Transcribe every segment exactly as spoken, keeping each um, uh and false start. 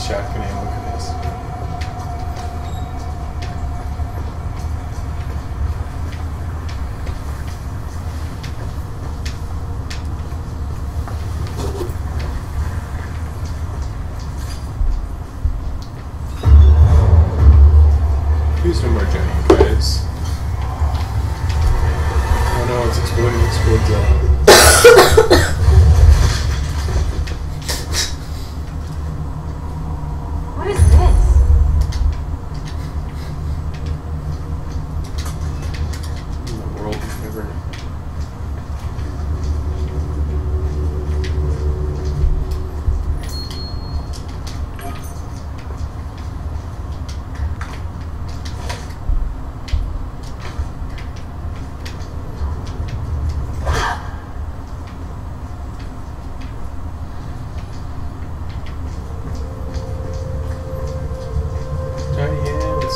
shotgun ammo guys. Please no more giant guys. Oh no, it's exploding, explodes out. What is this? In the world we've never known. Tiny hands.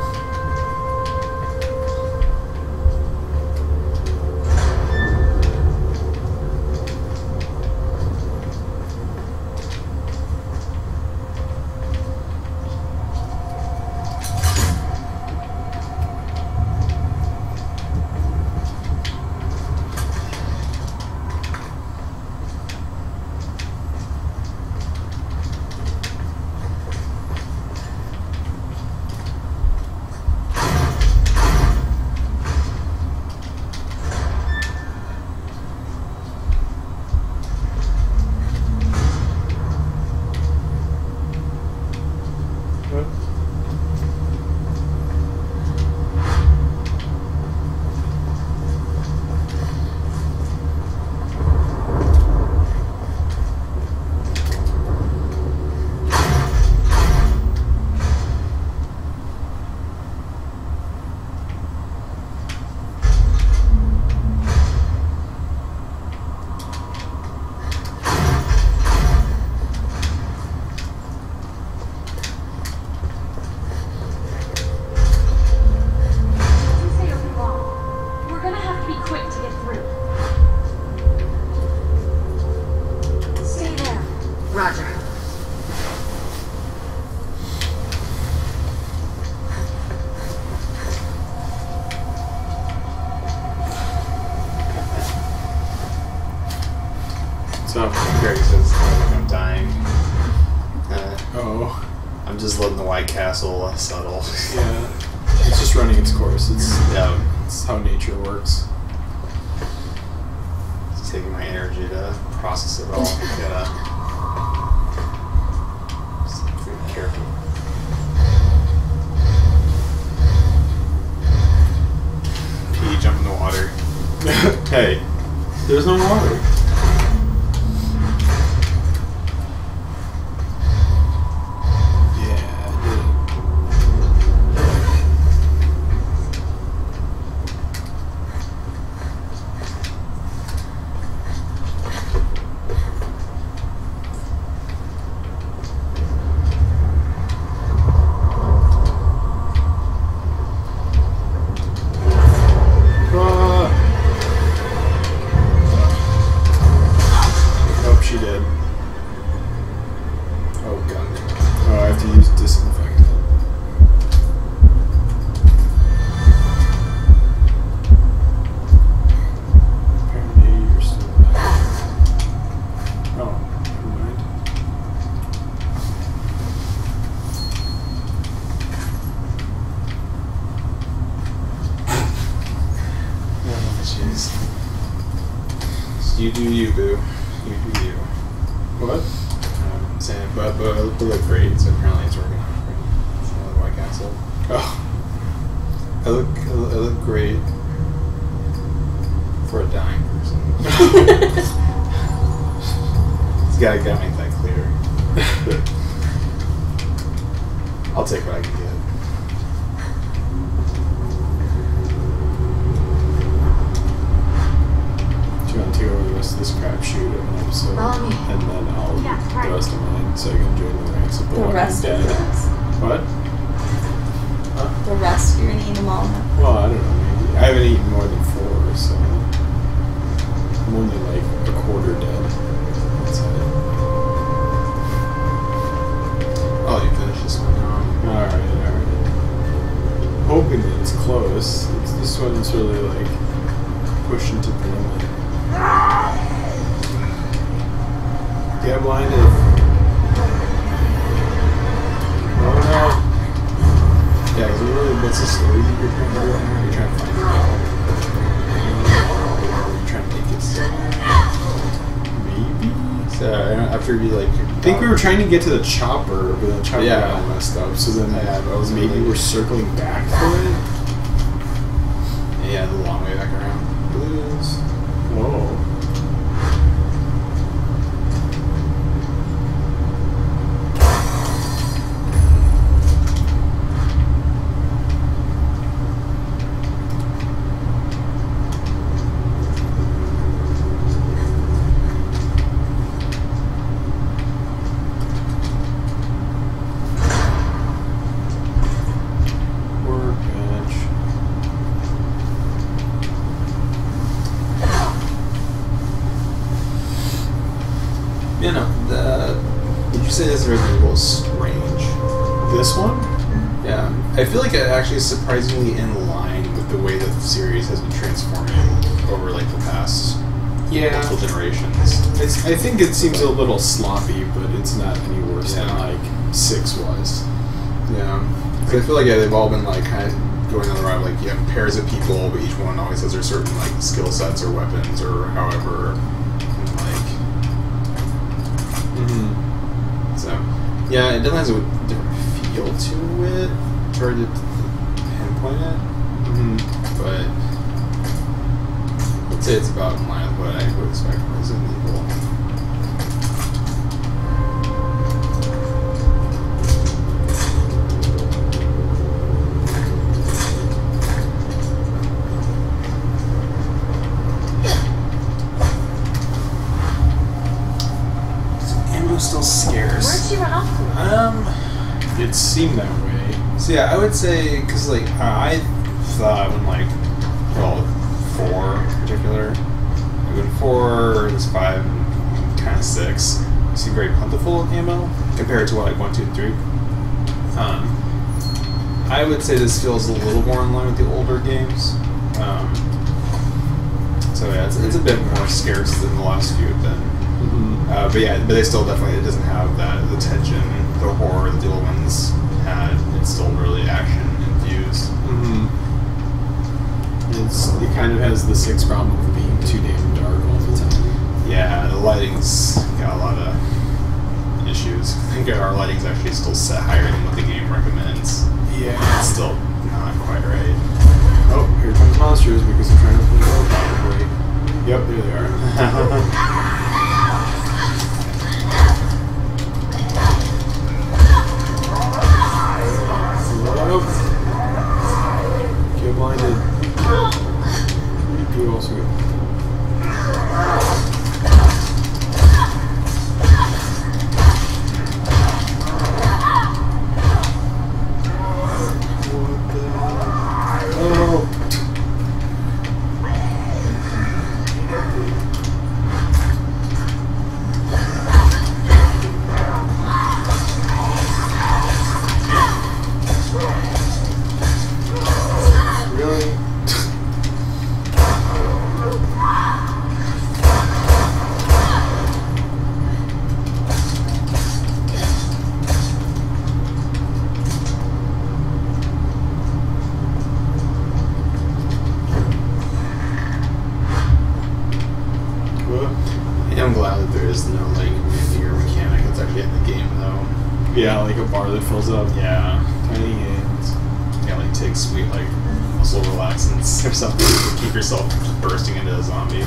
What? Doesn't say open wall. We're gonna have to be quick to get through. Stay there. Roger. So, Greg says like I'm dying. Uh, oh, I'm just letting the White Castle less subtle. yeah. It's just running its course. It's, Yeah, it's how nature works. it's taking my energy to process it all. Gotta just be careful. Pee, jump in the water. Hey, there's no water. Yeah, I did it. Ah. Oh, she did. Oh, gunk. Oh, I have to use disinfectant. Apparently you're still alive. Oh, never mind. Oh, jeez. You do you, boo. You do you. What? Um, saying, but but it look great, so apparently it's working out great. It's another White Castle. Oh, I look, I look, I look great for a dying person. It's gotta, gotta make that clear. I'll take what I can get. do you want to take over the rest of this crapshoot of an episode? Follow me. And then I'll Yeah, do right. the rest of mine so you can join the ranks of the, The Walking rest of Dead. it. What? The rest, you're gonna eat them all now. Well, I don't know, maybe. I haven't eaten more than four, so I'm only like a quarter dead. That's it. one's really like pushing to the limit. Get blinded. Oh no. Yeah, because really, what's the story that you're trying to do? You're trying to find it out. You're trying to make it so. Maybe? So after you like, I think we were trying to get to the chopper, but the chopper Yeah. got all messed up. So then Yeah, but I was maybe really- we're circling back for it. yeah, the long way back around. Blues. Whoa. Workbench. You know, the, would you say this Resident Evil is strange? This one? Yeah, I feel like it actually is surprisingly in line with the way that the series has been transforming over like the past Yeah. multiple generations. It's, I think it seems a little sloppy, but it's not any worse Yeah. than like six was. Yeah, because I feel like yeah, they've all been like kind of going on the route like you have pairs of people, but each one always has their certain like skill sets or weapons or however, and, like Mm-hmm. so. Yeah, it definitely has a different feel to it. It's hard to pinpoint it, Mm-hmm. but I'd say it's about in line with what I would expect from Resident Evil. Ammo still scarce. Where'd she run off to? Um. It seemed that way. So yeah, I would say because like uh, I thought when like well four in particular, like when four is five, and kind of six, seem very plentiful ammo compared to what like one, two, and three. Um, I would say this feels a little more in line with the older games. Um, so yeah, it's, it's a bit more scarce than the last few have been. Mm-hmm. Uh, but yeah, but they still definitely it doesn't have that the tension, the horror that the old ones had. It's still really action infused. Mm-hmm. It's, it kind of has the six problem of being too damn dark all the time. Yeah, the lighting's got a lot of issues. I think our lighting's actually still set higher than what the game recommends. Yeah. It's still not quite right. Oh, here comes monsters because I'm trying to pull it out probably. Yep, there they are. Nope. Get blinded. You also get. Oh. Really? Well, I'm glad that there is no like linear mechanic that's actually in the game though. yeah, like a bar that fills up. Yeah. Tiny hands. You gotta like take sweet like muscle relaxants or something to keep yourself from bursting into a zombie.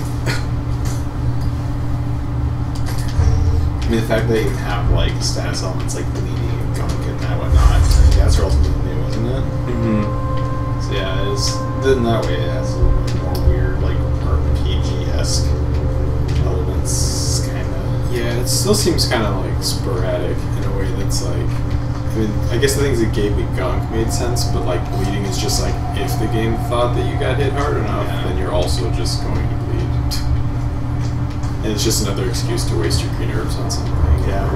I mean, the fact that they even have like status elements like bleeding and gunk and that whatnot, I think that's relatively new, isn't it? Mm-hmm. So yeah, it's in that way it has a little bit more weird like R P G-esque elements, kind of. Yeah, it still seems kind of like sporadic in a way that's like. I mean, I guess the things that gave me gunk made sense, but like bleeding is just like if the game thought that you got hit hard enough, Yeah. then you're also just going to bleed. And it's just another excuse to waste your green herbs on something. Yeah.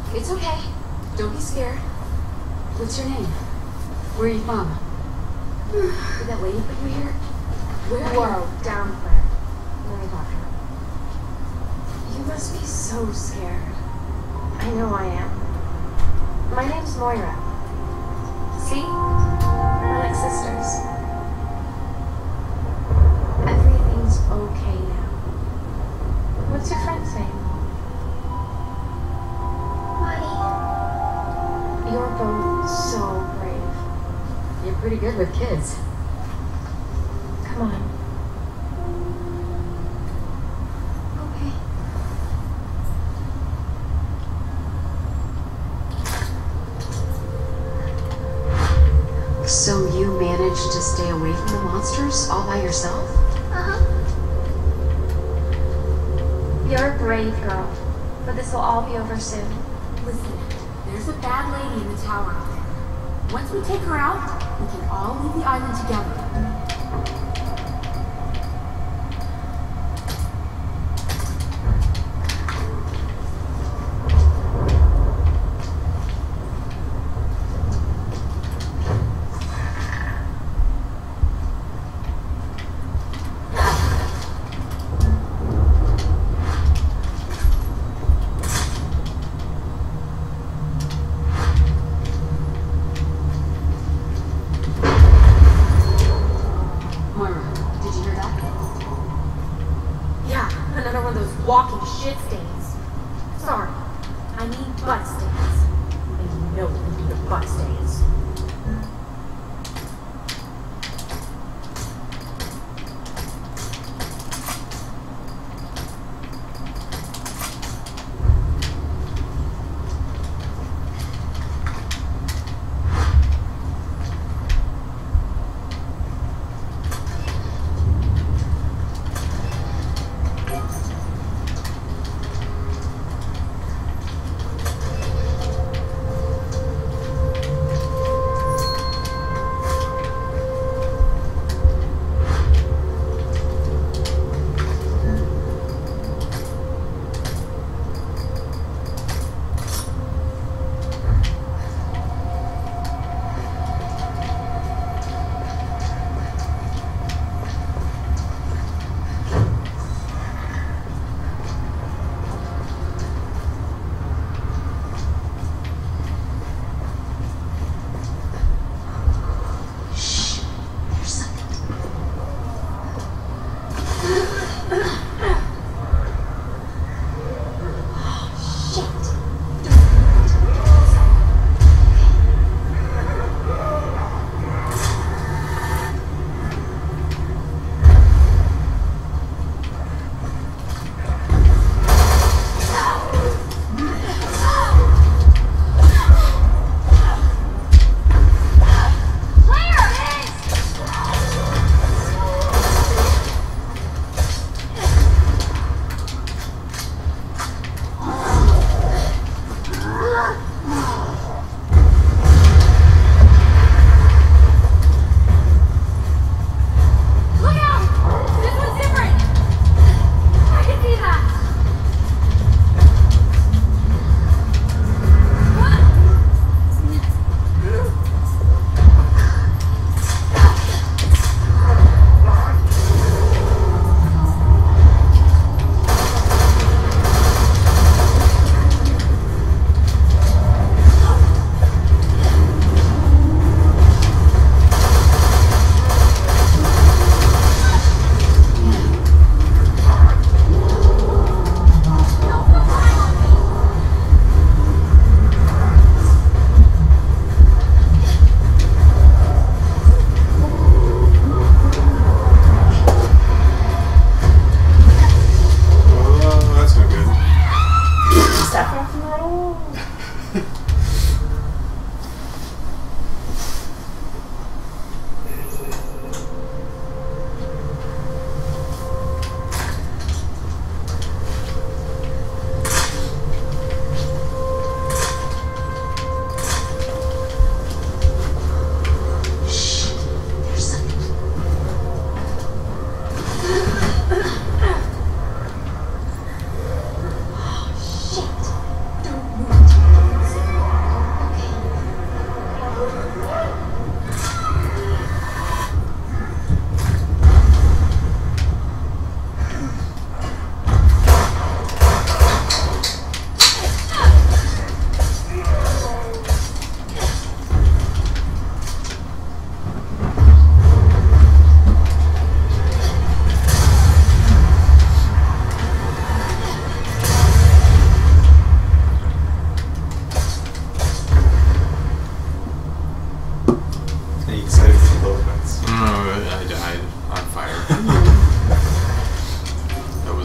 It's okay. Don't be scared. What's your name? Where are you from? Did that lady put you here? Where are Whoa, you? down, Claire. Let me talk to her. You must be so scared. I know I am. My name's Moira. See? We're like sisters. Everything's okay now. What's your friend's name? Money. You're both so brave. You're pretty good with kids. Come on. Okay. So you managed to stay away from the monsters all by yourself? Uh-huh. You're a brave girl, but this will all be over soon. Listen, there's a bad lady in the tower out there. Once we take her out, we can all leave the island together. Walking shit stains. Sorry, I mean butt stains. And you know what you mean butt stains.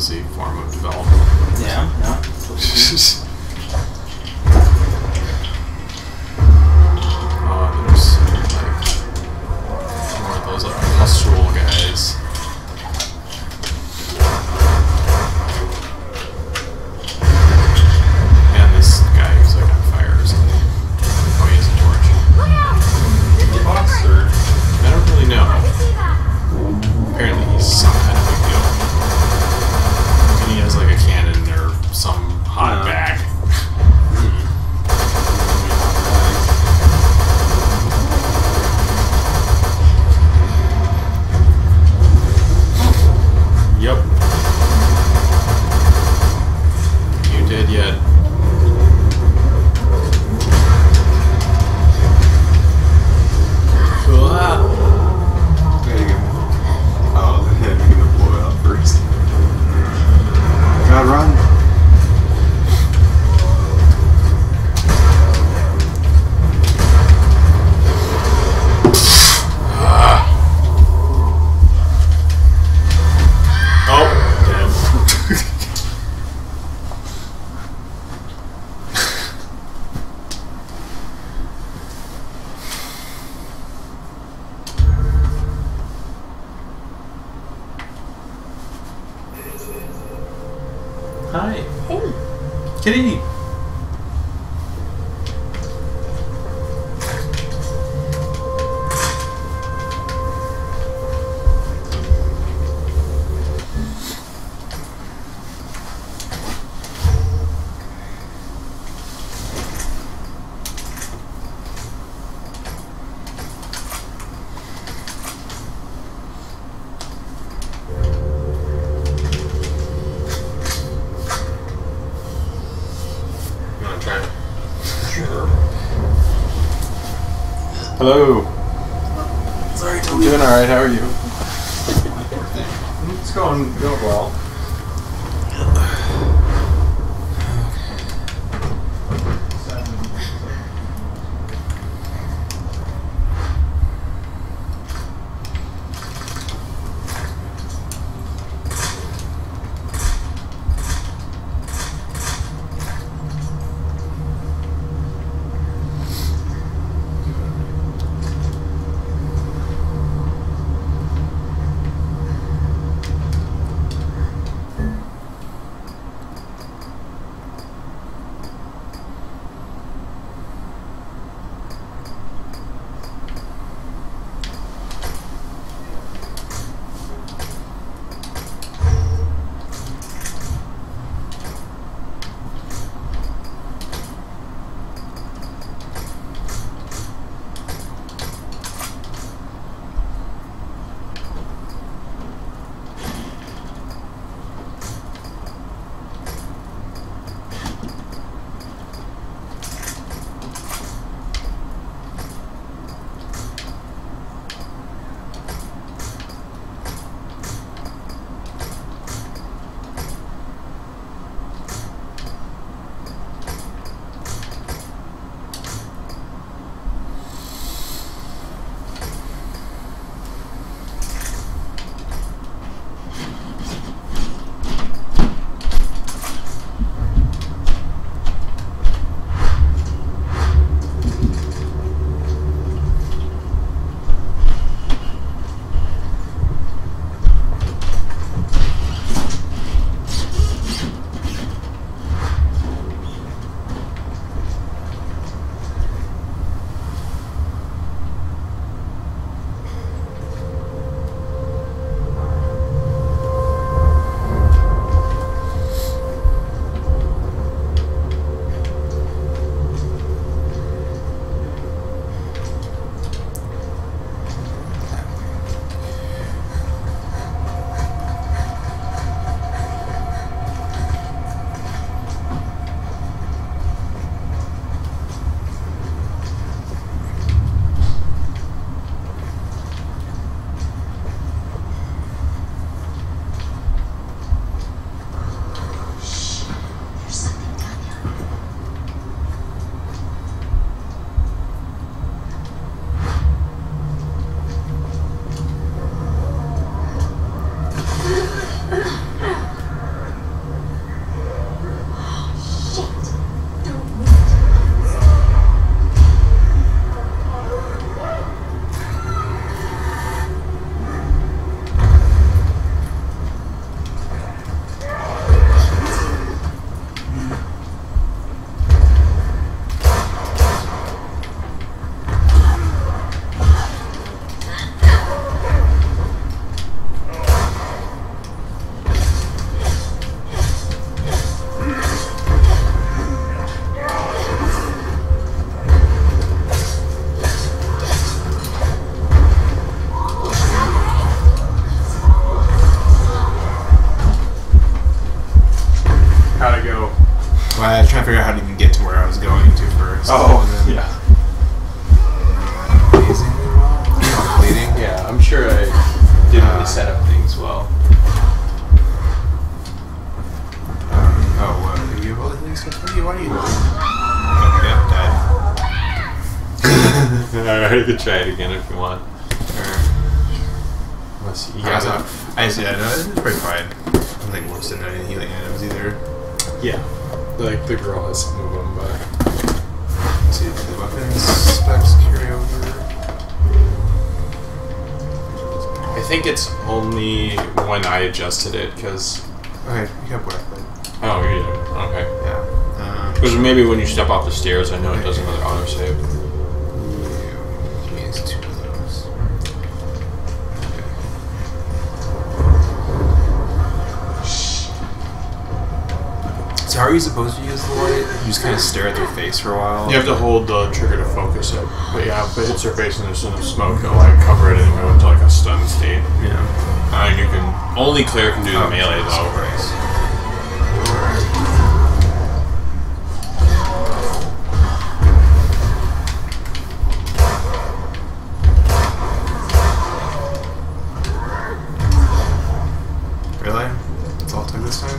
clumsy form of development. Yeah, yeah. Oh, there's like more of those like pustule guys. And this guy who's like on fire or something. Oh, he has a torch. Box or I don't really know. Apparently he's some kind of big deal. And he has like a cannon or some hot Yeah. bag. Yep. You did yet. There you go. Oh, the head gonna blow it up first. Gotta run. Oh, dead. Hi. Hey. Kitty. You wanna try it? Sure. Hello. Sorry, I'm doing alright, how are you? Poor thing. It's going, going well. Oh, and then Yeah. amazingly well. Oh, bleeding. Yeah, I'm sure I didn't Uh, set up things well. Um, oh, what? You have all the things to tell you? Why do you? Oh, yeah, died. Alright, you can try it again if you want. Or, Unless you you guys guys have. I see. Yeah, no, it's pretty fine. I don't think most didn't have any healing items either. Yeah. Like the girl has some of them, but. Let's see if the weapons specs carry over. I think it's only when I adjusted it, because. Okay, you got weapon. Oh, you did. Okay. Yeah. Um, Because maybe when you step off the stairs, I know it does another autosave. Which means two of those. Okay. So how are you supposed to use the light? You just kind of stare at their face for a while? You have to hold the trigger to focus it. But yeah, if it hits her face and there's enough smoke, it'll like cover it and go into like a stun state. Yeah. Uh, and you can. Only Claire can do the Oh, melee Jesus though. Christ. Really? That's all it took this time?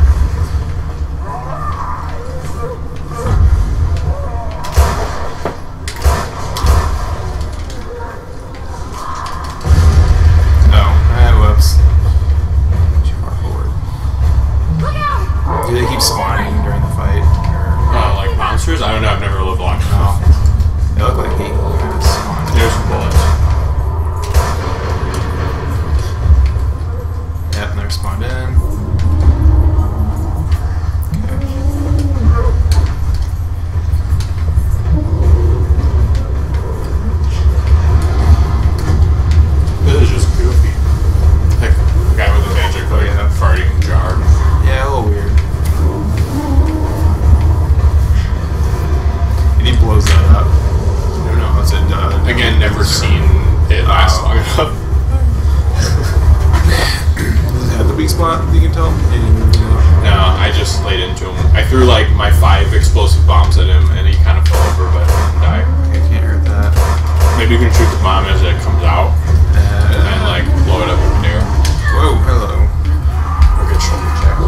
Oh, ah, whoops. Too far forward. Do they keep spawning during the fight? Or Uh, like monsters? I don't know. I've never lived long enough. no? They look like he kind of spawned. There's some bullets. Yep, and they're spawned in. This is just goofy. Like the guy with the magic, like Yeah. farting jar. Yeah, a little weird. And he blows that up. I don't know how it's it done. Again, never seen it last long enough. Does it have the weak spot? You can tell. No, I just laid into him. I threw like my five explosive bombs at him, and he kind of fell over, but didn't die. I can't hurt that. Maybe you can shoot the bomb as it comes out, and then Uh, like blow it up in the air. whoa, hello. Or good shoulder check.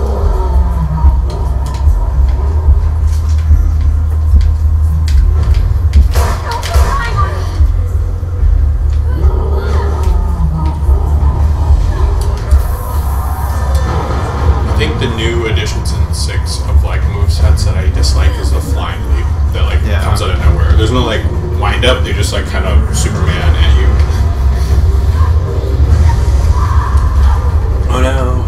I think the new additions in six of like movesets that I dislike is the flying leap that like Yeah. comes out of nowhere. There's no like wind up, they just like kind of Superman at you. Oh no.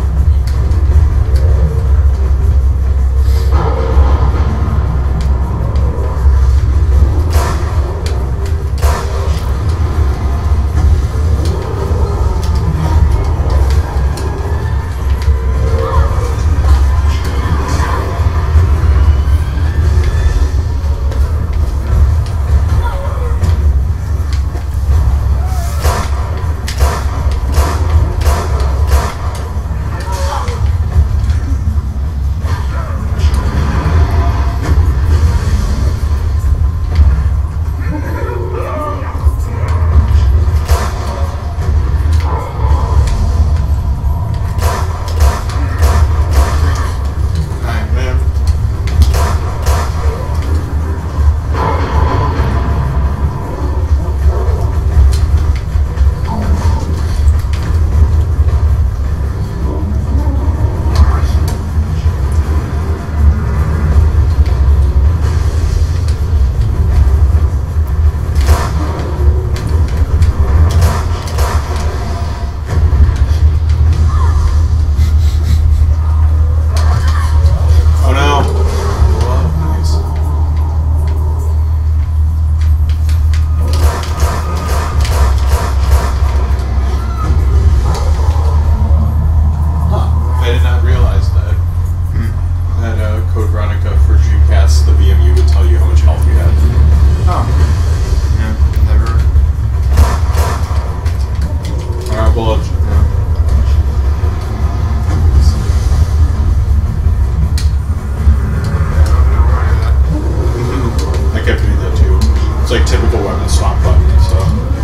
like typical weapon swap button, so.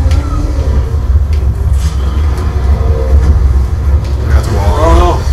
That's a wall. Oh no!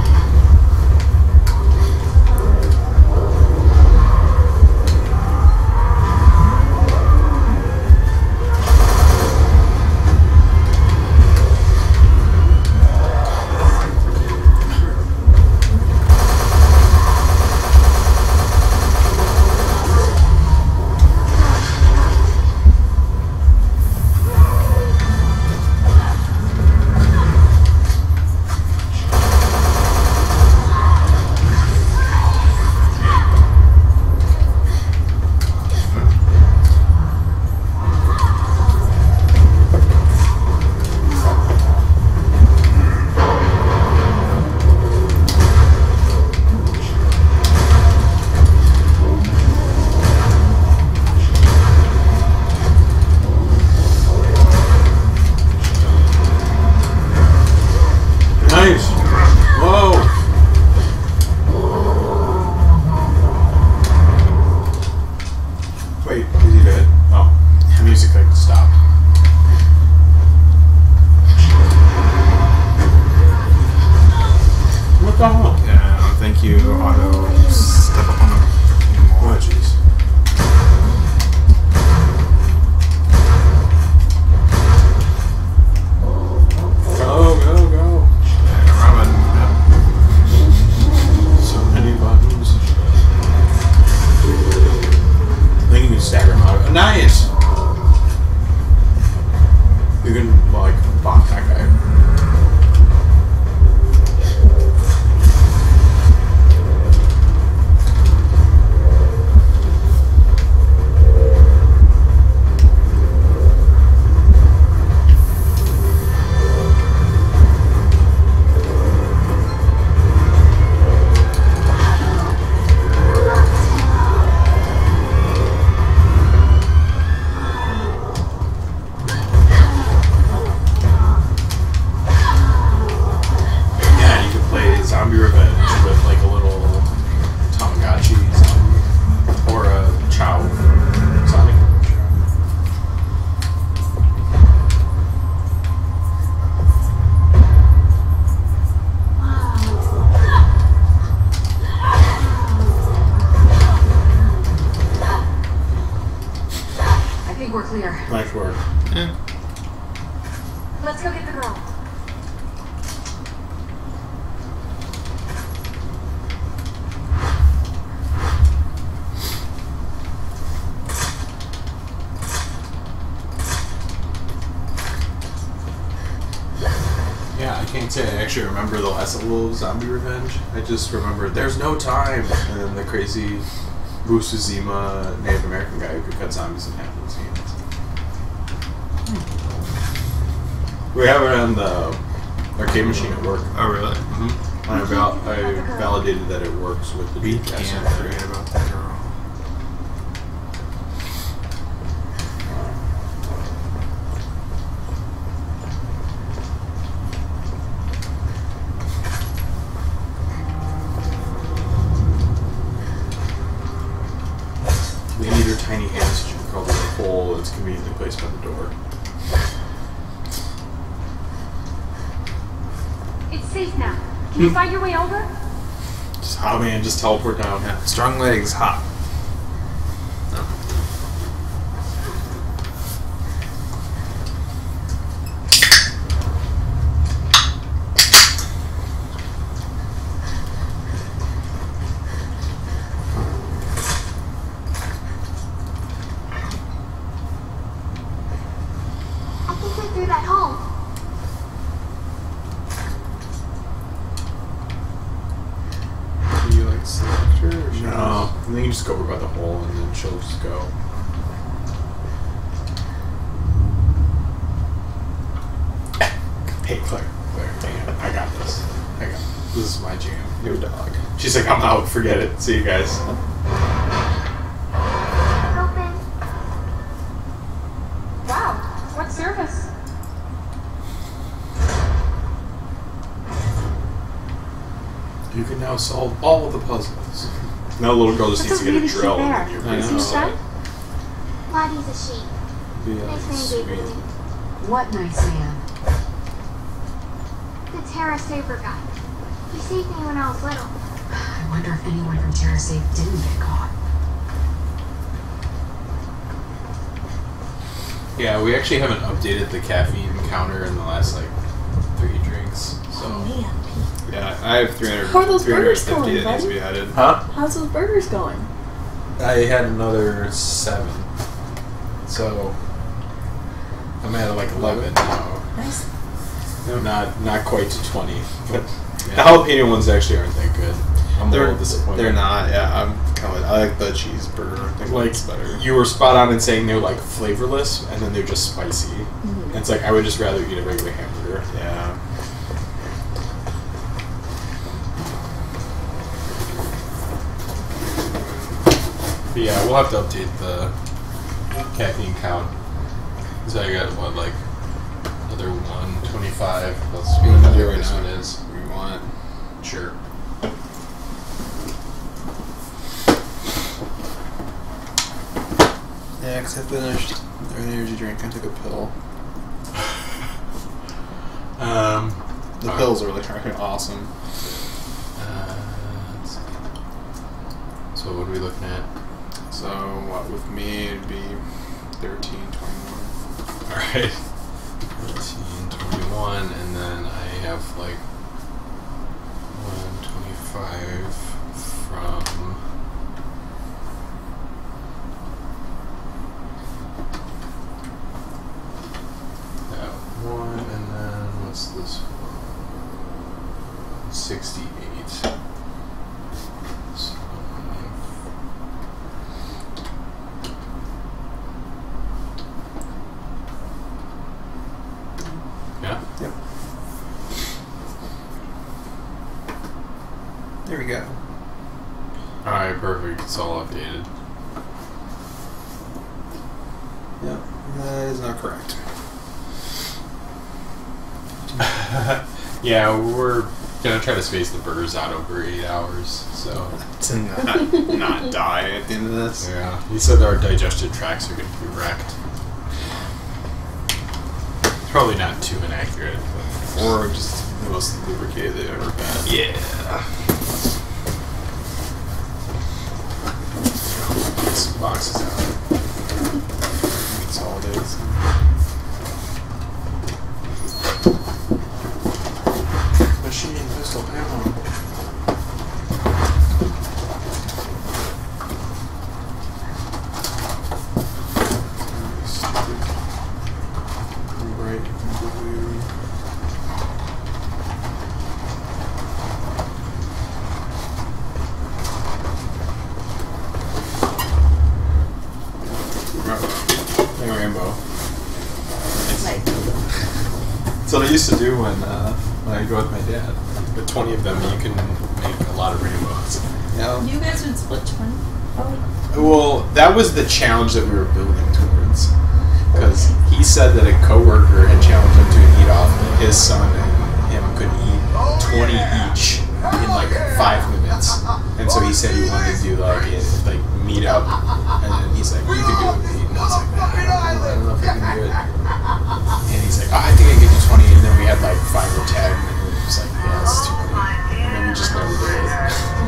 Nice work. Yeah. Let's go get the girl. Yeah, I can't say I actually remember the last level of Zombie Revenge. I just remember there's no time, and then the crazy Busuzima Native American guy who could cut zombies in half in his hands. We have it on the arcade machine at work. Oh, really? Mm-hmm. I, val I validated that it works with the We Dreamcast. can't forget about that girl. They need her tiny hands so she can crawl through the hole that's conveniently placed by the door. It's safe now. Can you find your way over? Just hop man, just teleport down. Yeah, strong legs, hop. I think we're through that hole. Can you like select her? Or no. And then you just go over by the hole and then she'll just go. Hey Claire, Claire, hang on. I got this. I got this. This is my jam. New dog. She's like, I'm out, forget it. See you guys. Open. Wow. What service? You can now solve all of the puzzles. Now the little girl just That's needs a to get really a drill. cute And bear. then you're Is ready. he shy? Lottie's a sheep. Yeah, Nice name, sweet. baby. What nice man? The Terra Saber guy. He saved me when I was little. I wonder if anyone from TerraSafe didn't get caught. Yeah, we actually haven't updated the caffeine counter in the last like three drinks. So Oh man. Yeah, I have three hundred. How are those burgers three hundred fifty going, that needs to buddy? be added. Huh? How's those burgers going? I had another seven. So I'm at like eleven now. Nice. Not not quite to twenty. But the jalapeno ones actually aren't that good. I'm a They're little disappointed. they're not. Yeah, I'm kind of. I like the cheeseburger. I think Like it's better. you were spot on in saying they're like flavorless and then they're just spicy. Mhm. And it's like I would just rather eat a regular hamburger. Yeah. But yeah, we'll have to update the caffeine count. So I got what like another one twenty-five. Let's We can do it whatever right this now. one is. We want. Sure. Yeah, because I finished an energy drink. I took a pill. Um, The alright. pills are really fucking awesome. Uh, let's see. So what are we looking at? So what with me it'd be thirteen, twenty-one. Alright. thirteen, twenty-one, and then I have like one twenty-five from that one, and then what's this one? sixty-eight. So, yeah. Yep. There we go. Alright, perfect. It's all updated. Yep. That is not correct. Yeah, we're gonna try to space the burgers out over eight hours. So To not not die at the end of this. yeah, he said our digestive tracts are gonna be wrecked. It's probably not too inaccurate. But Or just the most lubricated they've ever been. yeah. This box is out. Consolidates. Machine pistol ammo. Right. blue. Hey, Rainbow. Nice. That's what I used to do when uh, when I go with my dad. With twenty of them, you can make a lot of rainbows. Yeah. You guys would split twenty. Oh, Well, that was the challenge that we were building towards. Because he said that a coworker had challenged him to an eat off, and his son and him could eat twenty each in like five minutes. And so he said he wanted to do like it, like meet up, and then he's like, "You can do it, Pete." And I was like, "I don't know if I can do it." And he's like, "Oh, I think I can get to twenty." And then we had like five or ten, and it was like, "Yeah, it's too many." And then we just never did it.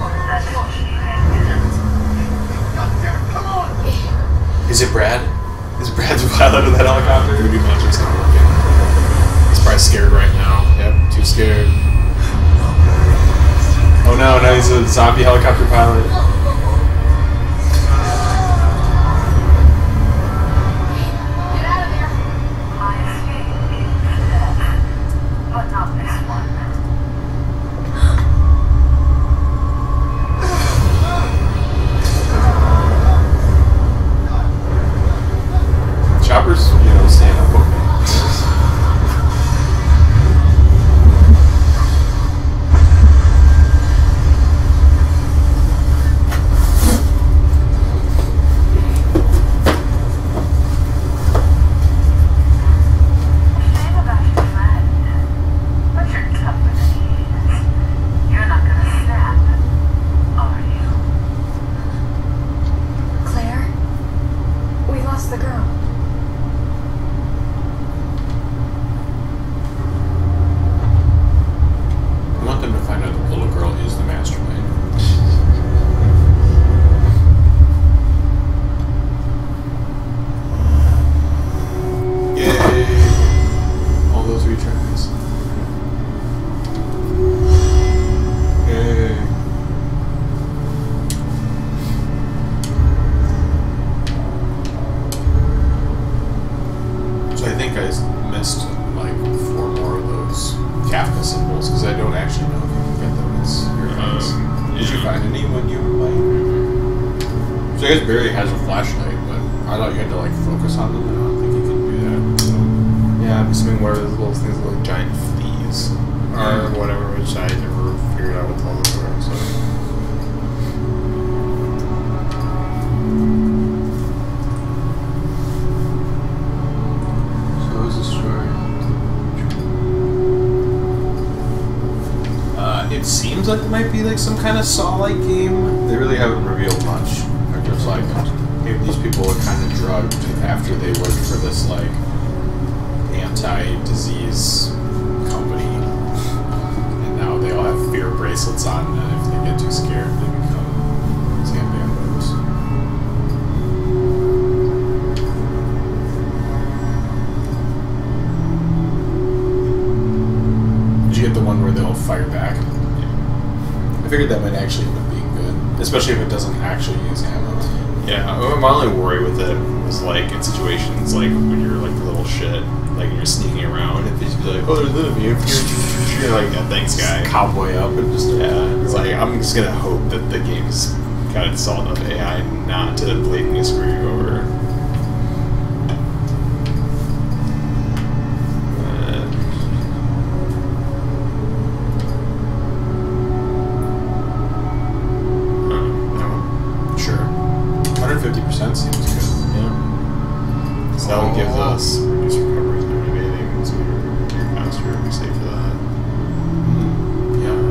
Is it Brad? Is Brad the pilot of that helicopter? Voodoo magic's not working. He's probably scared right now. Yep, too scared. Oh no, now he's a zombie helicopter pilot. Get out of there. I escaped, but not this one. Choppers, you know, stand up okay. Shame about your friend, but you're company. You're not gonna snap, are you? Claire? We lost lost the girl. I want them to find out the little girl is the mastermind. Yay! All those retries. Yay! So I think I missed like four more of those Kafka symbols because I don't actually know if you can get them as your friends. Um, Did you yeah. find any when you like? So I guess Barry has a flashlight, but I thought you had to like focus on them. I don't think you can do that. So. Yeah, I'm assuming whatever those little things look like giant fleas or whatever, which I never figured out what the hell those were. So. So what was the story? Uh, it seems like it might be like some kind of Saw-like game. They really haven't revealed much. They're just like, maybe these people are kind of drugged after they worked for this like anti-disease company, and now they all have fear bracelets on, and if they get too scared, they become Sam Bambos. Did you get the one where they'll fire back? I figured that might actually end up being good, especially if it doesn't actually use ammo. Yeah, my only worry with it was like in situations like when you're like a little shit, like you're sneaking around, and they just be like, "Oh, there's an enemy!" You're, you're like, "Yeah, thanks, guy." Cowboy up and just Yeah, it's like I'm just gonna hope that the game's got installed enough A I not to blatantly screw you over. fifty percent seems good. Yeah. So that one gives us reduced recovery and evading, so you're, you're faster, you're safe for that. Mm-hmm. Yeah.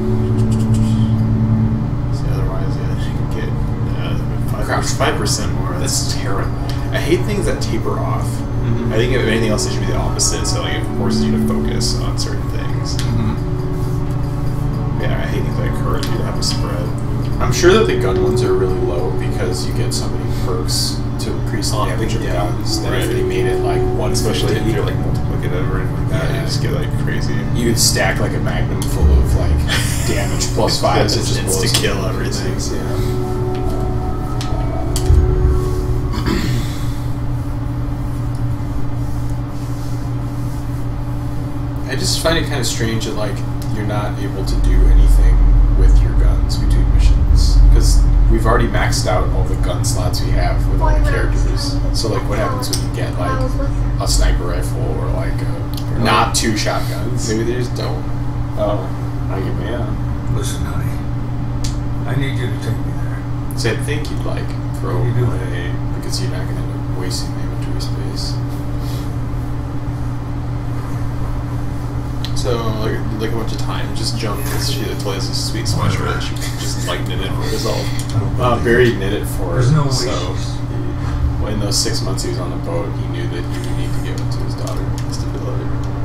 So otherwise, yeah, you can get uh, five percent more. That's terrible. I hate things that taper off. Mm-hmm. I think if anything else, it should be the opposite. So like, it forces you to focus on certain things. Mm-hmm. Yeah, I hate things that encourage you to have a spread. I'm sure that the gun ones are really low because you get so many perks to increase the Oh, damage of yeah. guns that if Right. they made it like one, Especially if you're like multiplicative or anything like that, Yeah. you just get like crazy. you would stack like a magnum full of like damage plus fives. It just blows insta kill up everything. things, Yeah. I just find it kind of strange that like you're not able to do anything with your guns between missions because we've already maxed out all the gun slots we have with all the characters. So like, what happens when you get like a sniper rifle or like a, not two shotguns? Maybe they just don't. Oh, I get man. Listen, honey. I need you to take me there. So I think you'd like throw You do. away because you're not going to end up wasting the inventory space. So like, like a bunch of time, just jump because she totally has a sweet smasher that she just like knit it for herself. I don't Uh, believe Barry it. knit it for There's no her, way so she's- well, in those six months he was on the boat, he knew that he would need to give it to his daughter. Stability.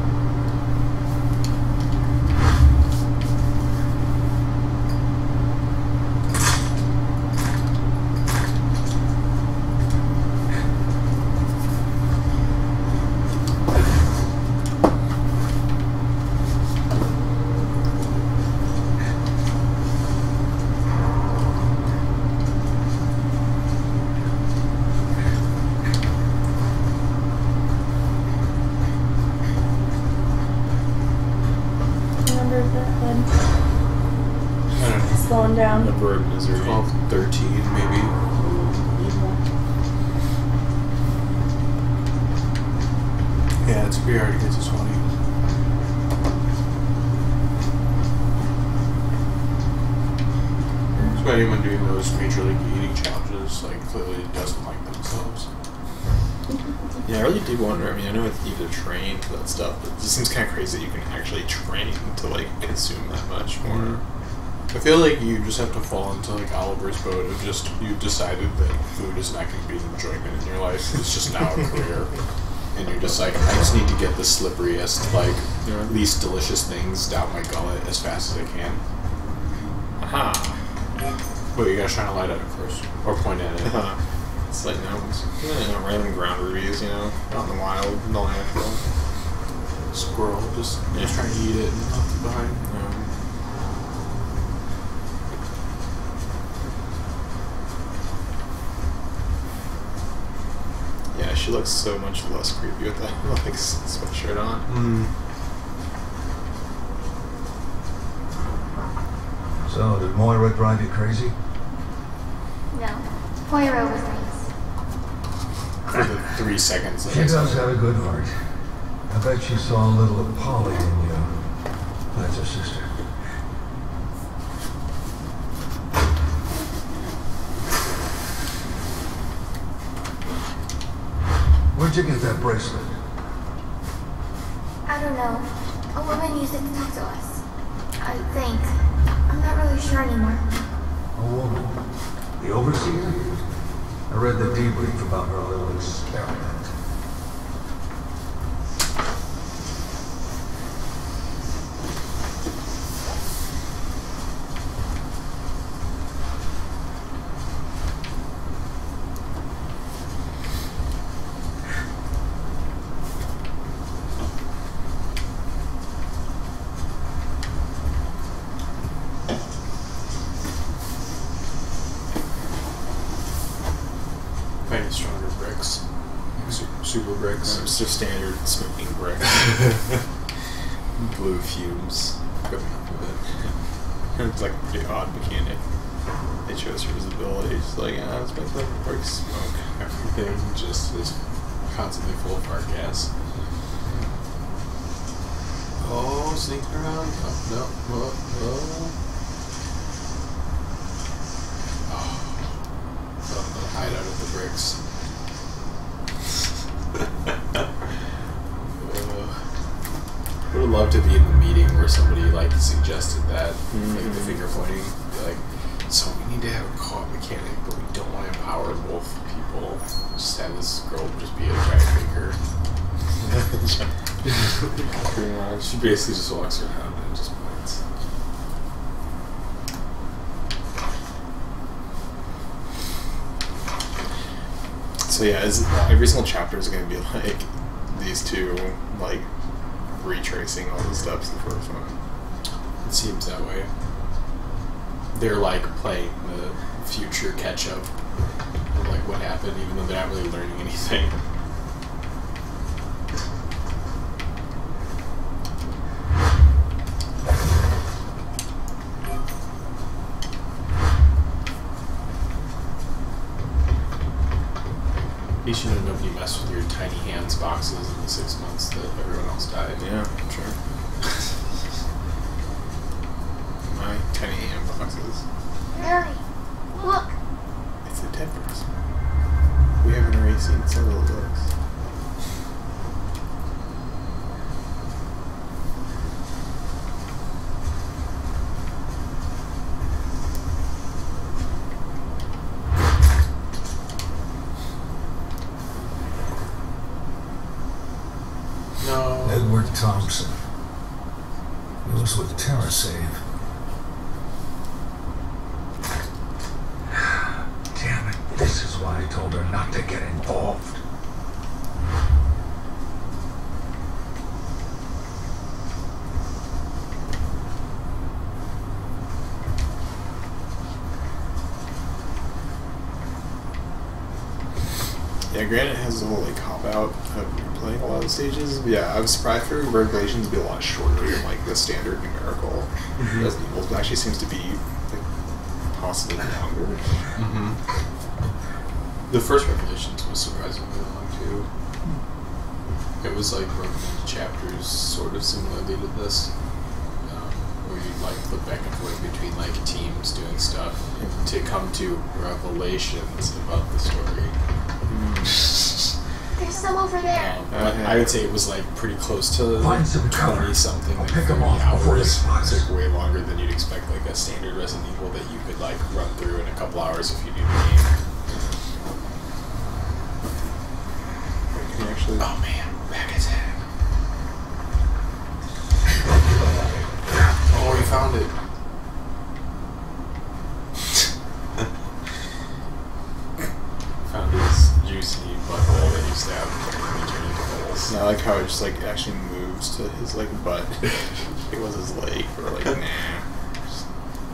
Number of that I don't know. head. Slowing down. Number of misery. twelve, thirteen maybe. Yeah, it's pretty hard to get to twenty. So anyone doing those major league eating challenges like clearly doesn't like themselves. Yeah, I really do wonder. I mean, I know it's either trained for that stuff, but it just seems kind of crazy that you can actually train to like consume that much more. I feel like you just have to fall into like Oliver's boat of just you've decided that food is not going to be an enjoyment in your life. It's just now a career, and you're just like, I just need to get the slipperiest, like Yeah. least delicious things down my gullet as fast as I can. Aha. But you gotta shine a light at it first, or point at it. Uh-huh. It's like, no, it's, you know, random ground rubies, you know, out in the wild, no natural. Squirrel just just trying to eat it and left it behind. Um, yeah, she looks so much less creepy with that like sweatshirt on. Mm. So, did Moira drive you crazy? No. Moira was nice. For the three seconds. that She I does saw have a good heart. I bet she saw a little of Polly in you. That's her sister. Where'd you get that bracelet? I don't know. A woman used it to talk to us. I think. I'm not really sure anymore. A woman. The overseer? I read the debrief about her little experiment. Finding stronger bricks. Su- Super bricks. It's just standard smoking brick. Blue fumes coming off of it. It's like a pretty odd mechanic. They chose her visibility. It's like, ah, let's make the brick smoke. Everything just is constantly full of fart gas. Oh, sneaking around. Oh, no. Oh, oh. Oh, the hide out of the bricks. uh, would have loved to be in the meeting where somebody like suggested that, mm-hmm. like the finger pointing, be like, so we need to have a co-op mechanic, but we don't want to empower both people. Just have this girl just be a giant finger. Pretty much. She basically just walks around and just points. So yeah, is, every single chapter is going to be like these two like retracing all the steps of the first one. It seems that way. They're like playing the future catch up of like what happened, even though they're not really learning anything. You should have nobody messed with your tiny hands boxes in the six months that everyone else died. Yeah, sure. My tiny hand boxes. Mary, look. It's the dead person. We haven't already seen several of those. No. Edward Thompson. He was with TerraSave. Damn it, this is why I told her not to get involved. Yeah, granted, it has a little like cop out of playing a lot of stages. But yeah, I was surprised for Revelations to be a lot shorter than like the standard numerical Mm-hmm. Resident Evil. It actually seems to be like, possibly longer. Mm-hmm. The first Revelations was surprisingly long too. It was like broken into chapters, sort of similarly to this, um, where you like flip back and forth between like teams doing stuff to come to revelations about the story. There's some over there. Um, but I would say it was like pretty close to Find some cover. twenty something, I'll like pick 'em thirty off before hours. this It's floods. like way longer than you'd expect, like a standard Resident Evil that you could like run through in a couple hours if you knew the game. Wait, can you actually? Oh man, back attack. Oh, you found it. Found his juicy butthole that used to have in turned into holes. Yeah, I like how it just like actually moves to his like butt. It was his leg, or like nah. Just-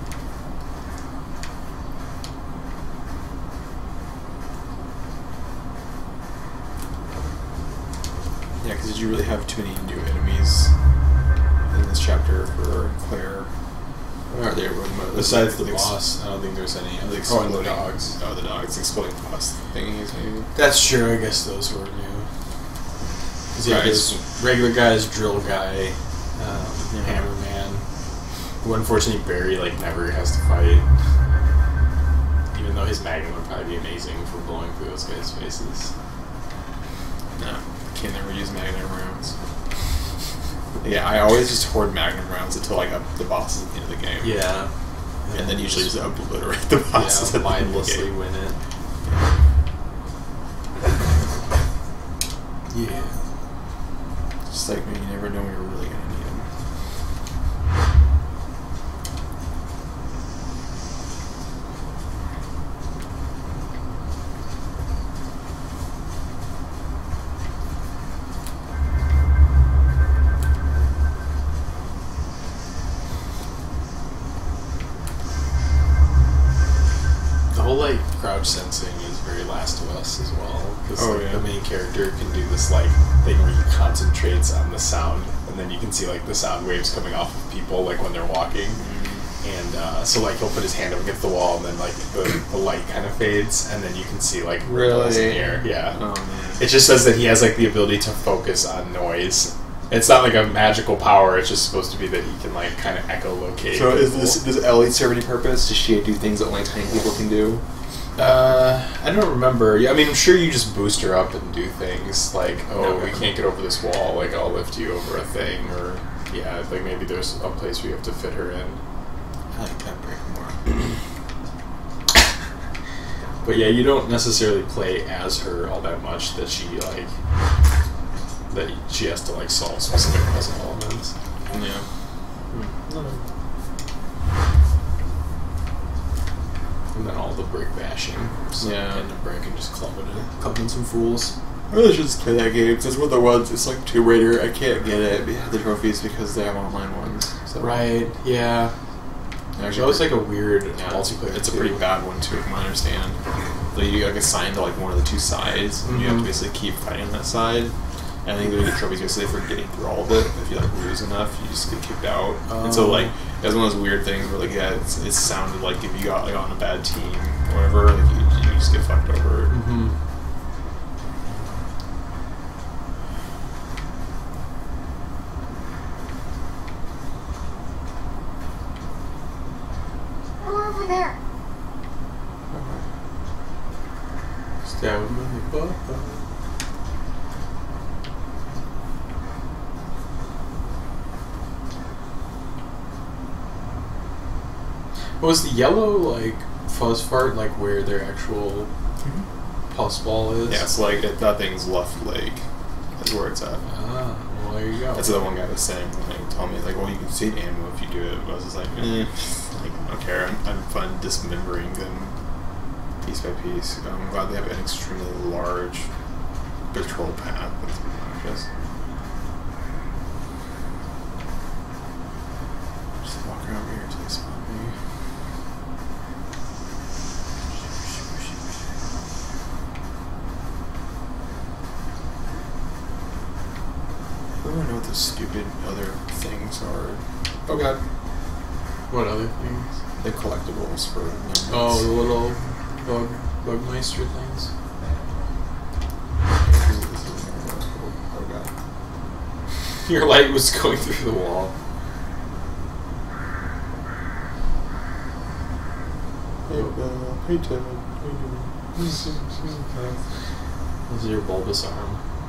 Yeah, because did you really have too many new enemies in this chapter for Claire? Or they were mo- Besides the ex- boss, I don't think there's any. The Oh, and the exploding dogs. Oh, the dogs, exploding boss thingies maybe. That's true. I guess those were new. 'Cause yeah, Right. this regular guy's drill guy, um, Yeah. Hammer Man, who unfortunately Barry like never has to fight. Even though his magnum would probably be amazing for blowing through those guys' faces. No, can never use magnum rounds. Yeah, I always just hoard magnum rounds until like up the bosses at the end of the game. Yeah. And then usually just obliterate the bosses yeah, at the end of the mindlessly game. win it. Yeah. Just like me, you never know when you're really gonna need them. The whole like crouch sensing is very Last of Us as well, because Oh, like, yeah. the main character can do this like thing where he concentrates on the sound, and then you can see like the sound waves coming off of people like when they're walking, and uh, so like he'll put his hand up against the wall, and then like the, the light kind of fades, and then you can see like ripples in the air. Yeah, Oh man. it just says that he has like the ability to focus on noise. It's not like a magical power. It's just supposed to be that he can like kind of echolocate. So is people. this does Ellie serve any purpose? Does she do things that only tiny people can do? Uh, I don't remember. Yeah, I mean, I'm sure you just boost her up and do things like, oh, Okay. we can't get over this wall. Like, I'll lift you over a thing, or yeah, like maybe there's a place where you have to fit her in. I like that break more. But yeah, you don't necessarily play as her all that much. That she like that she has to like solve specific puzzle elements. Yeah. And then all the brick bashing. So Yeah. getting a brick and just clubbing it, clubbing some fools. I really should just play that game. It's one of the ones. It's like Tomb Raider. I can't get it. The trophies because they have online ones. So. Right. Yeah. Actually, That was like a weird Yeah, multiplayer. it's a too. pretty bad one too, from what I understand. Like you get assigned to like one of the two sides, and you have to Mhm. basically keep fighting on that side. And I think they get trophies basically for getting through all of it. If you like lose enough, you just get kicked out. And so Oh. like it was one of those weird things where like yeah, it's, it sounded like if you got like on a bad team or whatever, like you, you just get fucked over. Mm-hmm. More over there. Stab him in the butt. Was the yellow like fuzz fart like where their actual pulse ball is? Yeah, it's like that, that thing's left leg. That's where it's at. Ah, well there you go. That's what the one guy was saying. Like, told me like, well, you can save ammo if you do it. But I was just like, eh, like I don't care. I'm, I'm fun dismembering them piece by piece. I'm glad they have an extremely large patrol path. That's obnoxious. Just walk around here until they spot me. I don't know what the stupid other things are. Oh god. What other things? The collectibles for members. Oh, the little bug bugmeister things. Oh god. Your light was going through the wall. Hey Bill. Hey Ted. Hey This is your bulbous arm.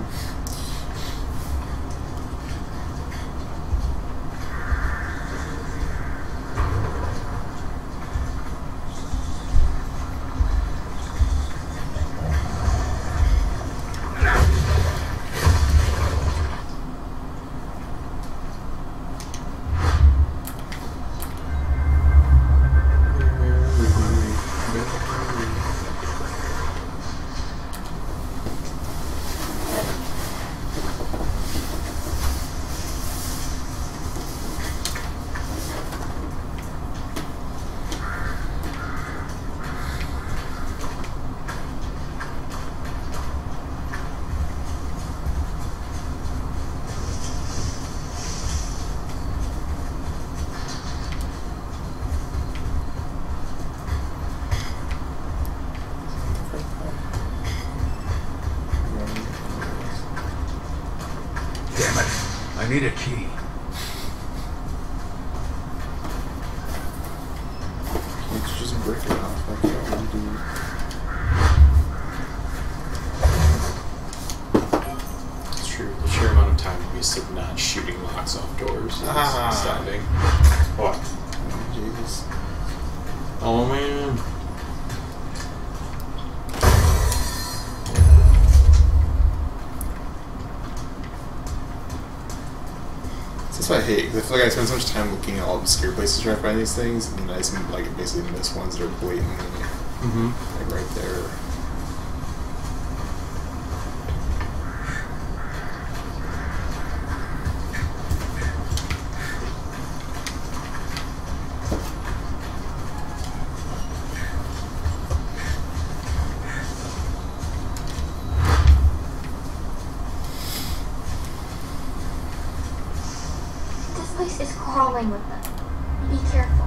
I need a key. Let's just break it off. Like that one dude. It's true. The sheer amount of time wasted not shooting locks off doors is Ah. astounding. What? Oh, Jesus. Oh man. That's what I hate, because I feel like I spend so much time looking at all obscure places trying to find these things, and then I just like basically miss ones that are blatantly Mm-hmm. like right there. This place is crawling with them. Be careful.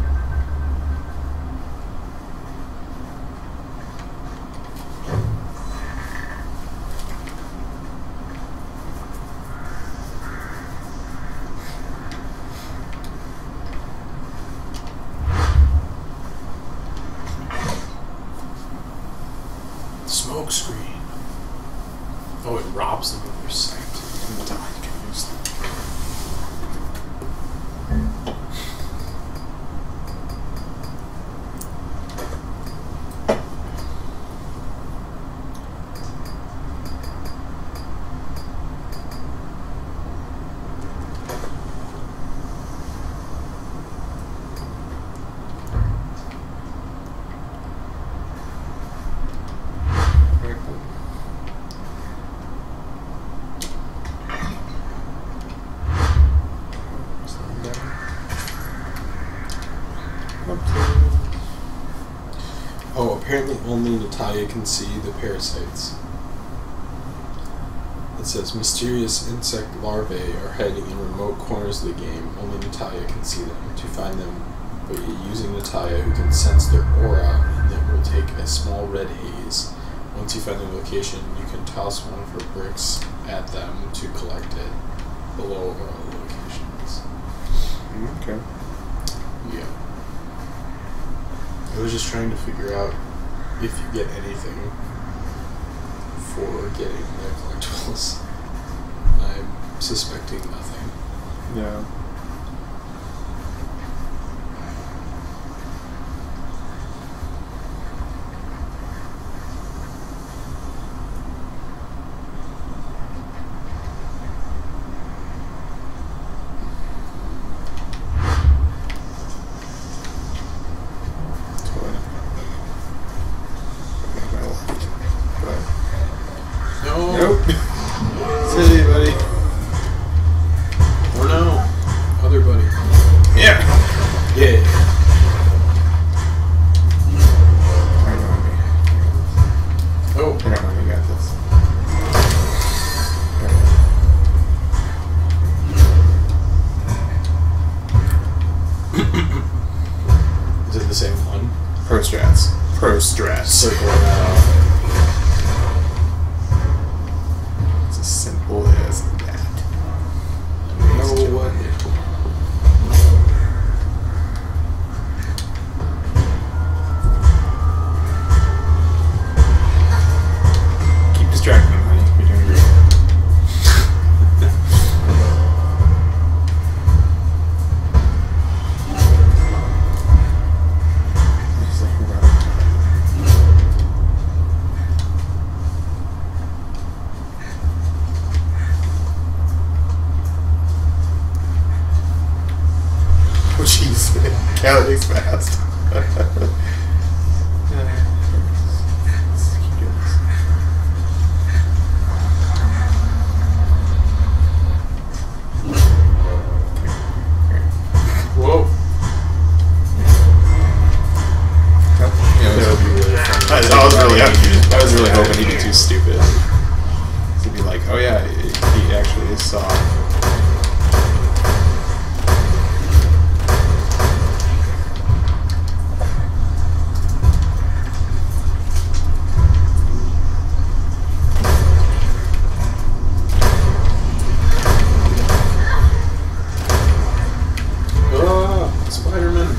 Smoke screen. Oh, it robs them of their sight. I'm dying to use them. Very cool. Oh, apparently only Natalia can see the parasites. It says mysterious insect larvae are hiding in remote corners of the game. Only Natalia can see them. To find them by using Natalia, who can sense their aura, and then will take a small red haze. Once you find their location, you can toss one of her bricks at them to collect it below or other locations. Okay. Yeah. I was just trying to figure out if you get anything for getting the collectibles. I'm suspecting nothing. Yeah. Totally. Not my left. But No. nope. Silly buddy. Or no. Other buddy. Yeah. Yeah. I know me. Oh. I got one. You got this. Is it the same one? Pro strats. Pro strats. Circle it out. It's as simple as that. No way. Keep distracting them, honey. You're doing great. fast. Whoa. Yeah, That would be really fun. I, I was really, I was really hoping he'd be too stupid. He'd be like, "Oh yeah, he he actually is soft." Oh, Spider-Man.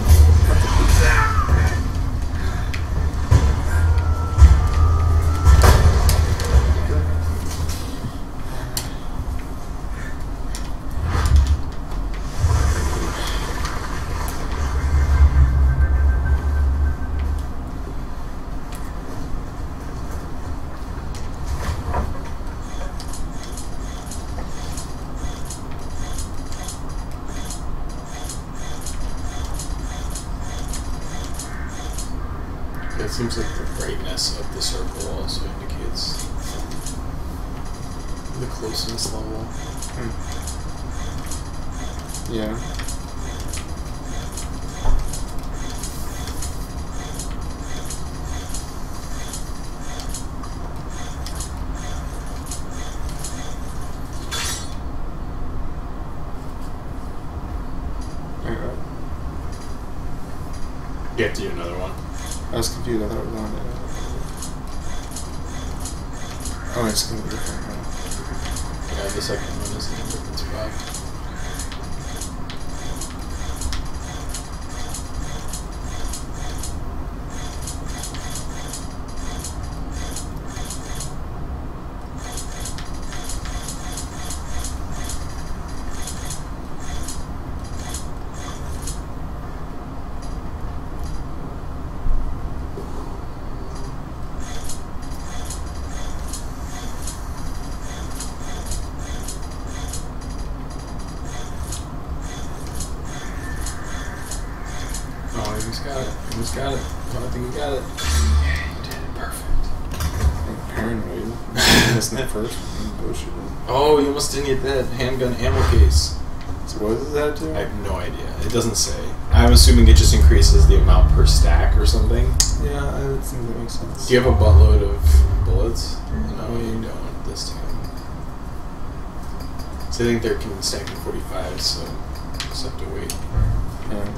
It seems like the brightness of the circle also indicates the closeness level. Hmm. Yeah. Alright. You have to do another one. I was confused. I thought it was on it. Oh, it's gonna be different. Huh? Yeah, the second one is in a different spot. Oh, he just got it. He just got it. I think he got it. Yeah, you did it. Perfect. I'm paranoid. That's not the first one. Bullshit. Oh, you almost didn't get that handgun ammo case. So what does that do? I have no idea. It doesn't say. I'm assuming it just increases the amount per stack or something. Yeah, I think that makes sense. Do you have a buttload of bullets? No, you don't this time. So I think they're can stack in forty-five, so just have to wait. Yeah.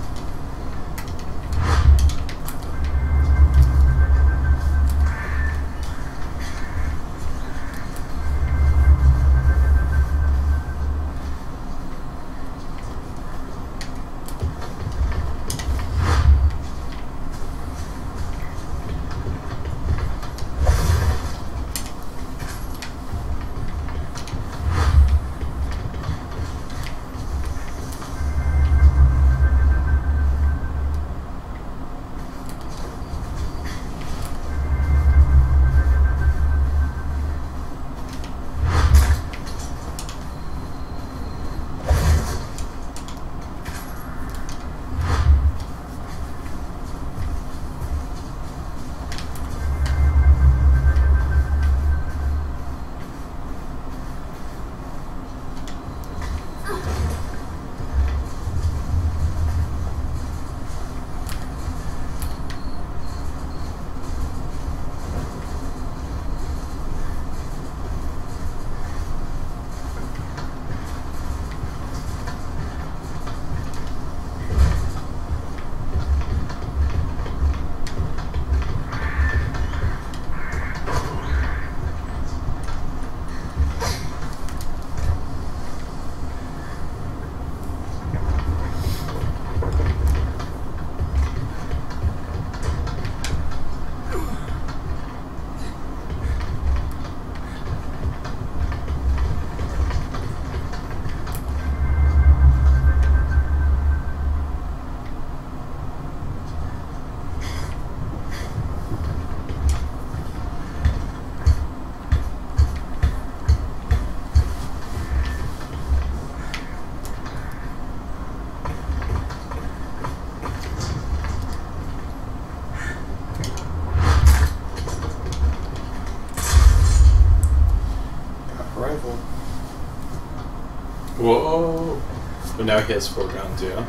But now he has four guns, yeah.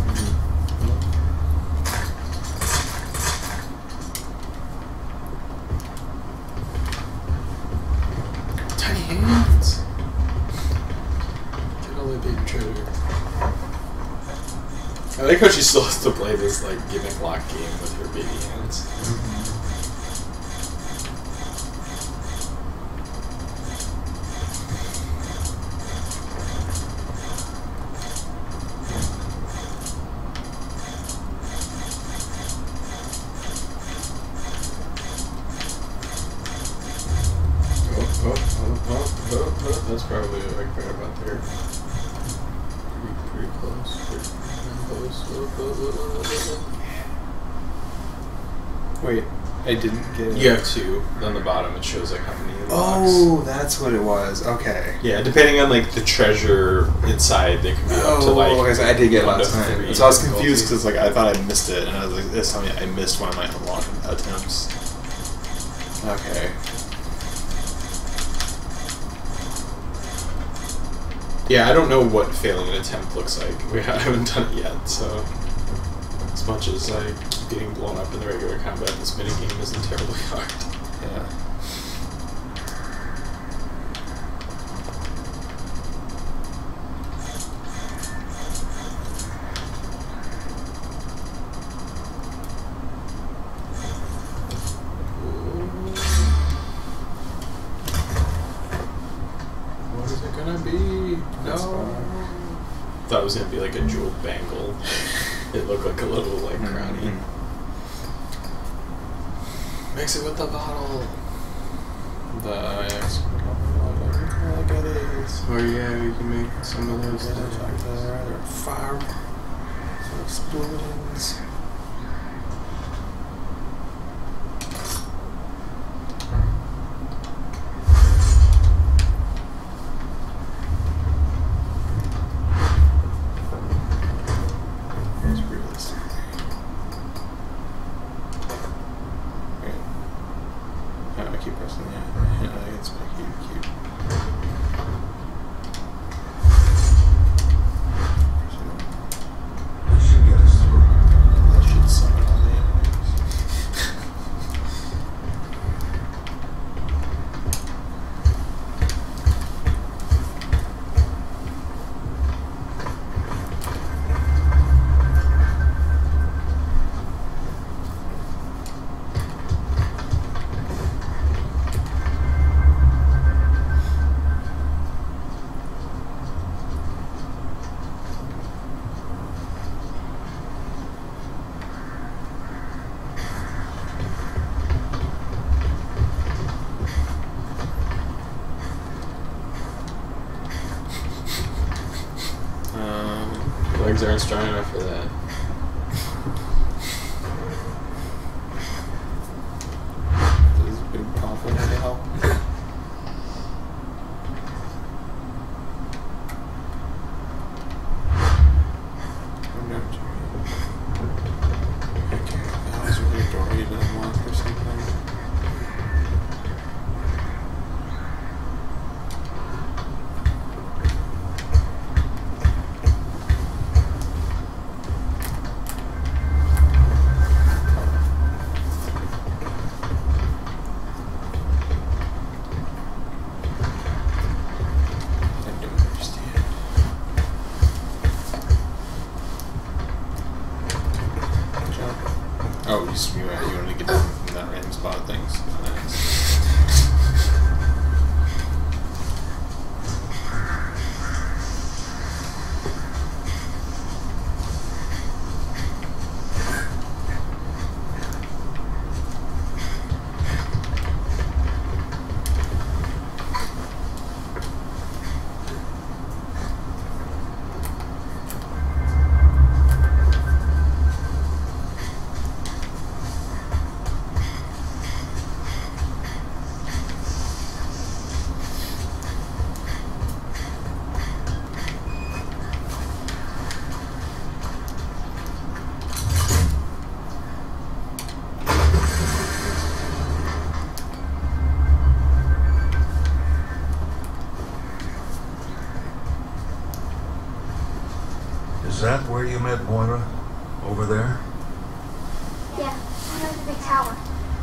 Tiny hands. Look at all that baby treasure. I like how she still has to play this like gimmick lock game with her baby hands. Oh, oh, oh, oh, oh, that's probably like right about there. Pretty, pretty close. Pretty close. Oh, oh, oh, oh, oh. Wait, I didn't get it. You have two. On the bottom, it shows like how many locks. Oh, that's what it was. Okay. Yeah, depending on like the treasure inside, they can be up to Oh, like. okay, so I did get it one last to time. three So I was difficulty. confused because like I thought I missed it, and I was like, "This telling me I missed one of my unlock attempts." Okay. Yeah, I don't know what failing an attempt looks like. We ha- I haven't done it yet, so as much as I keep getting blown up in the regular combat, this minigame isn't terribly hard. Yeah. What is it gonna be? No. Thought it was gonna be like a jeweled bangle. It looked like a little like crowny. Mix it with the bottle. The yes. Look at this. Or yeah, you can make some of those. Rather fire. Some explosions. It's realistic. Okay. Oh, I keep pressing that. Yeah, it's pretty cute. cute. This should get us through. That should summon all the enemies. Um, legs aren't strong enough for that. This is a big powerful to help. Oh, no, okay, that was really a door you didn't unlock or something. I don't understand. Jump. Oh, you, just, you, you wanted to get down from that random spot of things. Nice. Is that where you met Moira? Over there? Yeah, near the big tower.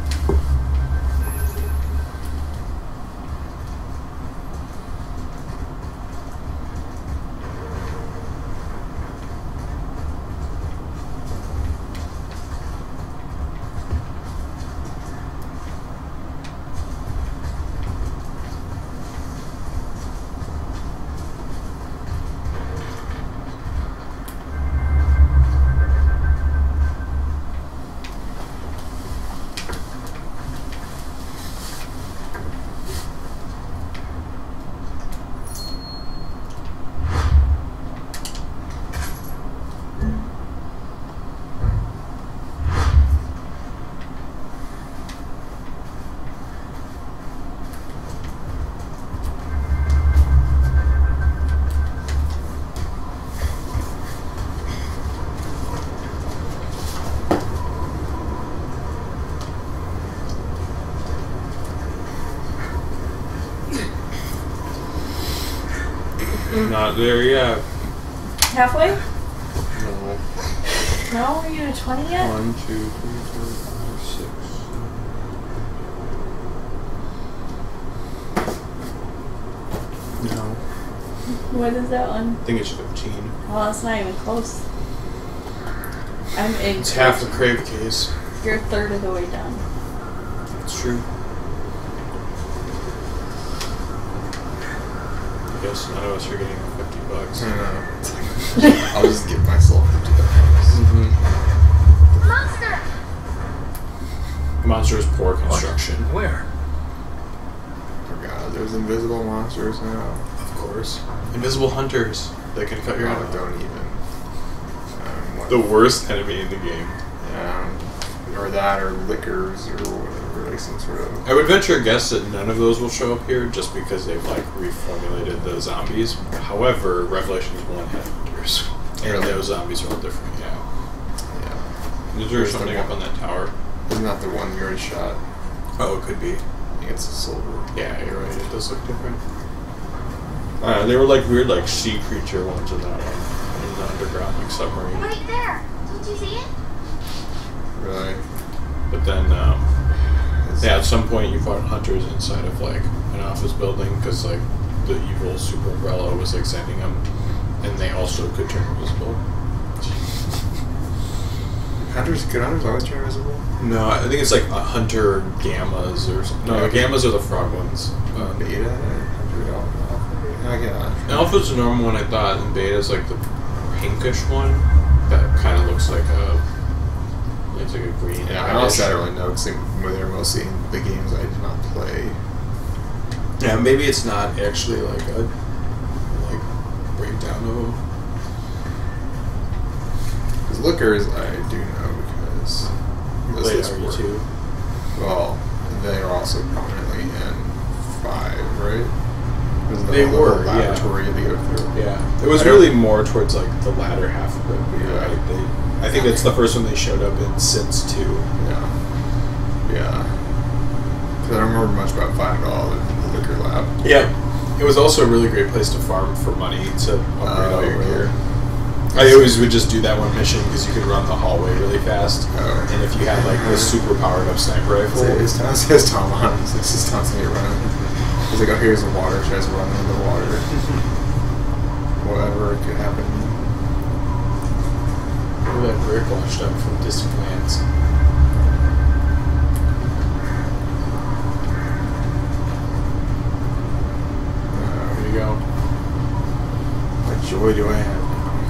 Not there yet. Halfway? No. No? Are you at twenty yet? One, two, three, four, five, six. No. What is that one? I think it's fifteen. Well, that's not even close. I'm in. It's half a crave case. You're a third of the way done. It's true. I guess none of us are getting fifty bucks. I know. I'll just give myself fifty bucks. Mm-hmm. Monster! Monster is poor construction. Where? Oh god, there's invisible monsters now. Of course. Invisible hunters that can cut your head Oh, off. don't even. Um, what- The worst enemy in the game. Um, or that, or liquors, or whatever, like some sort of. I would venture a guess that none of those will show up here just because they've like reformulated the zombies. However, Revelations one had hunters. And Really? those zombies are all different, yeah. Yeah. Is there There's something the up one- on that tower? Isn't that the one you already shot? Oh, it could be. I think it's a silver. Yeah, you're right. It does look different. Uh, they were like weird, like sea creature ones in that one, in the underground, like submarine. Right there! Don't you see it? Really? But then, um, It's- yeah, at some point you fought hunters inside of like an office building because like the evil super umbrella was like sending them, and they also could turn invisible. Hunters, could hunters always turn invisible? No, I think it's like a hunter gammas or something. No, the gammas are the frog ones. Uh, Beta? Hunter alpha? I get it. Alpha's the normal one I thought, and Beta's like the pinkish one that kind of looks like a. It's like a green. Yeah, I honestly I don't really know because they're mostly in the games I did not play. Yeah, maybe it's not actually like a like breakdown of them. Because Liquors I do know because They this are were- too. Well, they are also prominently in five, right? Was the They little were, yeah. laboratory they go through. Yeah, it was I don't- really more towards like the latter half of it. But you're Yeah. right. They, I think it's the first one they showed up in since two. Yeah. Yeah. Because I don't remember much about five at all, the, the liquor lab. Yeah, it was also a really great place to farm for money to upgrade all Oh, your really? gear. I always would just do that one mission because you could run the hallway really fast, Oh. and if you had like this super powered up sniper rifle, It's, it's, it's Tom on it. It's just constantly running. He's like, oh, here's the water. Tries to run into the water. Whatever could happen. look at that brick washed up from distant lands. Uh, There you go. what joy do I have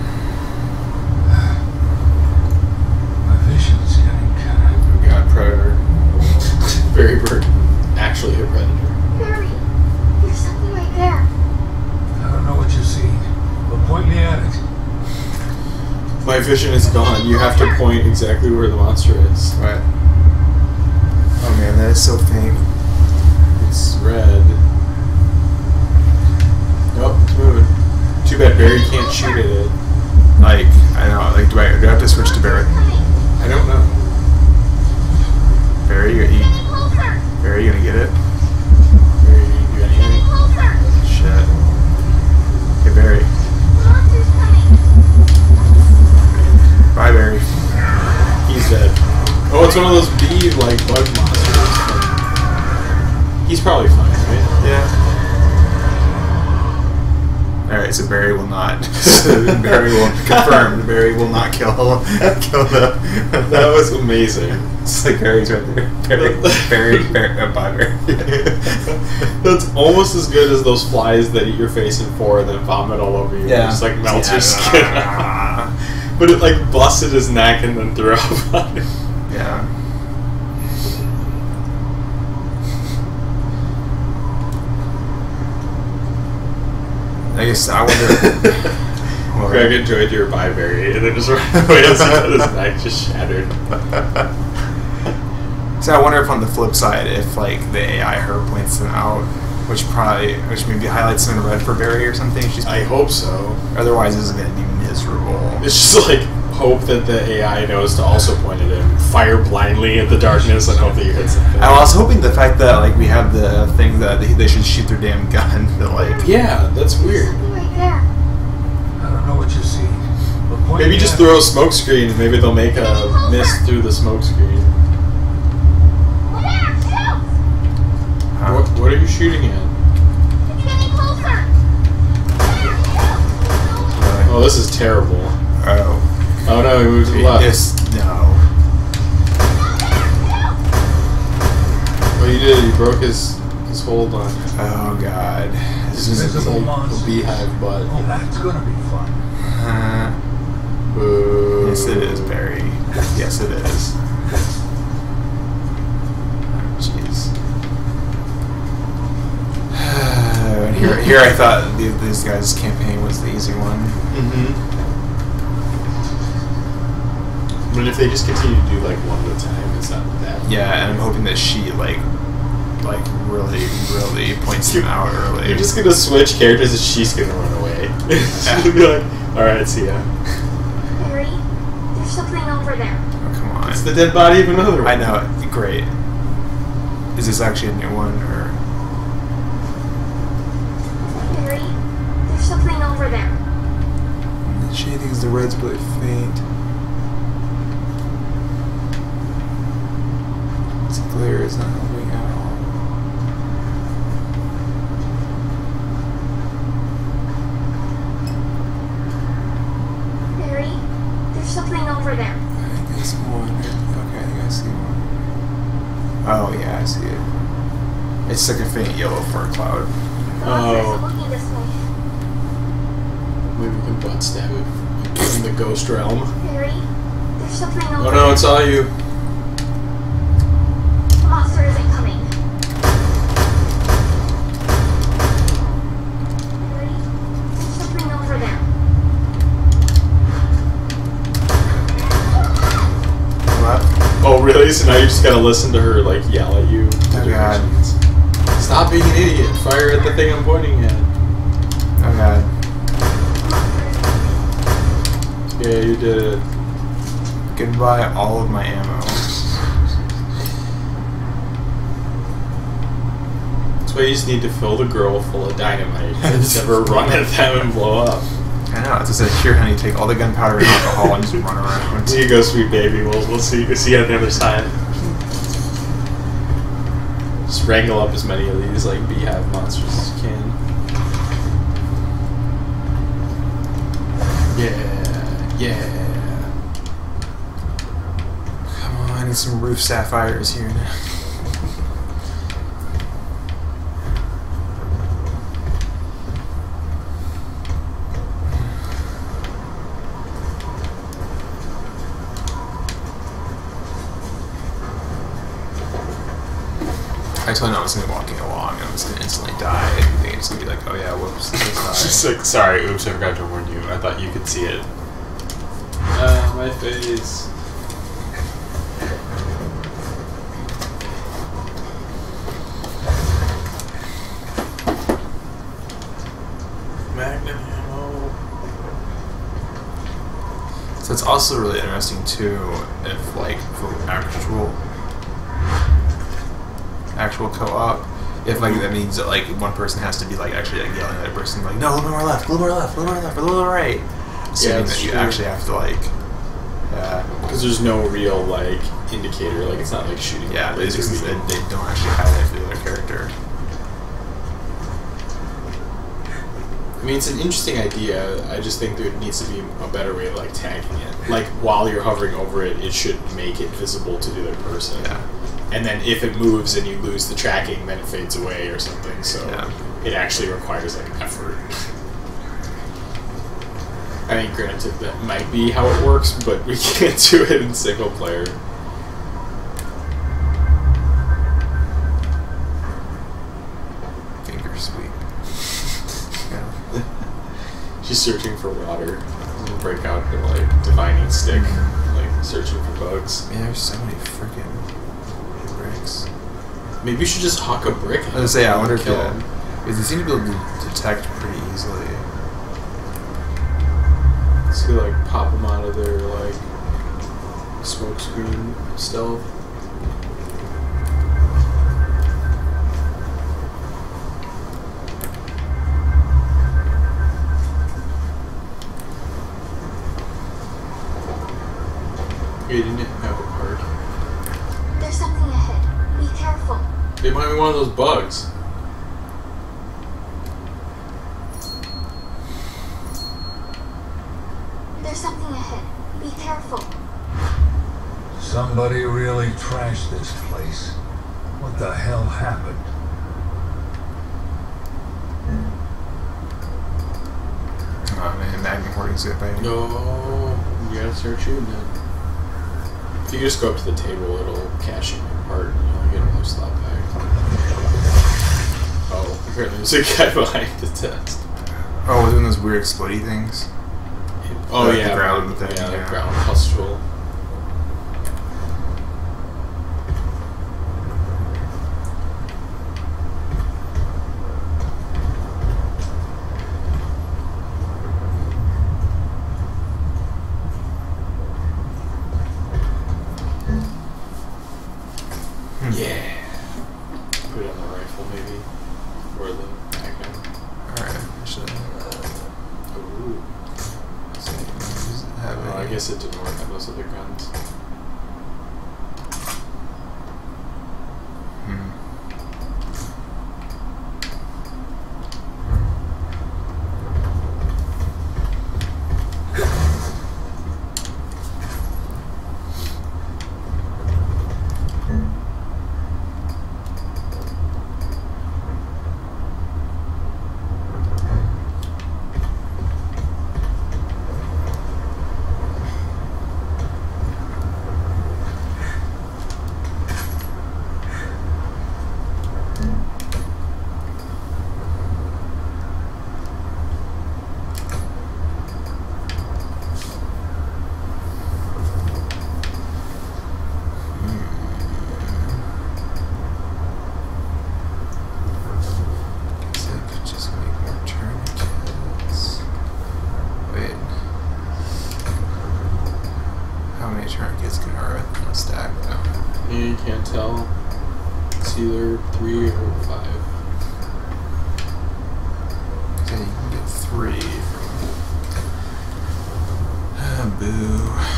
My vision's getting kind now? We got Predator. Very bird. Actually a predator. Barry, there's something right there. of... I don't know what you're seeing, but point me at it. My vision is gone. You have to point exactly where the monster is. What? Oh man, that is so faint. It's red. Nope, it's moving. Too bad Barry can't shoot at it. Like, I know, like, do I, do I have to switch to Barry? I don't know. Barry, you, you, Getting closer! Barry, you gonna get it? Barry, you didn't do Getting anything. closer! Shit. Hey, Barry. Monster's coming! Oh, it's one of those bee like bug monsters. He's probably fine, right? Yeah. Alright, so Barry will not. Barry will confirm. Barry will not kill kill the. That was amazing. It's like Barry's right there. Barry, Barry, Barry, uh, bye, Barry. That's almost as good as those flies that eat your face in four and then vomit all over you. Yeah. And just like melts Yeah. your skin. But it like busted his neck and then threw up on him. Yeah. I guess I wonder. Well, Greg enjoyed your bye Barry and then just ran away as he got his neck just shattered. So I wonder if on the flip side, if like the A I her points them out, which probably, which maybe highlights them in red for Barry or something. She's I hope so. otherwise this is gonna be miserable. It's just like hope that the A I knows to also point at him. Fire blindly at the darkness and hope that you hit something. I was hoping the fact that like we have the thing that they, they should shoot their damn gun. That like Yeah, that's weird. Something right there. I don't know what you see. But point Maybe me just at throw a smoke screen and maybe they'll make a mist through the smoke screen. Over there, shoot! huh? What, what are you shooting at? It's getting closer. Oh, this is terrible. Oh, Oh no, he moved to the left. yes, no. Well, you did. You broke his his hold on Oh god, this is Invisible a monsters. beehive butt. Oh, that's gonna be fun. uh, Boo. yes it is, Barry. Yes it is. Oh, jeez. And here, here I thought the, these guys' campaign was the easy one. Mm-hmm. But if they just continue to do like one at a time, it's not that. Yeah, and I'm hoping that she like, like really, really points them out early. You're just gonna switch characters and she's gonna run away. She'll be like, alright, see ya. Barry, there's something over there. Oh, come on. It's the dead body of another one. I know. Great. Is this actually a new one or? Barry, there's something over there. The shadings, the red's really faint. This glare is not helping at all. Barry, there's something over there. I think there's one. Okay, I think I see one. Oh yeah, I see it. It's like a faint yellow fur cloud. The monsters Oh. are looking this way. Maybe we can butt stab it in the ghost realm. Barry, there's something over Oh there. no, it's all you. The monster isn't coming. Barry, there's something over there. What? Oh really? So now you just gotta listen to her like yell at you. Oh god. Stop being an idiot. Fire at the thing I'm pointing at. Oh god. Yeah, you did it. Goodbye, all of my ammo. That's why you just need to fill the girl full of dynamite and never run at them and blow up. I know. It's just like, here, honey, take all the gunpowder and alcohol and just run around. Here you go, sweet baby. We'll, we'll see, see you on the other side. Just wrangle up as many of these like beehive monsters as you can. Yeah, yeah. Come on, I need some roof sapphires here now. I totally know I was gonna be walking along and I was gonna instantly die and you think it's gonna be like, oh yeah, whoops, this Just died. like, sorry, oops, I forgot to warn you. I thought you could see it. Ah, my face. Magnum ammo. So it's also really interesting too if like for actual actual co-op, if like that means that like one person has to be like actually like yelling at a person like, no, a little more left, a little more left, a little more left, a little more right. Assuming that's that you true. actually have to like Yeah. Because there's no real like indicator. Like it's not like shooting. Yeah, they laser just they, beam. they don't actually highlight the other character. I mean, it's an interesting idea. I just think there needs to be a better way of like tagging it. Like while you're hovering over it, it should make it visible to the other person. Yeah. And then if it moves and you lose the tracking, then it fades away or something. So Yeah. it actually requires like effort. I think, granted, that might be how it works, but we can't do it in single player. Finger sweep. Yeah. She's searching for water. And break out her like divining stick, like searching for bugs. Man, there's so many freaking bricks. Maybe you should just hawk a brick. I was gonna say, I wonder if kill yeah, him. because they seem to be able to detect pretty easily. So like pop them out of their like smoke screen stealth. You didn't have a card. There's something ahead. Be careful. It might be one of those bugs. There's something ahead. Be careful. Somebody really trashed this place. What the hell happened? Oh man, Magnum Hoarding's good by No, you gotta start shooting it. If you just go up to the table, it'll cash in your part and you'll get another slot back. Oh, apparently there's a guy behind the desk. Oh, doing those weird explodey things. Oh The- yeah, the ground right, thing, yeah, yeah. the ground pustule. Yeah. Put it on the rifle maybe, or the magnum. Alright, should Ooh. have Oh, I any- guess it didn't work on those other guns. Hmm. Guess I could just make more tourniquets. Wait. How many tourniquets can are in a stack though? You can't tell. It's either three or five. So you can get three from. Ah, boo.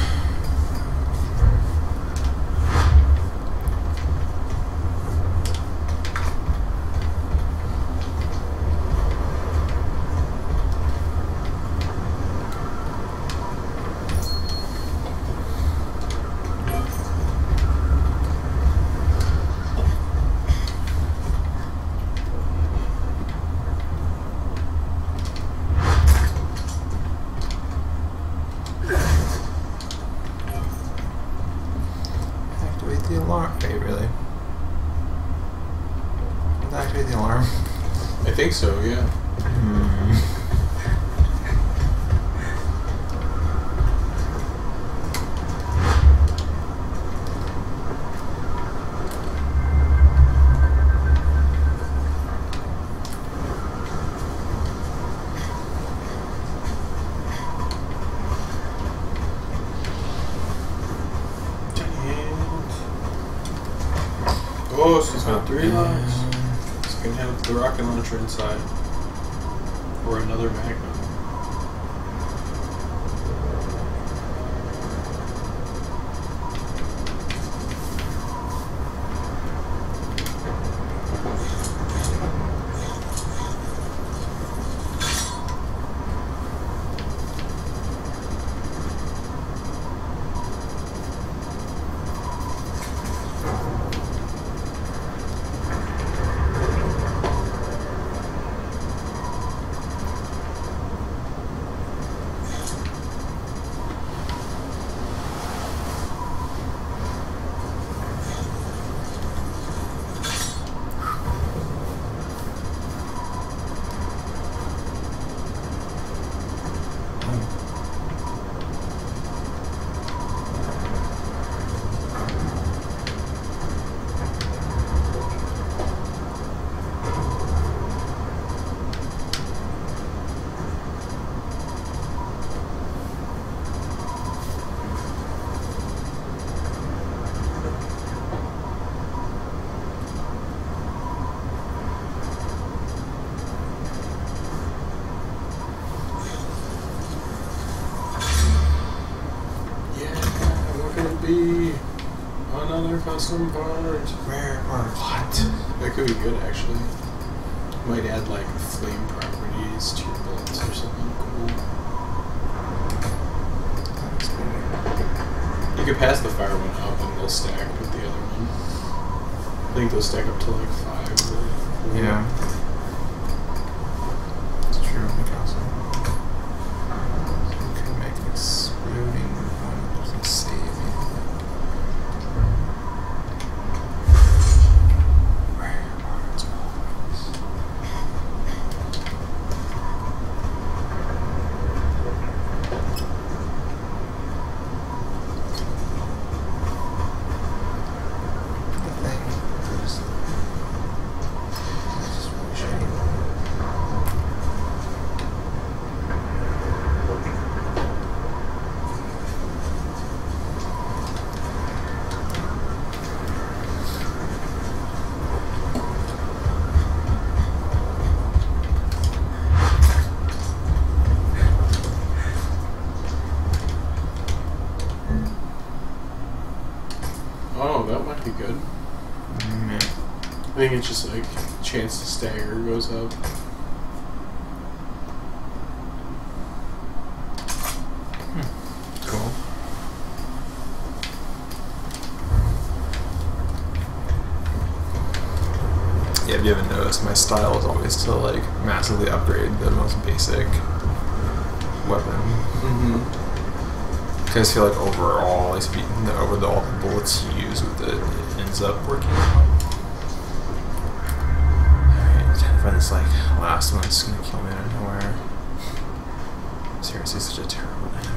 Activate the alarm. Wait, really? Activate the alarm. I think so, yeah. Hmm. Oh, so it's got three Yeah. locks. It's gonna have the rocket launcher inside. Or another magnum. another custom part. Rare part. What? That could be good, actually. Might add, like, flame properties to your bullets or something cool. That's cool. You could pass the fire one up and they'll stack with the other one. I think they'll stack up to, like, five. Or four. Yeah. It's true. We can also we can make an exploding one that doesn't save anything. Rare parts always. The thing is, it's just really shitty. Oh, that might be good. Mm, yeah. I think it's just like chance to stagger goes up. Cool. Yeah, if you haven't noticed, my style is always to like massively upgrade the most basic weapon. Mm-hmm. Because I feel like overall, like speaking the over the all the bullets you use with it, it ends up working out. Alright, trying to find this like last one that's gonna kill me out of nowhere. Seriously, such a terrible enemy.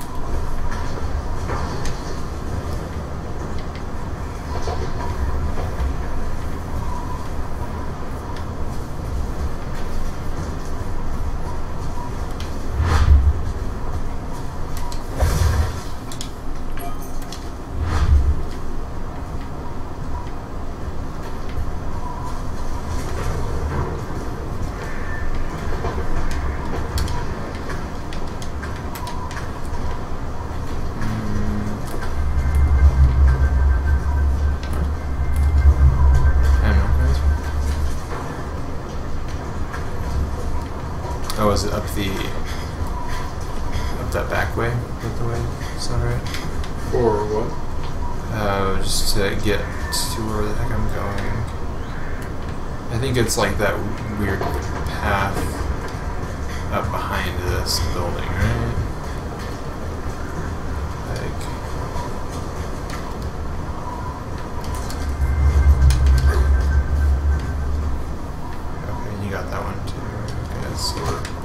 Oh, is it up the up that back way? Is that the way? Is that right? Or what? Uh, just to get to where the heck I'm going. I think it's like that weird path up behind this building, right? Like. Okay, you got that one too. Okay, let's see.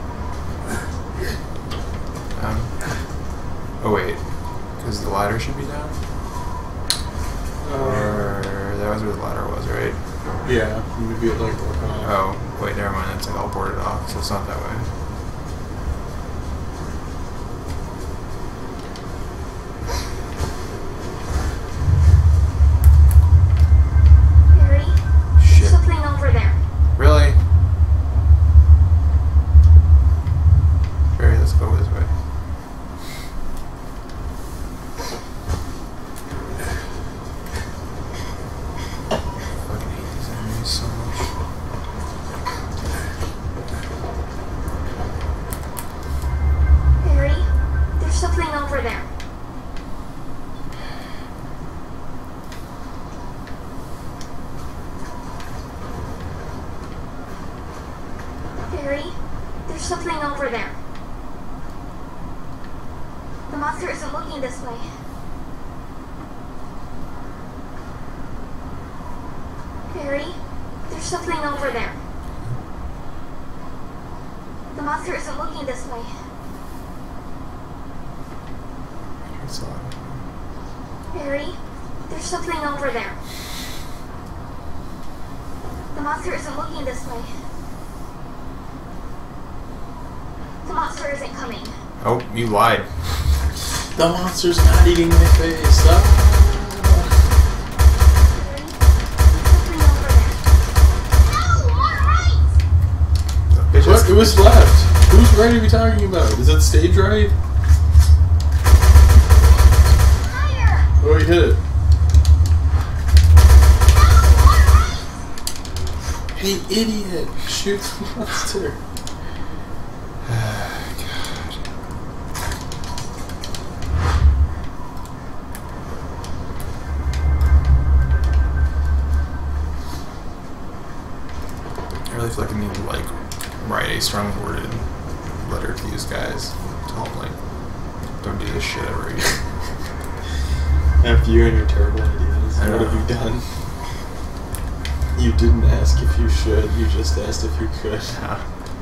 Um. Oh wait, because the ladder should be down. Or that was where the ladder was, right? Yeah, maybe it like work on. Oh, wait, never mind. That's like all boarded off, so it's not that way. Harry, Shit. there's something over there. Really? Barry, let's go this way. Fucking hate these enemies so much. Harry, there's something over there. Harry, there's something over there. The monster isn't looking this way. Harry, there's something over there. The monster isn't looking this way. It's a lot. Harry, there's something over there. The monster isn't looking this way. The monster isn't coming. Oh, you lied. The monster's not eating my face. Ah. Harry, there's something over there. No, alright! Bitches. What? It was left. Whose right are we talking about? Is that stage right? Higher! Oh, he hit it. Hey, idiot! Shoot the monster. I really feel like I need to like write a strong worded letter to these guys. Tell them like, don't do this shit ever again. After you and your terrible ideas, I what know. have you done? You didn't ask if you should, you just asked if you could. Yeah.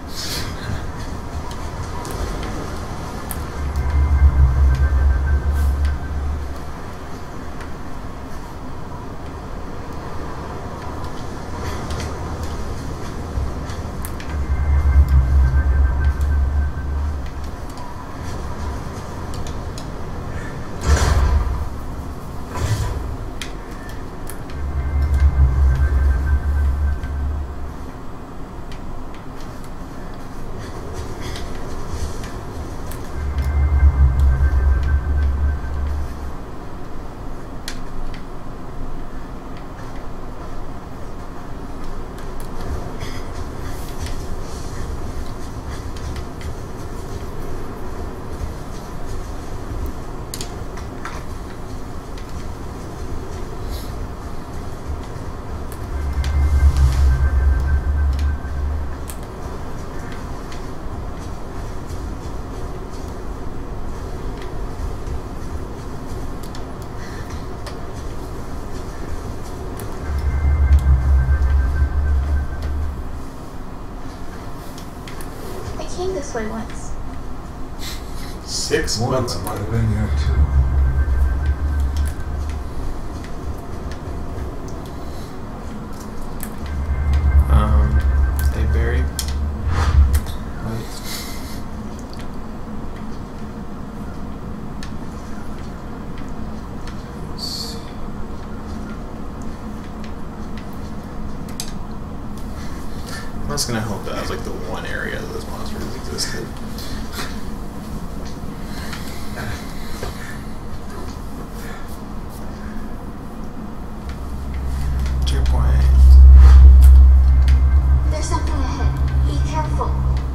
I came this way once. Six Moira months. might have been here too. Um, hey Barry. Wait. S- I'm just gonna hope that was like the one area that those monsters existed. Checkpoint. There's something ahead. Be careful.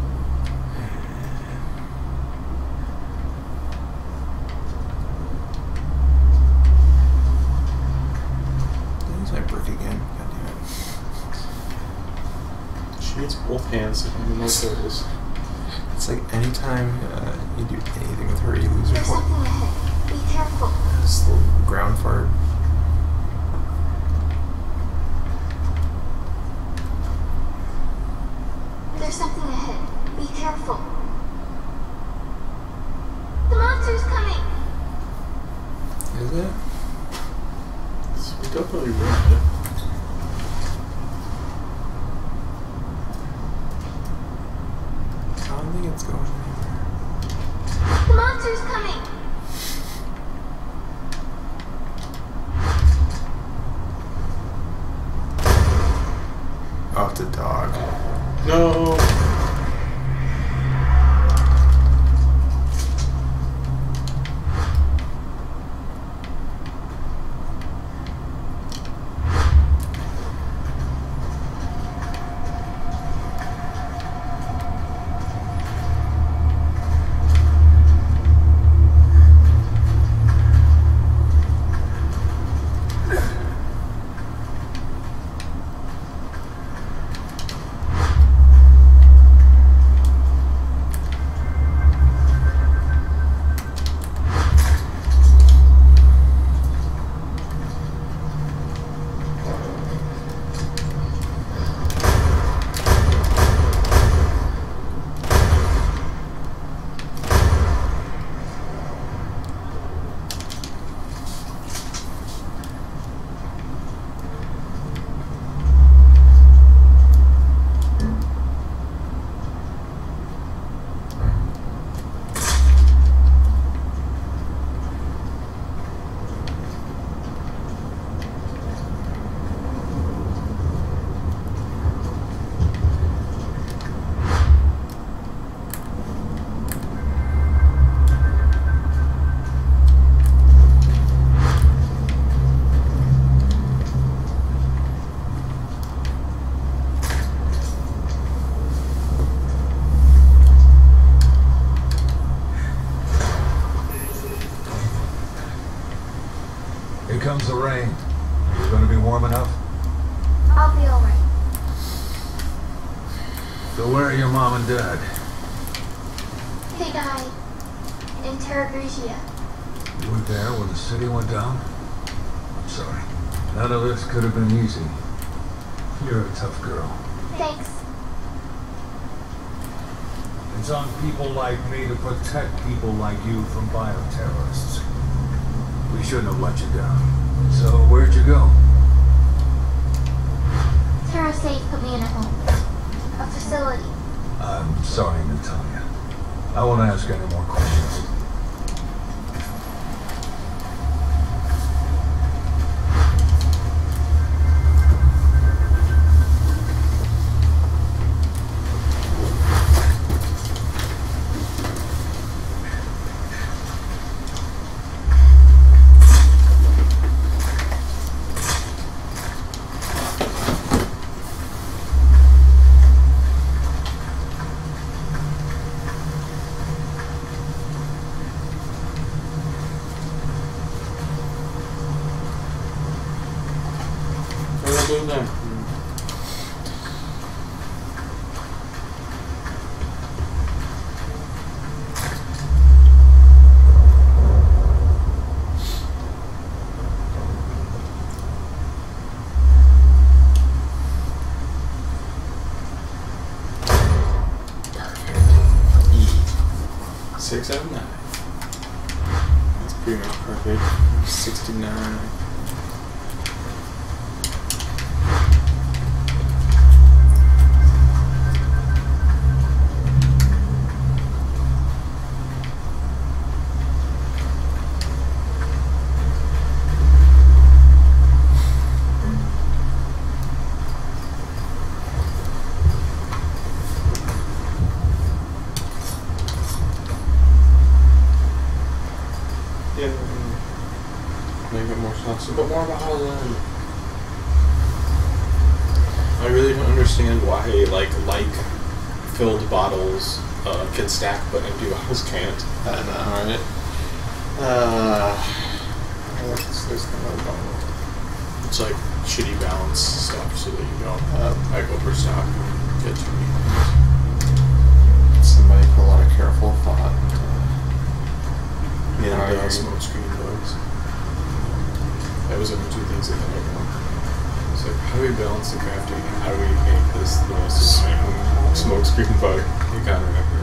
Use my brick again. God damn it. She needs both hands to come in those circles. It's like anytime uh, you do anything with her, you lose your There's point. something ahead. Be careful. This little ground fart. There's something ahead. Be careful. The monster's coming. Is it? We definitely ruined it. I don't think it's going anywhere. The monster's coming. Oh, it's a dog. No. You gonna be warm enough? I'll be alright. So where are your mom and dad? They died in Terra Grigia. You were there when the city went down? I'm sorry. None of this could have been easy. You're a tough girl. Thanks. It's on people like me to protect people like you from bioterrorists. We shouldn't have let you down. So where'd you go? Terra Safe put me in a home. A facility. I'm sorry, Natalia. I won't ask any more questions. Doing that. Six out of nine. That's pretty much perfect. Sixty-nine. Yeah, make it more sense. But more about Helen. I really don't understand why, like, like filled bottles uh, can stack, but empty bottles can't. I don't know. Alright. Uh, there's, there's another bottle. It's like shitty balance stuff so that you don't uh, like overstock and get too many things. Somebody put a lot of careful thought into Yeah, how uh, you- smoke screen bugs. That was only two things that I know. It's like, how do we balance the crafting and how do we make this the most exciting smoke screen bug encounter ever?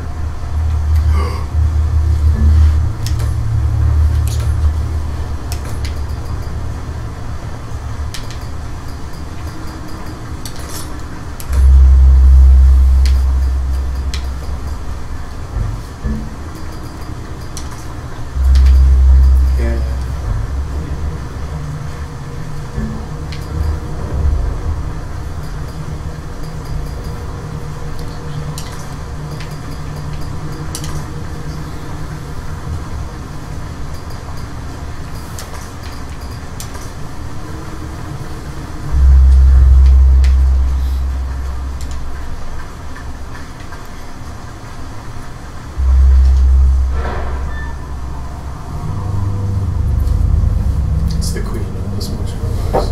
The queen of the smoke screen bugs.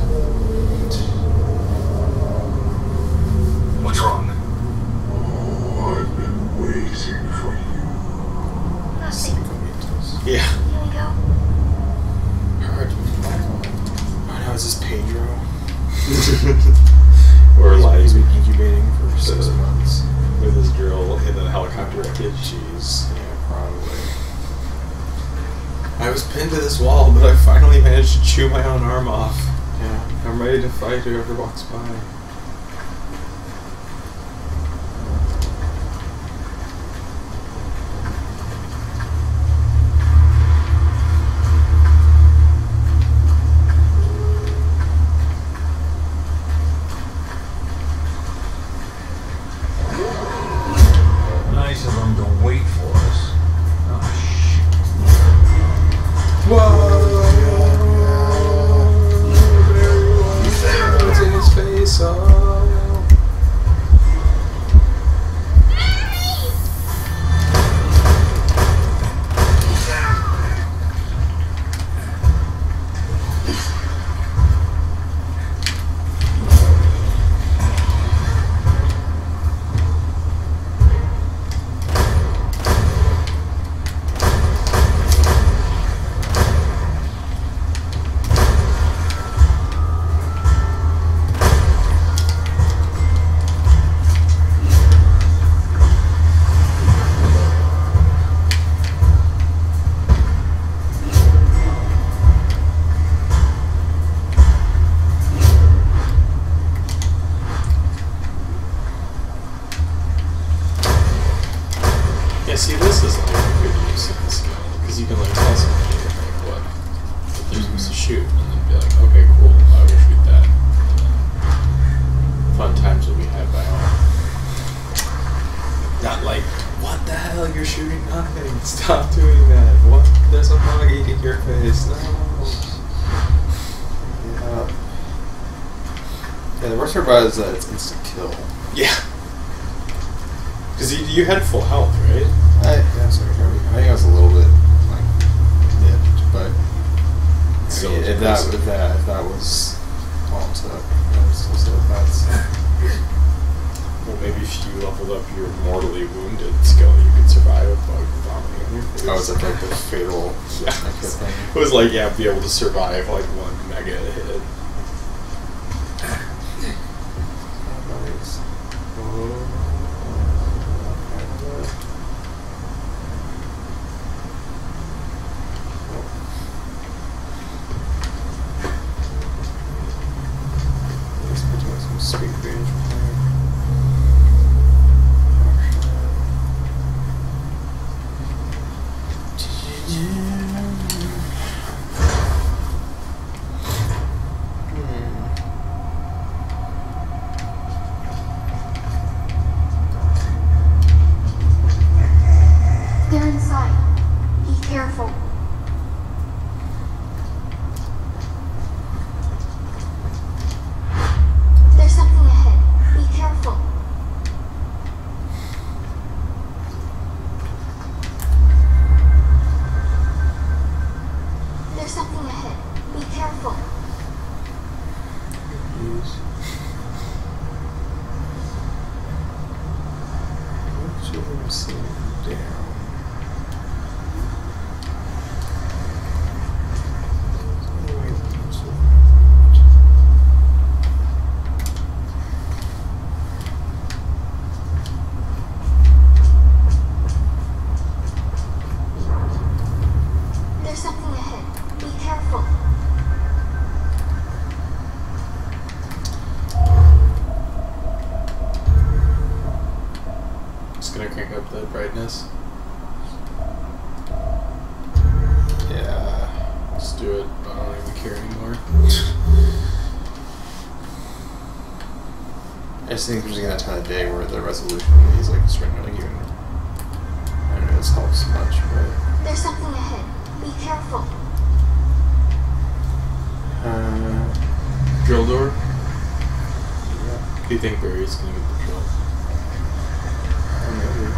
What's wrong? I've been waiting for you. Nothing. Yeah. Here we go. Hard. Oh, now is this Pedro? Or like He's been incubating for six Uh, months. with his drill in the helicopter wreckage. Jeez. Yeah, probably. I was pinned to this wall, but I finally managed to chew my own arm off. Yeah, I'm ready to fight whoever walks by. Nice of them to wait for us. Oh, shit. Whoa! There he was. It's in his face. Oh. Stop doing that. What? There's a bug eating your face. No. Yeah. Yeah, the worst part about it is that it's instant kill. Yeah. Because you, you had full health, right? I, yeah, sorry, I think I was a little bit, like, nipped, but I mean, if, that, if, that, if that was all it took, I would still say that's... Well, maybe if you leveled up your mortally wounded skill, you could survive a bug vomiting on your face. Oh, it's like, like the fatal yeah. like, thing. It was like, yeah, be able to survive like one mega hit. Speed range. They're inside. Be careful. There's something ahead. Be careful. There's something ahead. Be careful. Use. What should we see down? There's something ahead. Be careful. Just gonna crank up the brightness. Yeah. Just do it. I don't even care anymore. I just think we're just gonna time of day where the resolution of these like extremely like even I don't know if this helps much, but There's something ahead. Be careful. uh Drill door? yeah. Do you think Barry's gonna get the drill? I don't know.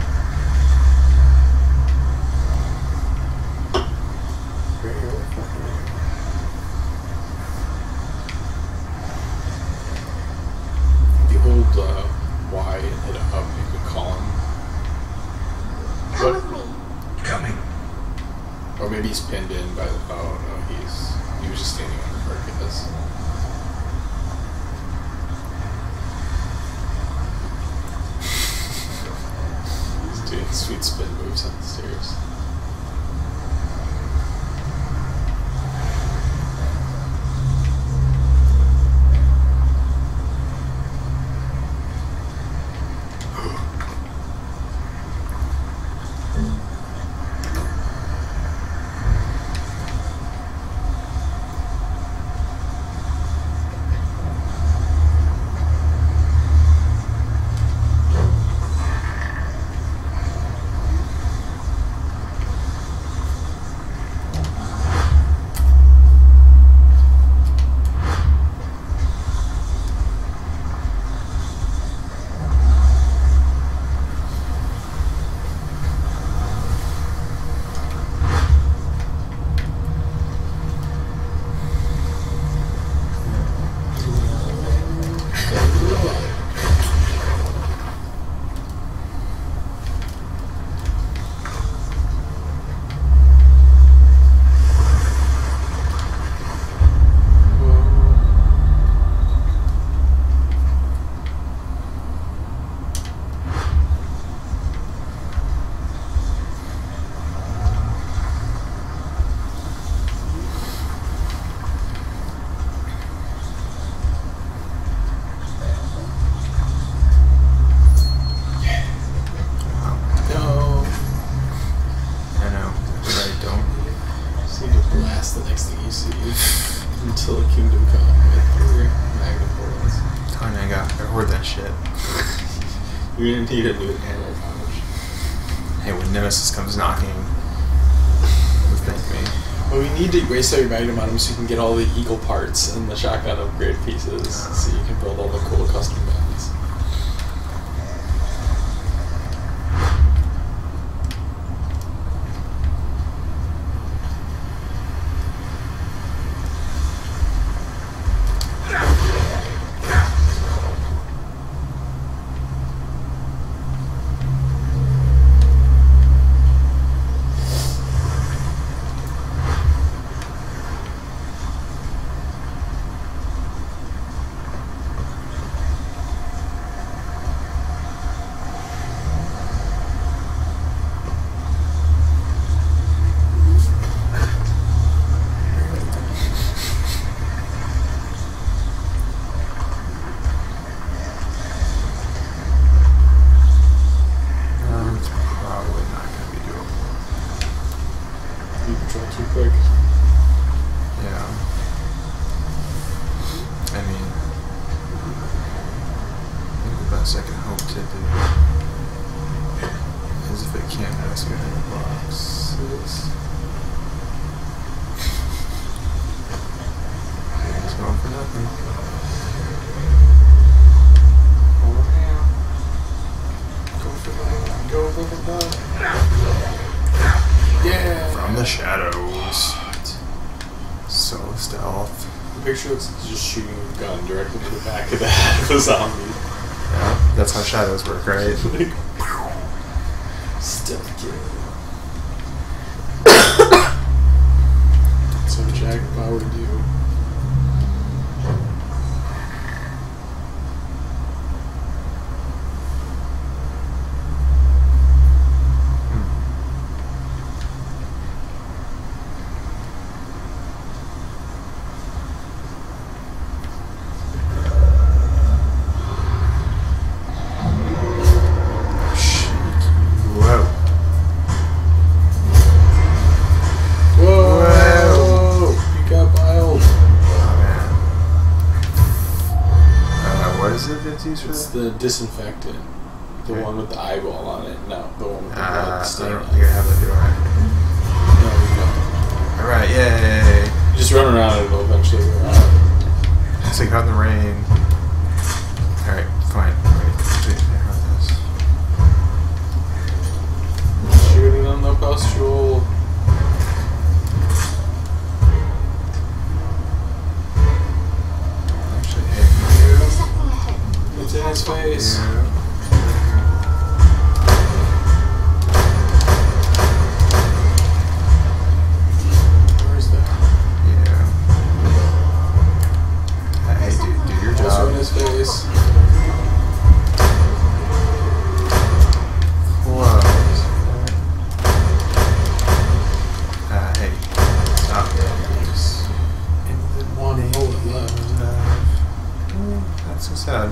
Very well fucking If you hold uh, Y and hit it up, you could call him. Come What? with me. Coming. Or maybe he's pinned in by the. Oh no, he's. He was just standing on the carcass. He's doing sweet spin moves on the stairs. Until the kingdom come with your magnet portals. Oh, I got I hoard that shit. You're gonna need a new ammo pouch. Hey, when Nemesis comes knocking, Well, we need to waste all your magnum on him so you can get all the eagle parts and the shotgun upgrade pieces, so you can build all the cool custom guns. From the shadows. So stealth. The picture looks like just shooting a gun directly to the back of the head of a zombie. Yeah, that's how shadows work, right? Stealth kill. That's what Jack Bauer do. It's the disinfectant. The okay. one with the eyeball on it. No, the one with the uh, blood stain. I don't think I have that, do I? No, you don't. Alright, yay! You just run around and it'll eventually go out. So you got in the rain. Alright, fine. Wait, this. Shooting on the pustule. It's in his face. Yeah. Where is that? Yeah. Hey, dude, do your job. Also in his face. Close. Uh, hey. Stop. And then one bullet left. That's so sad.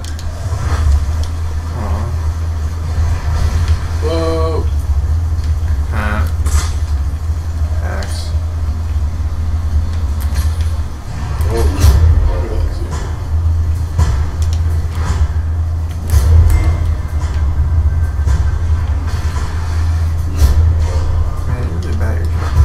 Aww. Whoa. Hat. Axe. Oh. Look at that, dude. Man, you're really bad at your job.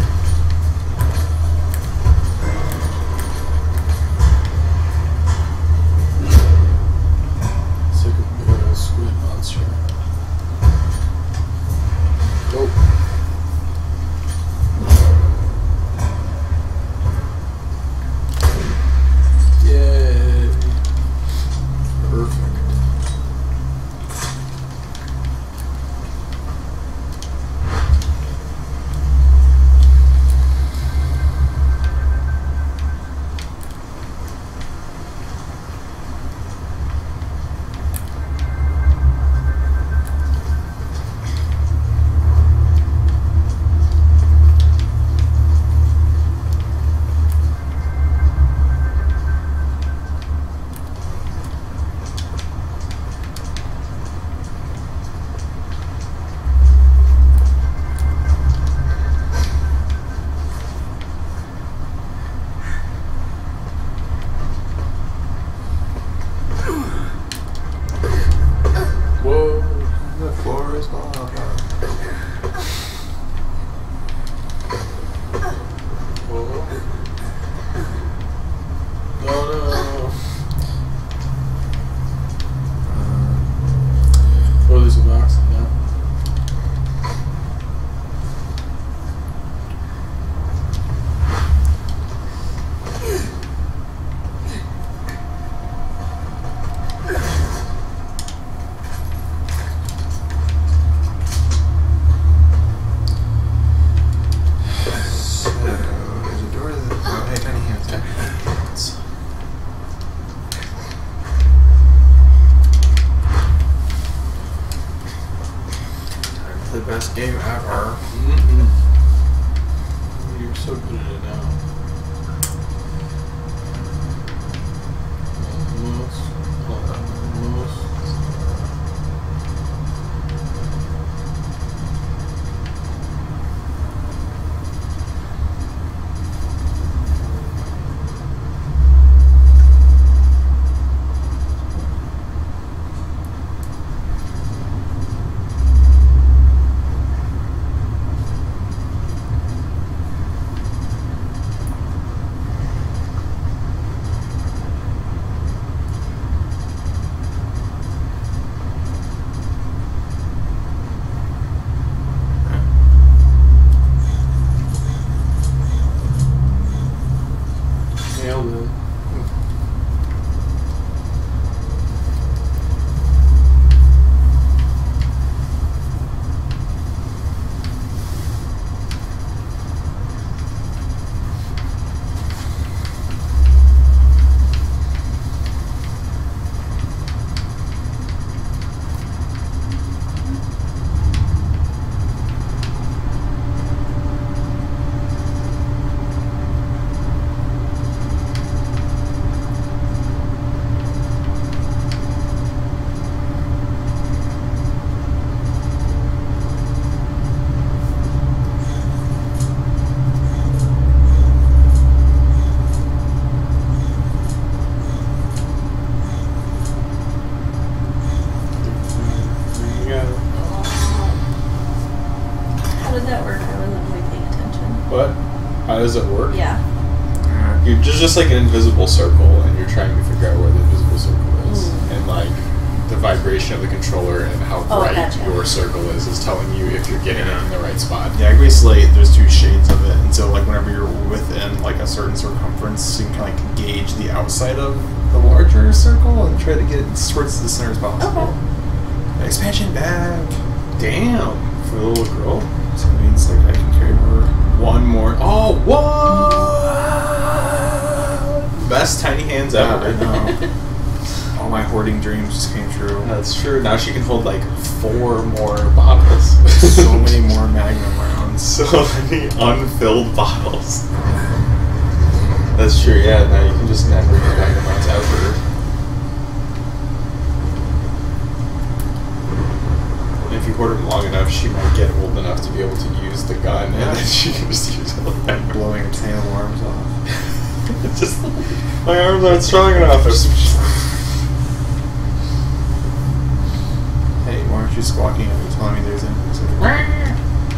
Best game ever. Mm-hmm. You're so good at it now. Almost. Almost. Nailed it. How did that work? I wasn't really paying attention. What? How does it work? Yeah. You're just, just like an invisible circle, and you're trying to figure out where the invisible circle is. Mm. And like the vibration of the controller and how Oh, bright gotcha. your circle is is telling you if you're getting it in the right spot. Yeah, basically there's two shades of it, and so like whenever you're within like a certain circumference, you can kind of like gauge the outside of the larger circle and try to get it towards the center as possible. Okay. Expansion back. Damn, for the little girl. So it means like I can carry more. One more. Oh, what? Best tiny hands Yeah, ever. I know. All my hoarding dreams just came true. That's true. Now she can hold like four more bottles. So many more Magnum rounds. So many unfilled bottles. That's true, yeah. Now you can just never get Magnum rounds ever. And if you hoard them long enough, she might get old enough to be able to use the gun, Yeah. and then she can just use it like that. Blowing her tail arms off. Just, my arms aren't strong enough. Hey, why aren't you squawking at me telling me there's enemies over there?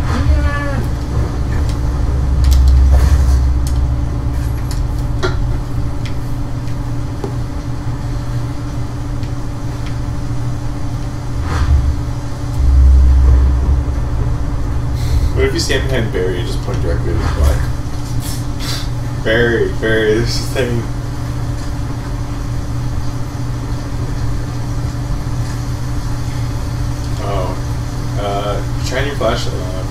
What if you stand behind Barry and just point directly at his butt? Barry, Barry, there's a thing. Oh. Uh, shine your flashlight on.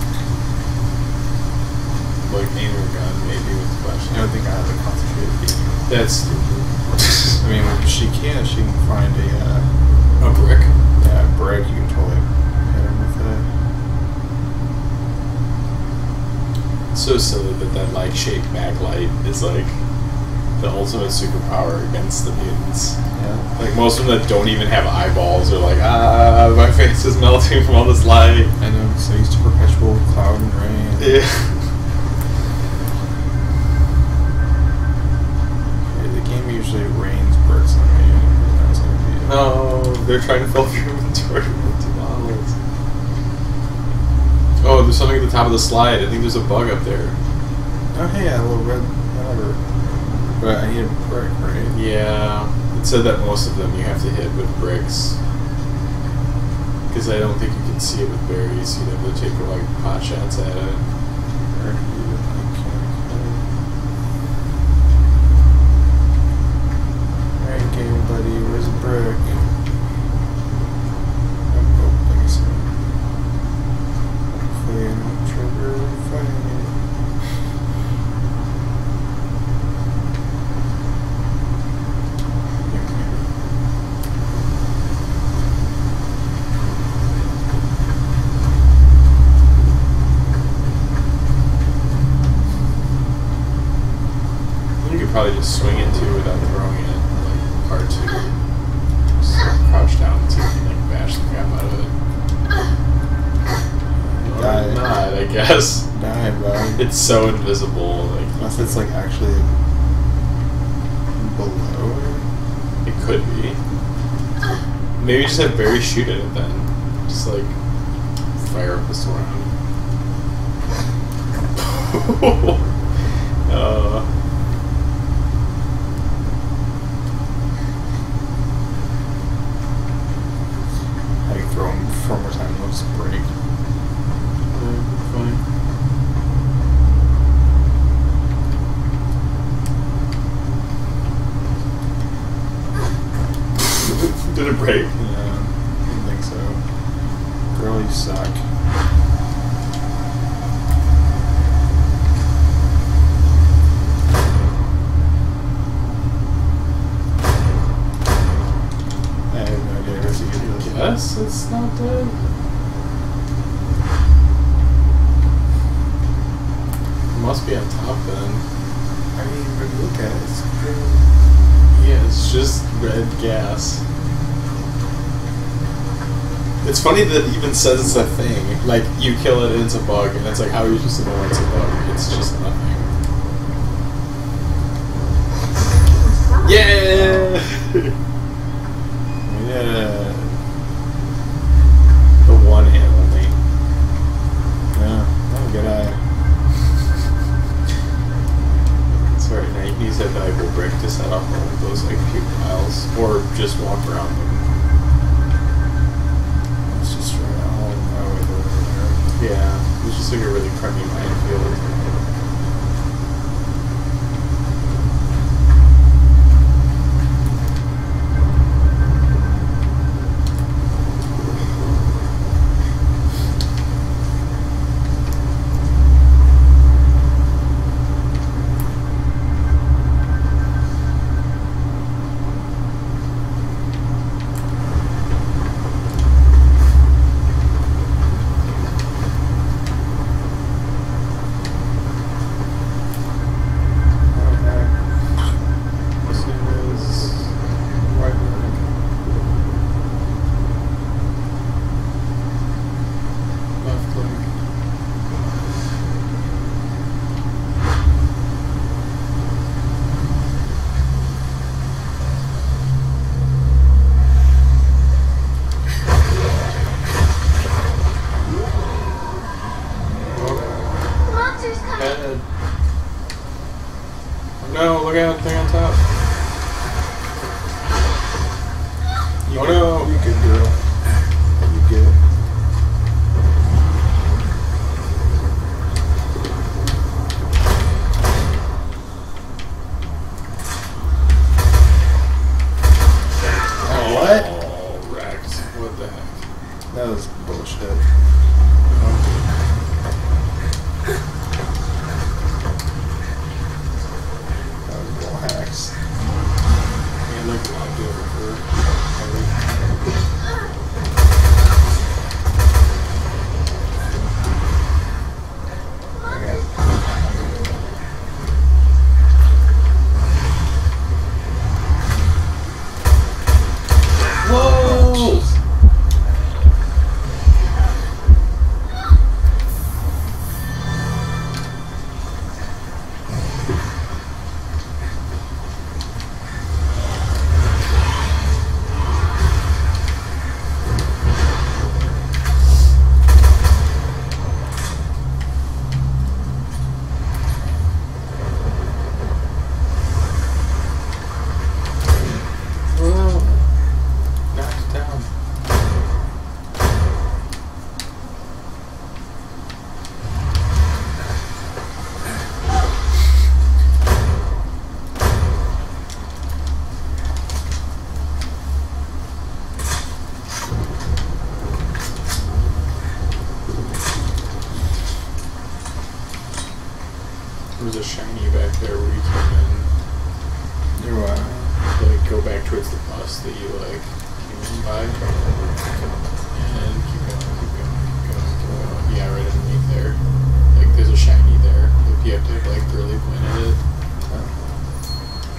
Like aim your gun, maybe with the I flashlight. don't think I have a concentrated beam. That's I mean, if she can, she can find a, uh, a brick. yeah, a brick, you can totally hit him with it. It's so silly that that like shaped backlight is like the ultimate superpower against the mutants. Yeah. Like most of them that don't even have eyeballs are like, ah, my face is melting from all this light. I know, so used to perpetual cloud and rain. Yeah. Yeah, the game usually rains bricks on me. And that's gonna be it. No, they're trying to fill up your inventory with two bottles. Oh, there's something at the top of the slide. I think there's a bug up there. Oh, hey, a little red whatever. But I need a brick, right? Yeah. It said that most of them you have to hit with bricks. Because I don't think you can see it with berries. You'd have to take like pot shots at it. Or even like, uh, Alright, game buddy, where's the brick? Oh, oh, I guess so. Hopefully I don't trigger fighting it. to swing it to without throwing it, like R two. Just crouch down and see if you can like bash the crap out of it. Or Die. not, I guess. Die, bro. It's so invisible. Like Unless it's like actually below. it could be. Maybe just have Barry shoot at it then. Just like fire a pistol around. uh, I can throw them four more times and they'll just break. fine. Did it break? Yeah, I don't think so. Girl, you suck. I have no idea where to get this. Yes, it's not dead. It must be on top then. I mean, but look at it. It's green. Yeah, it's just red gas. It's funny that it even says it's a thing. Like, you kill it and it's a bug, and it's like, how are you supposed to know it's a bug? It's just nothing. Yeah! Yeah. The one and only. Yeah. Oh, good eye. Sorry, now you can use that valuable brick to set off all of those, like, puke piles. Or just walk around them. Let's just try it all the way over there. Yeah, it's just like a really crummy minefield. No, look out, thing on top. You Oh good, no! You good, girl. You good. Oh, what? Oh, wrecked. What the heck? That was bullshit. That was bull hacks. And like locked over for Whoa! knocked down. There's a shiny back there where you came in. You're what? Like, go back towards the bus that you, like, came in by. And keep going, keep going, keep going, keep going. Yeah, right underneath there. Like, there's a shiny there. If you have to, like, really point at it.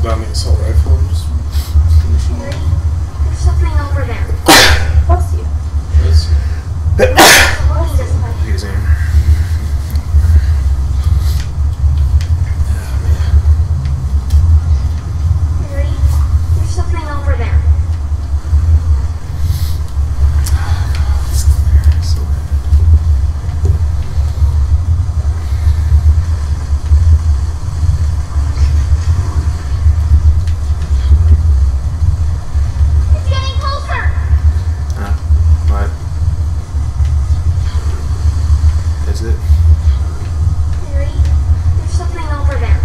down the assault rifle and just finish him Harry, off. there's something over there. Bless you. Yes. Looking this way. Easy. Harry, there's something over there. So bad. It's getting closer. Huh? What? Is it? Harry, there's something over there.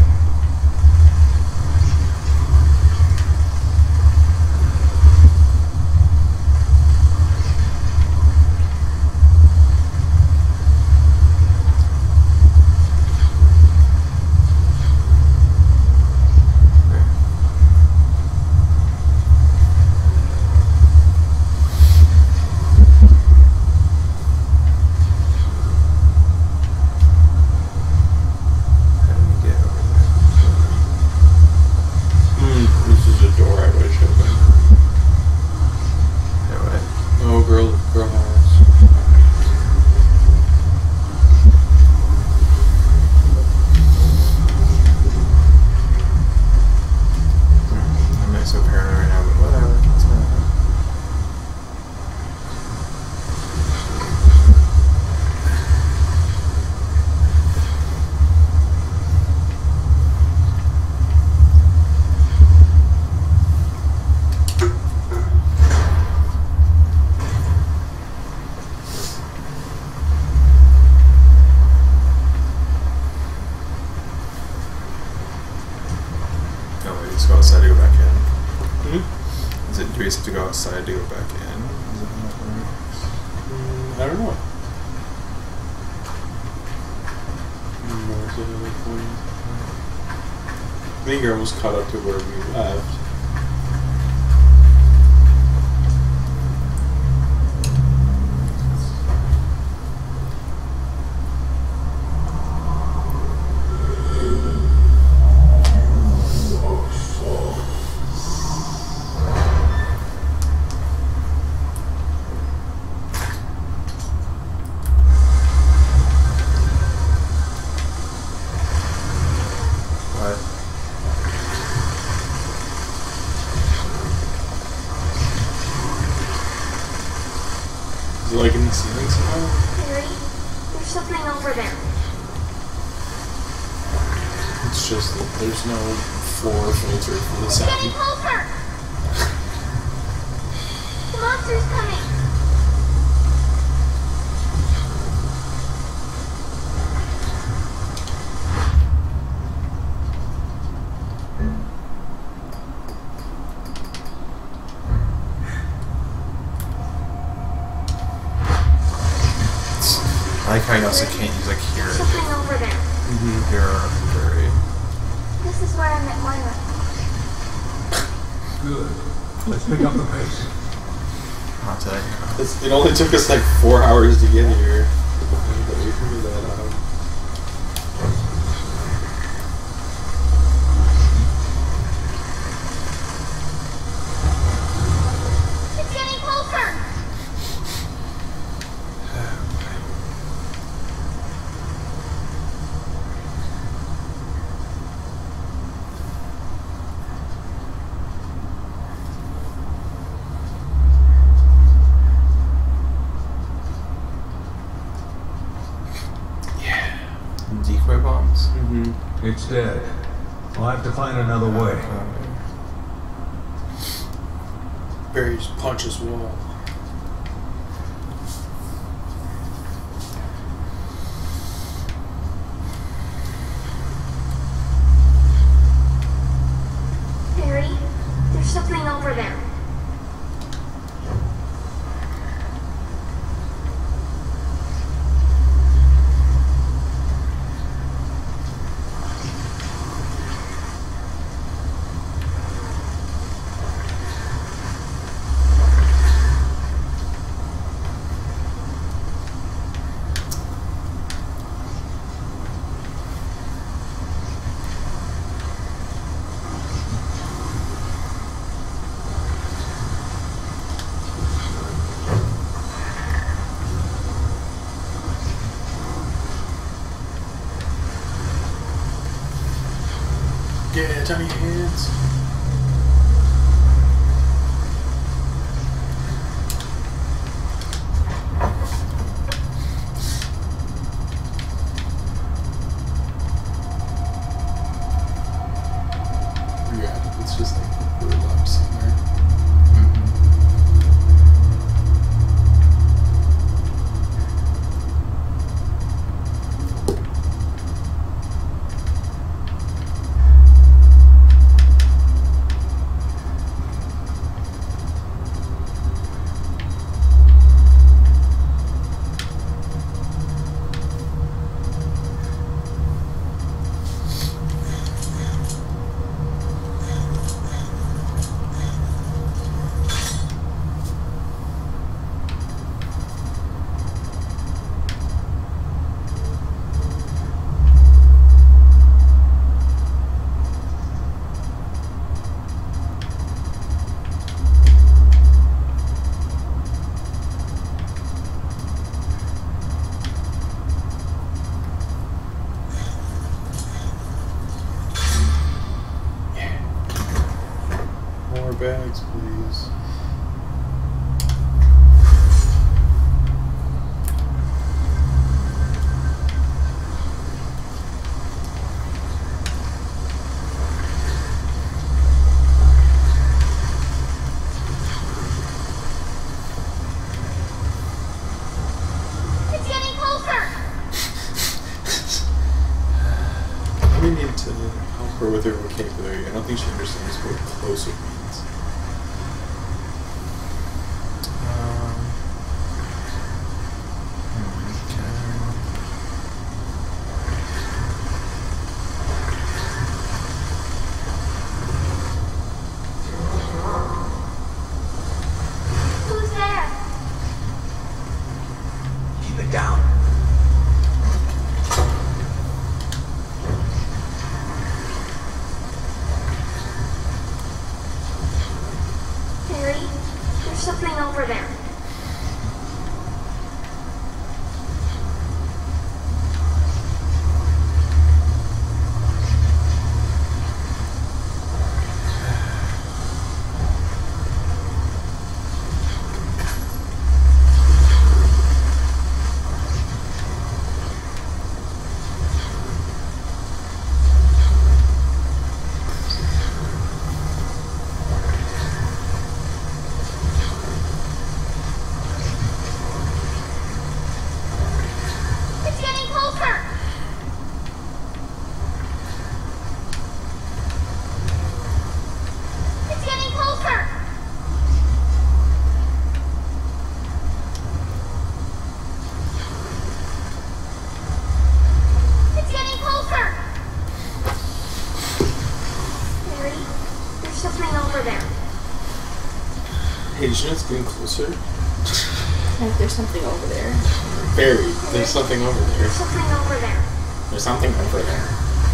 How do we get over there? Hmm, this is a door I wish open. No way. Oh, girl, girl house. I'm not so paranoid right now, but whatever. It's fine. Oh, we just go outside to go back in. Hmm? Is it, do we just have to go outside to go back in? Is it how that works? Mm, I don't know. Mm, where's the other point? I think you're almost caught up to where we left. What? Is it like in the ceiling somehow? Harry, there's something over there. It's just that there's no floor filter for the It's getting sound. closer. The monster's coming. I like how you also can't use like hear There's it. something over there. Mm-hmm. You're very. This is where I met Moira. Good. Let's pick up the pace. I'll tell you. It's, it only took us like four hours to get here. But we figured that out. It's getting closer. Decoy bombs. Mm-hmm. It's dead. We'll have to find another way. Barry just punches wall. Harry, there's something over there. Yeah, tiny hands. Yeah, it's just like really left somewhere. More bags, please. It's getting closer! We need to help her with her vocabulary. I don't think she understands what closer means. Um, Who's there? Keep it down. Harry, there's something over there. It's getting closer! It's getting closer! It's getting closer! Harry, there's something over there. Hey, did you know it's getting closer? Like there's something over there. Barry, there's something over there. There's something over there. There's something over there.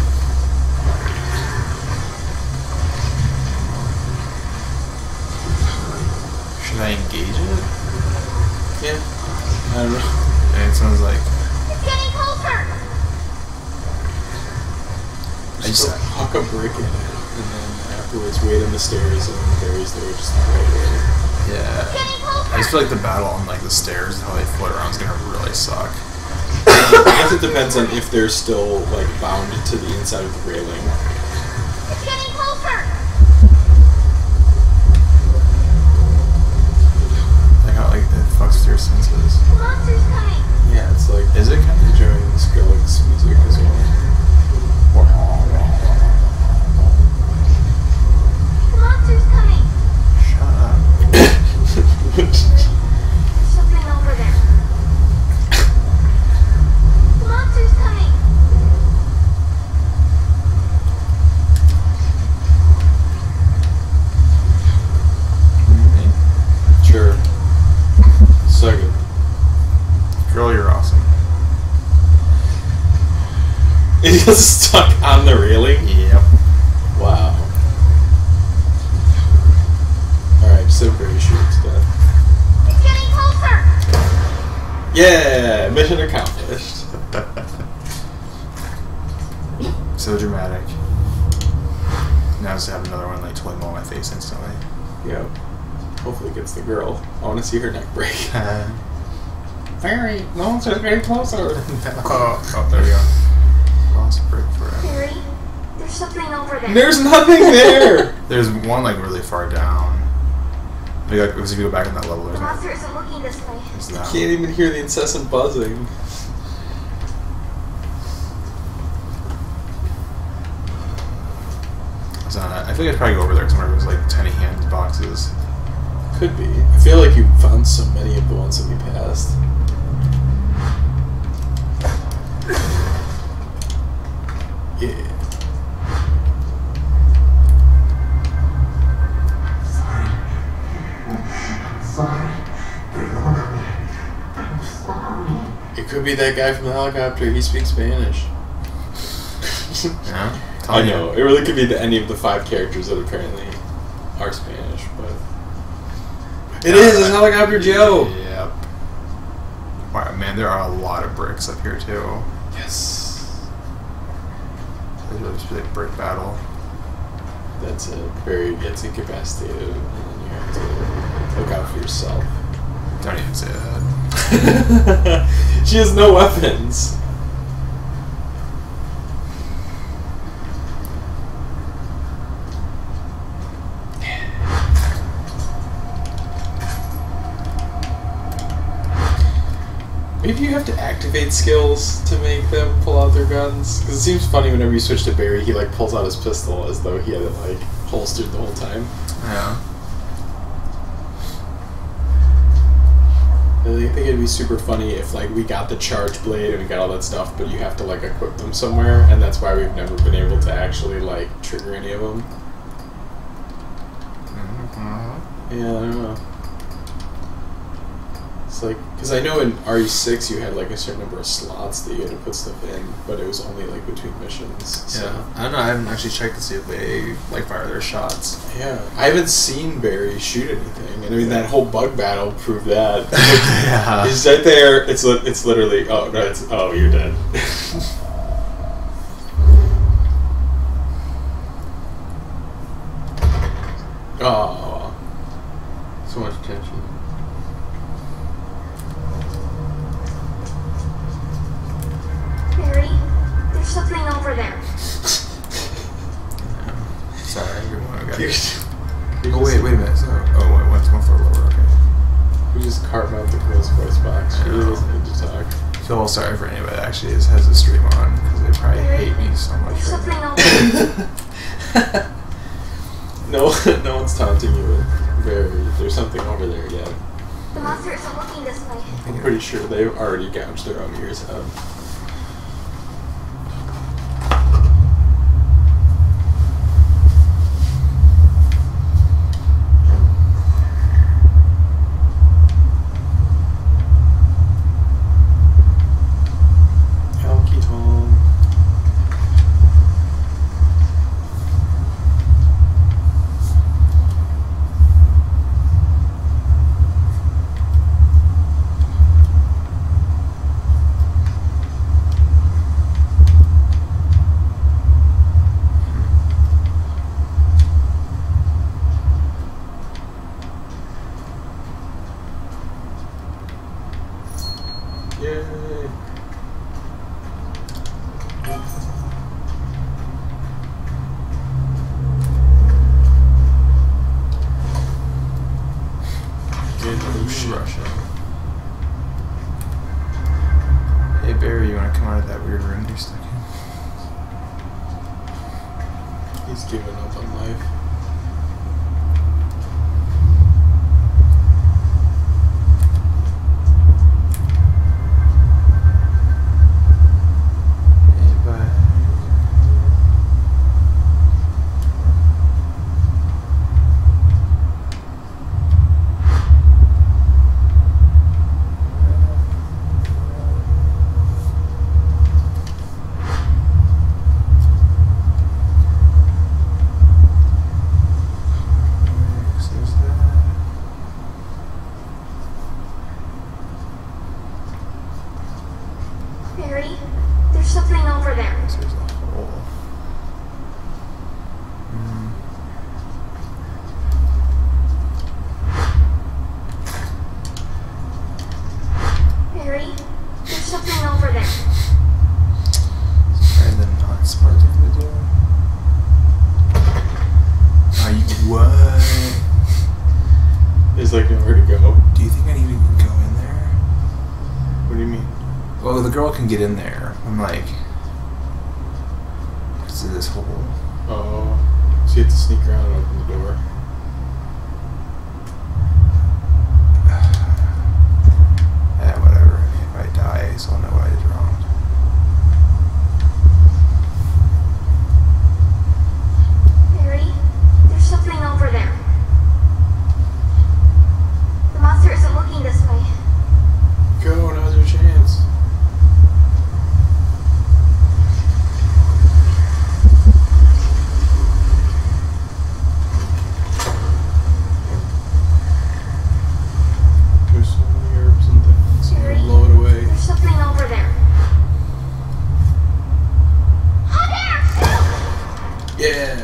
should I engage it? Yeah. I don't know. And it sounds like It's getting closer! I just Just huck a brick in it, and then afterwards wait on the stairs, and Barry's there just right there. yeah. It's getting closer! I just feel like the battle on like the stairs and how they float around is gonna really suck. I guess it depends on if they're still like bound to the inside of the railing. It's getting closer! Like how like it fucks with your senses. The monster's coming! Yeah, it's like Is it kind of? enjoying Skrillex music as well. The monster's coming! Shut up. There's something over there. The monster's coming! Sure. Second. Girl, you're awesome. It gets stuck on the railing? Yep. Wow. Alright, so Barry shoots death. It's getting closer! Yeah! Mission accomplished. So dramatic. wants to have another one like totally maul my face instantly. Yeah. Hopefully it gets the girl. I want to see her neck break. Very, no one's just getting closer. oh, oh, there we go. Lost brick forever. Barry, there's something over there. There's nothing there! There's one like really far down. Maybe like, if you go back in that level, The there's monster not. isn't looking this way. There's You that. can't even hear the incessant buzzing. It's not, I feel like I'd probably go over there somewhere where there's like tiny hand boxes. Could be. I feel like you found so many of the ones that we passed. Yeah. It could be that guy from the helicopter. He speaks Spanish. Yeah. I know. It really could be the, any of the five characters that apparently are Spanish, but it is. It's Helicopter Joe. Yep. Wow, man, there are a lot of bricks up here too. Yes. There's really just a big brick battle. That's it. Barry gets incapacitated, and then you have to look out for yourself. Don't even say that. She has no weapons. Maybe you have to activate skills to make them pull out their guns. Because it seems funny whenever you switch to Barry, he like pulls out his pistol as though he had it like holstered the whole time. Yeah. I think it'd be super funny if like we got the charge blade and we got all that stuff, but you have to like equip them somewhere, and that's why we've never been able to actually like trigger any of them. Mm-hmm. Yeah, I don't know. It's like, because I know in R E six you had like a certain number of slots that you had to put stuff in, but it was only like between missions. So. Yeah. I don't know. I haven't actually checked to see if they like fire their shots. Yeah, I haven't seen Barry shoot anything, and I mean that whole bug battle proved that. Yeah. He's right there. It's li- it's literally oh no, it's oh you're dead. Oh, so much tension. Barry, there's something over there. Sorry, everyone. We got You- it. you Oh just- wait, wait a minute. So, oh, wait, one, one floor lower. Okay. We just carve out the girl's voice box. She really I know. doesn't need to talk. I feel all sorry for anybody that actually is, has a stream on because they probably hate me so much There's right something now. over there. No, no one's taunting you with Barry. There's something over there yet. The monster isn't looking this way. I'm pretty sure they've already gouged their own ears out. Helky Tom. Yay! Who's rushing? Hey Barry, you want to come out of that weird room you're stuck in? He's giving up on life. Hey, bye. girl can get in there. I'm like, what's in this hole? Oh, so you have to sneak around and open the door. Yeah, whatever. If I die, so I'll know what I did wrong. Barry, there's something over there. The monster isn't looking this way. Go, now's your chance. There's so many herbs and things. You Barry, can blow it away. there's something over there. Yeah.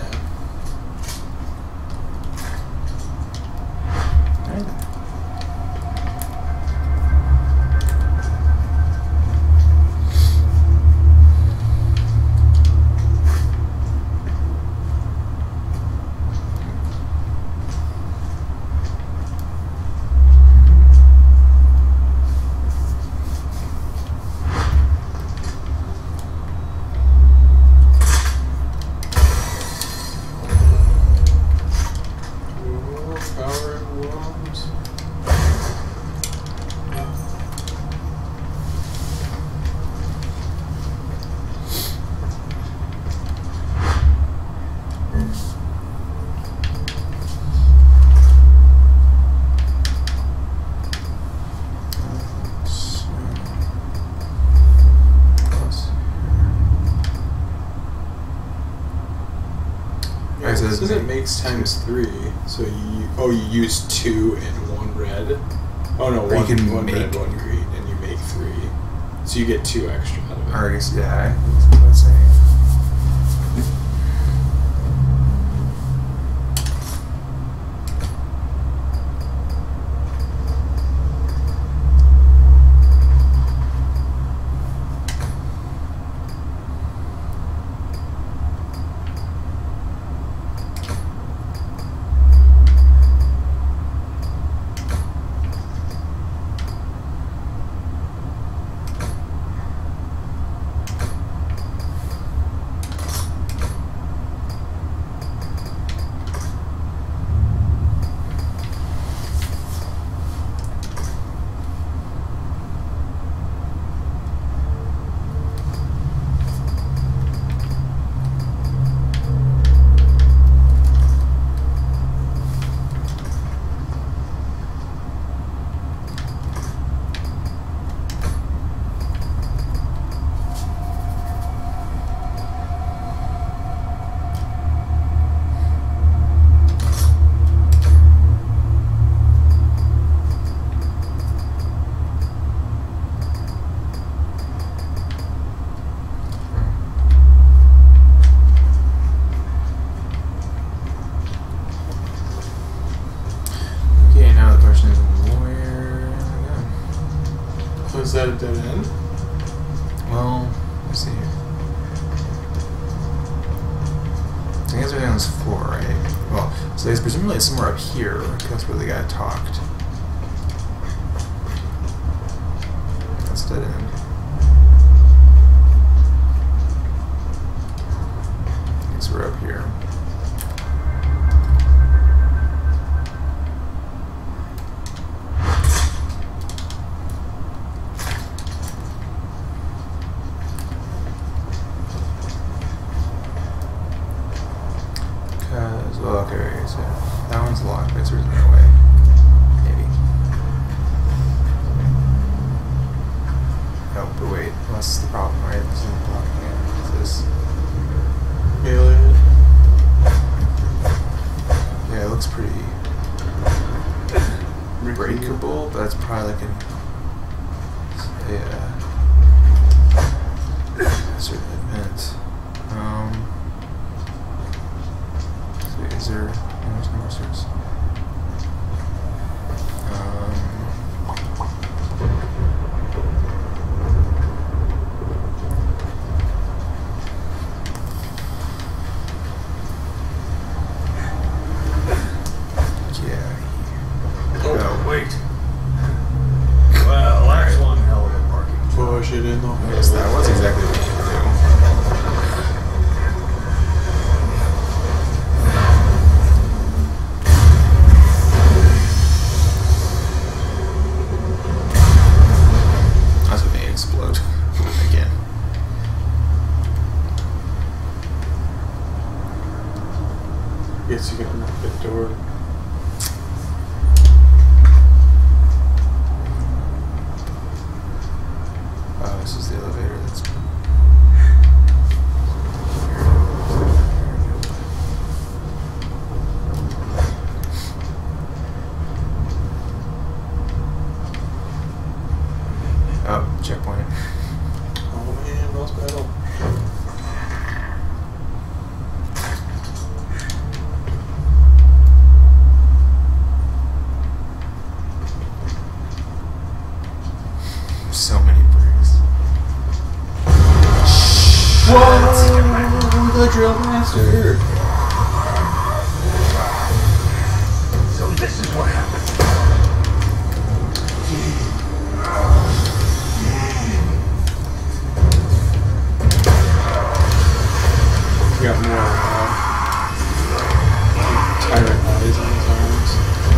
Power and worms. Yeah, Alright, so this this says it make- makes times three. So you oh you use two and one red. Oh no, Or you one, can one red, make- one green, and you make three. So you get two extra out of it. Or I guess, yeah, that's what I'm saying. Okay, now the question is where am I going? So is that a dead end? Well, let's see here. So I guess everything on this floor, right? Well, so there's presumably somewhere up here, because that's where the guy talked. That's dead end. I guess we're up here. Because, well, okay, okay, so that one's locked, but there's no way. Maybe. Oh, but wait, what's the problem, right? This isn't blocking it. What's this? Alien. Yeah, it looks pretty breakable, but that's probably like an. Yeah. A certain event. Um. So is there. No, there's no more stairs. Um. Oh, wait. Well, that's one hell of a parking. Push it in the hole. can't unlock that door. Oh, this is the elevator. That's. Oh, checkpoint. Oh man, boss battle. So many bricks. Whoa! The drill master! So this is what happened. We got more uh, tyrant eyes on his arms.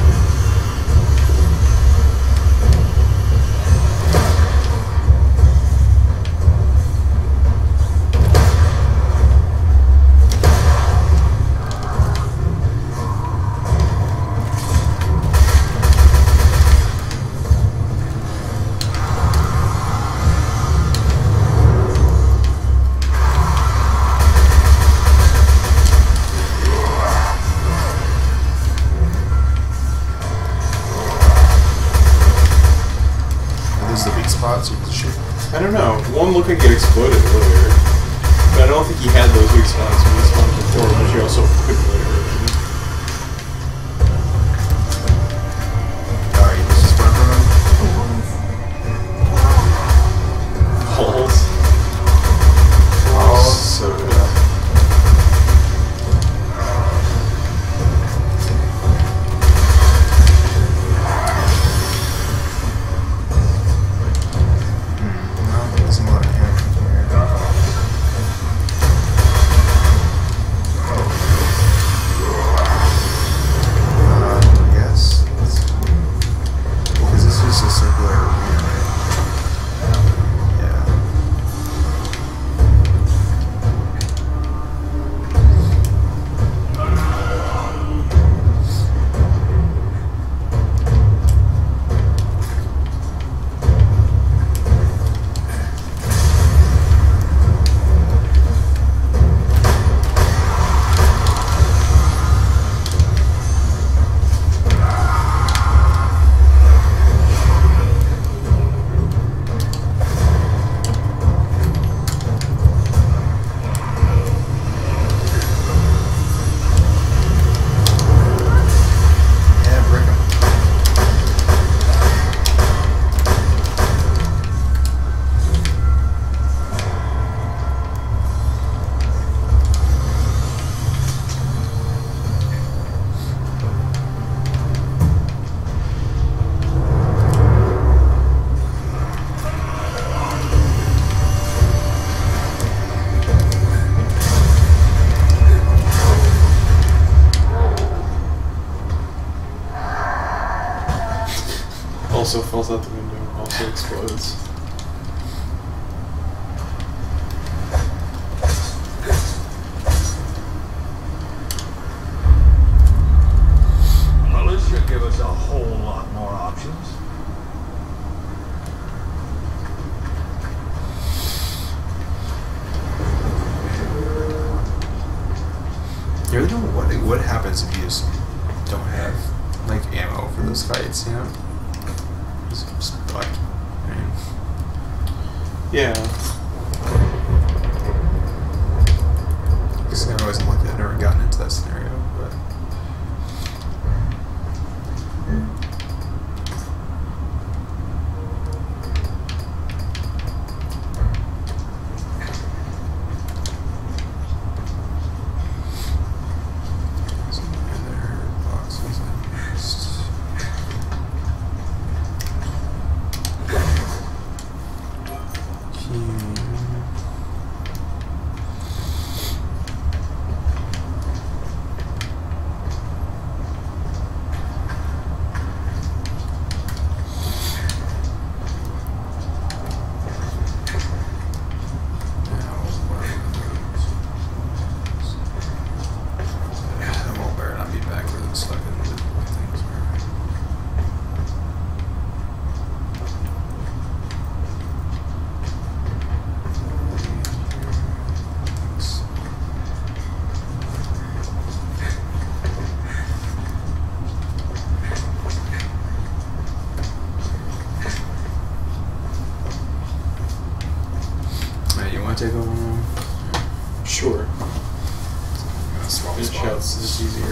Spots with the shit. I don't know. One looked like it exploded earlier. But I don't think he had those weak spots when he spawned before, but you also couldn't let it earlier. Alright, this is fun for him. Holes. Oh, So good. There's a lot of hand here. Uh, yes. Because this is a circular arena, right? Yeah. Yeah, break 'em. Also falls out the window, also explodes. Well, this should give us a whole lot more options. You really don't know what what happens if you just don't have like ammo for those fights, you know? Just, just fucked. I mean, Yeah. because I've always looked at I've never gotten into that scenario, but some other boxes I missed. Key.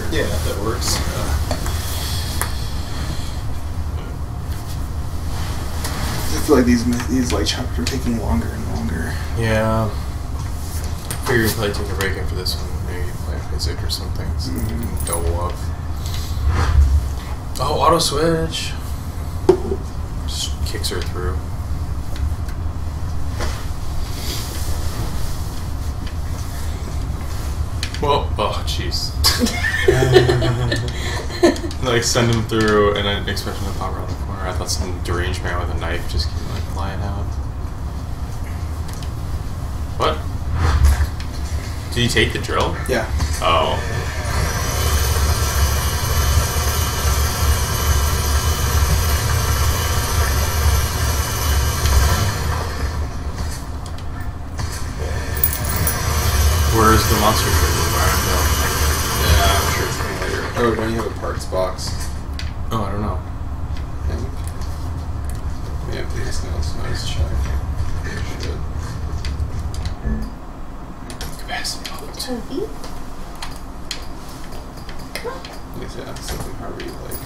Yeah, that works. I feel like these these like chapters are taking longer and longer. Yeah. Figure you'd probably take a break after this one, maybe play physics or something, so you can double up. Oh, auto switch! Just kicks her through. Well, oh, jeez. Like, send him through, and I didn't expect him to pop around the corner. I thought some deranged man with a knife just came, like, flying out. What? Did he take the drill? Yeah. Oh. Where's the monster trigger? Yeah, I'm sure it's coming later. Oh, don't you have a parts box? Oh, I don't know. I think. Yeah, please, no, let's not just check. Should. Capacity bubble. Toby? Yeah, something Harvey like.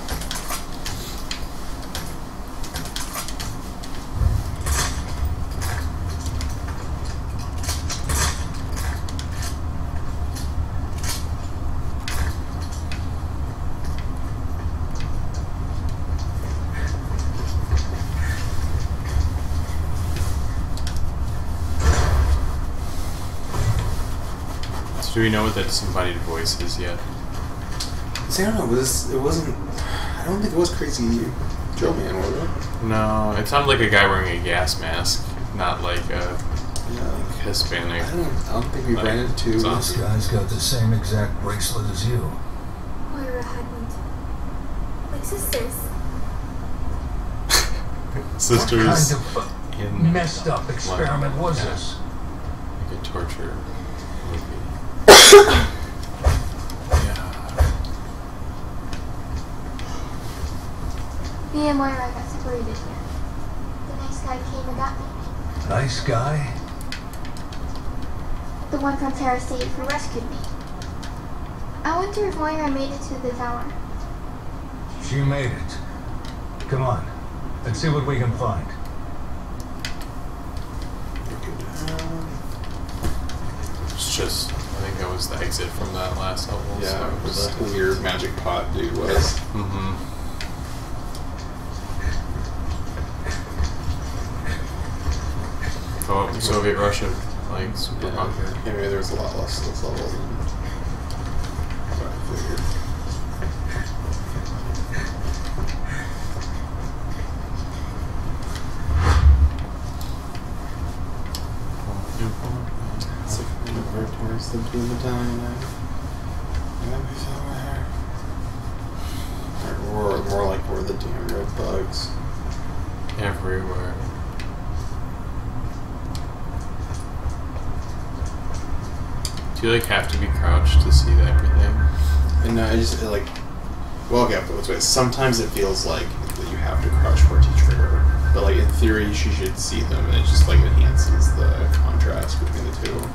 Do we know what that disembodied voice is yet? See, I don't know. It was it wasn't. I don't think it was Crazy Joe Man, was it? No, it sounded like a guy wearing a gas mask, not like a Yeah, like, Hispanic. I don't. I don't think we Like, ran into. it's This awesome. guy's got the same exact bracelet as you. Moira had one too. Like sisters. Sisters What kind in of messed up experiment was Yeah. this? Like a torture movie. Yeah. Me and Moira got separated here. The nice guy came and got me. Nice guy? The one from Terra State who rescued me. I wonder if Moira made it to the tower. She made it. Come on, let's see what we can find. It's just, I think that was the exit from that last level. Yeah, so it where was. the weird magic pot dude was. Mm-hmm. Oh, Soviet Russia, like super Yeah, bunker. yeah, maybe there was a lot less of those levels than what I figured. It's like kind of where towards the between the time now. Maybe somewhere. Or more, more like where the damn red bugs. Everywhere. Do you like have to be crouched to see everything? And uh, I just feel like, well, okay, but wait, sometimes it feels like that you have to crouch for it to trigger. But like in theory, she should see them, and it just like enhances the contrast between the two.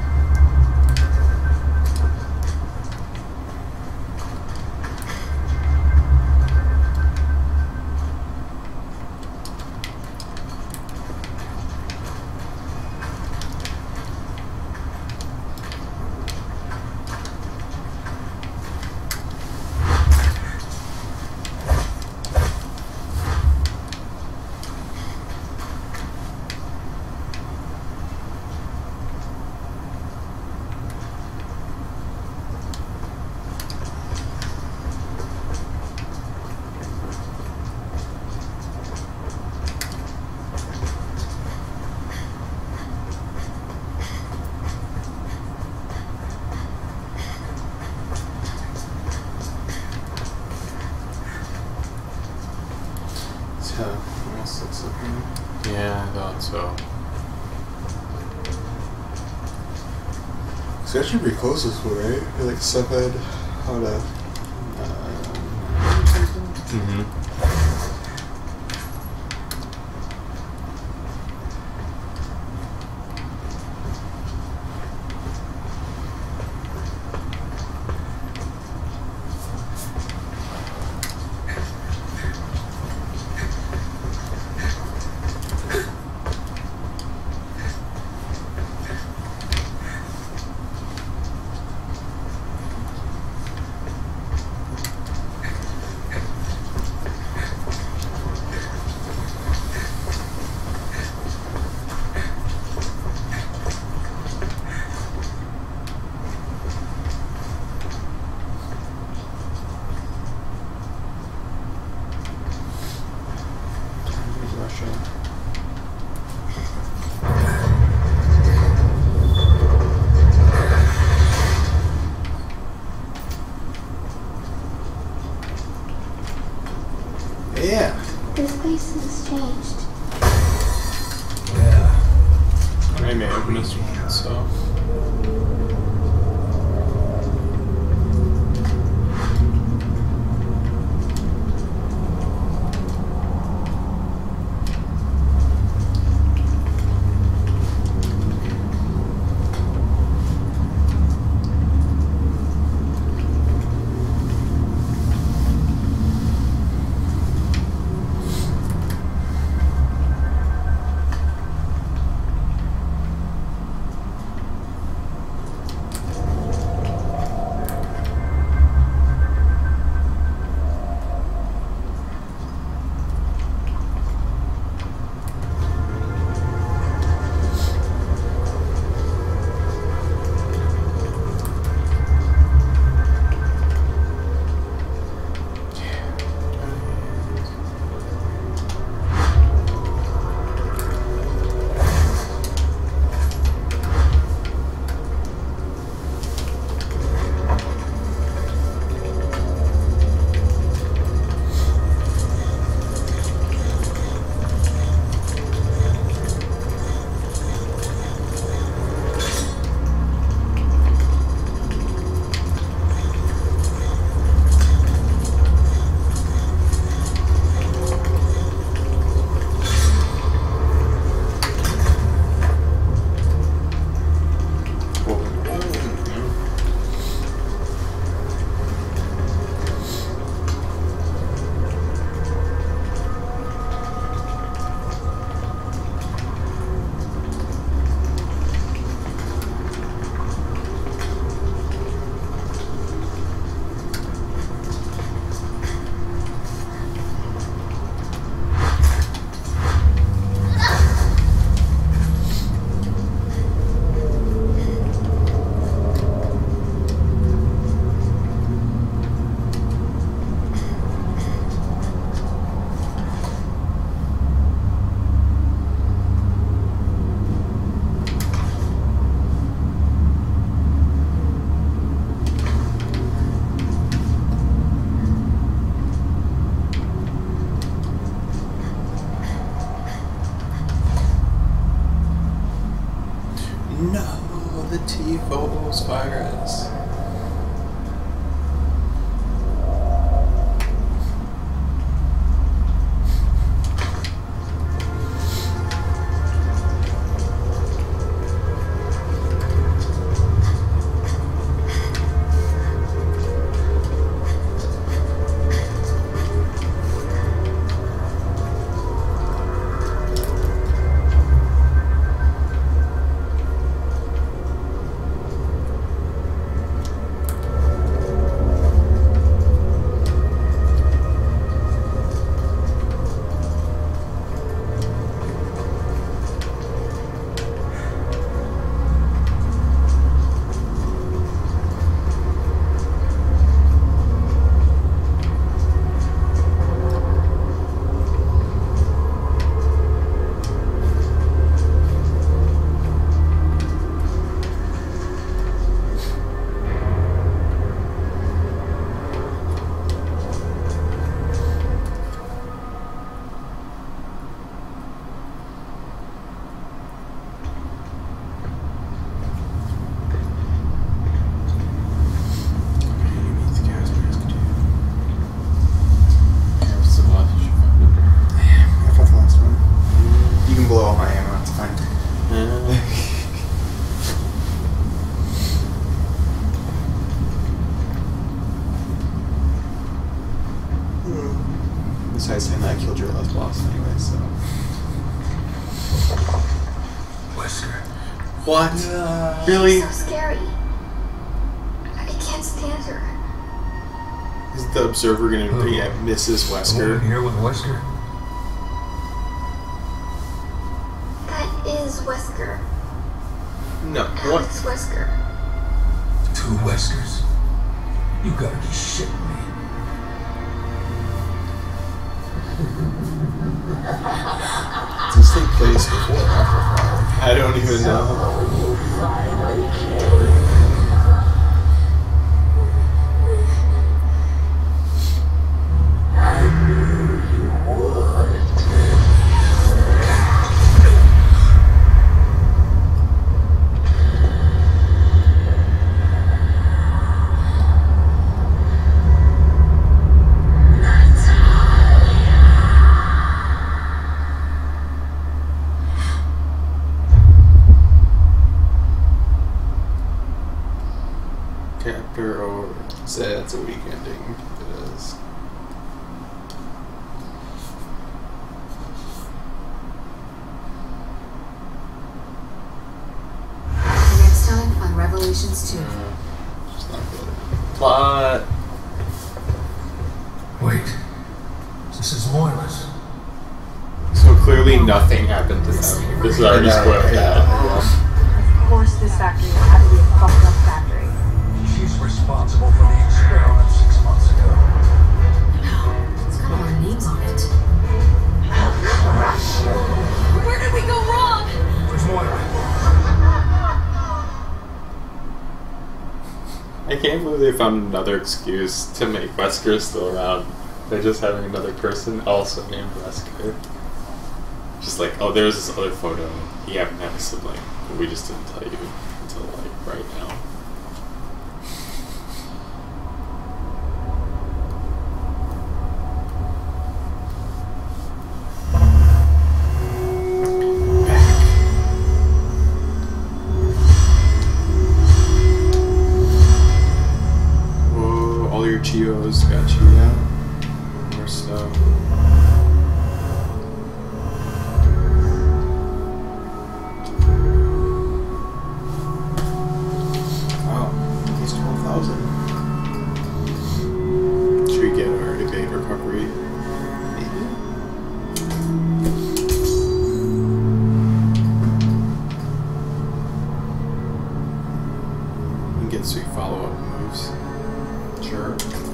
Yeah, almost looks like me. Yeah, I thought so. It's actually pretty close to this one, right? I like subhead how to. Uh, Mm-hmm. Yeah. This place has changed. Yeah. I may have missed one, so. No, the T-Phobos virus. Besides saying that I killed your last boss anyway, so. Wesker. What? Uh, Really? She's so scary. I can't stand her. Is the observer gonna Who? be at Missus The Wesker? woman here with Wesker? That is Wesker. No. What? Alex Wesker. Two Weskers? You gotta be shitting me. Does this take place before or after Fallout? I don't even know. I knew you plot. Wait. This is Moira's. So clearly nothing happened to them. This is already Yeah, spoiled yeah. that. Of course this factory had to be a fucked up factory. She's responsible for the experiment six months ago. It's got our names on it. Where did we go wrong? Where's Moira? I can't believe they found another excuse to make Wesker still around by just having another person also named Wesker. Just like, oh, there's this other photo. He happened to have a sibling, but we just didn't tell you until like right now. Whoa, all your Geos got you now. More stuff. Wow, almost twelve thousand. Should we get our evade recovery? Maybe? We can get sweet follow-up moves. Sure.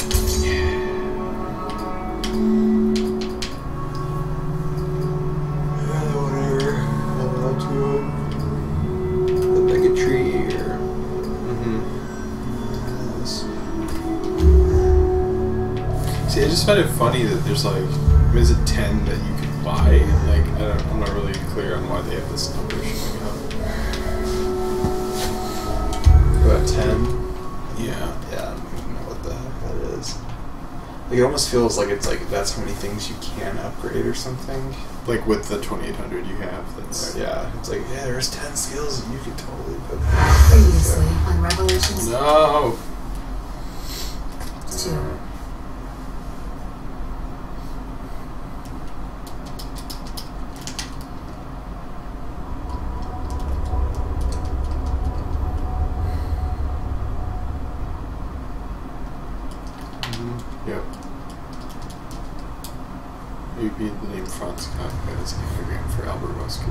Yeah, whatever. Level up to the bigotry or. Mm-hmm. Yes. See, I just find it funny that there's like, is it ten that you can buy? Like, I don't, I'm not really clear on why they have this number showing up. About ten. Yeah, yeah, I don't even know what the heck that is. Like, it almost feels like it's like that's how many things you can upgrade or something. Like with the twenty-eight hundred you have, that's yeah. It's like yeah, there's ten skills that you could totally put. Previously on Revelations No. two. Yep. Maybe the name Franz Kafka is an anagram for Albert Wesker.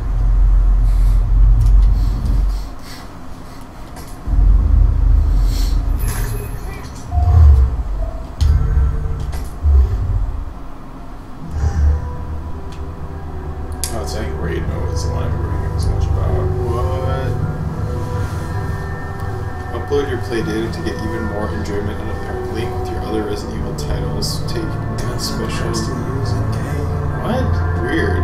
Oh, it's saying raid mode is the one everybody knows so much about. What? Upload your play data to get even more enjoyment out of their link with your other Resident Evil titles. Take gun special. What? Weird.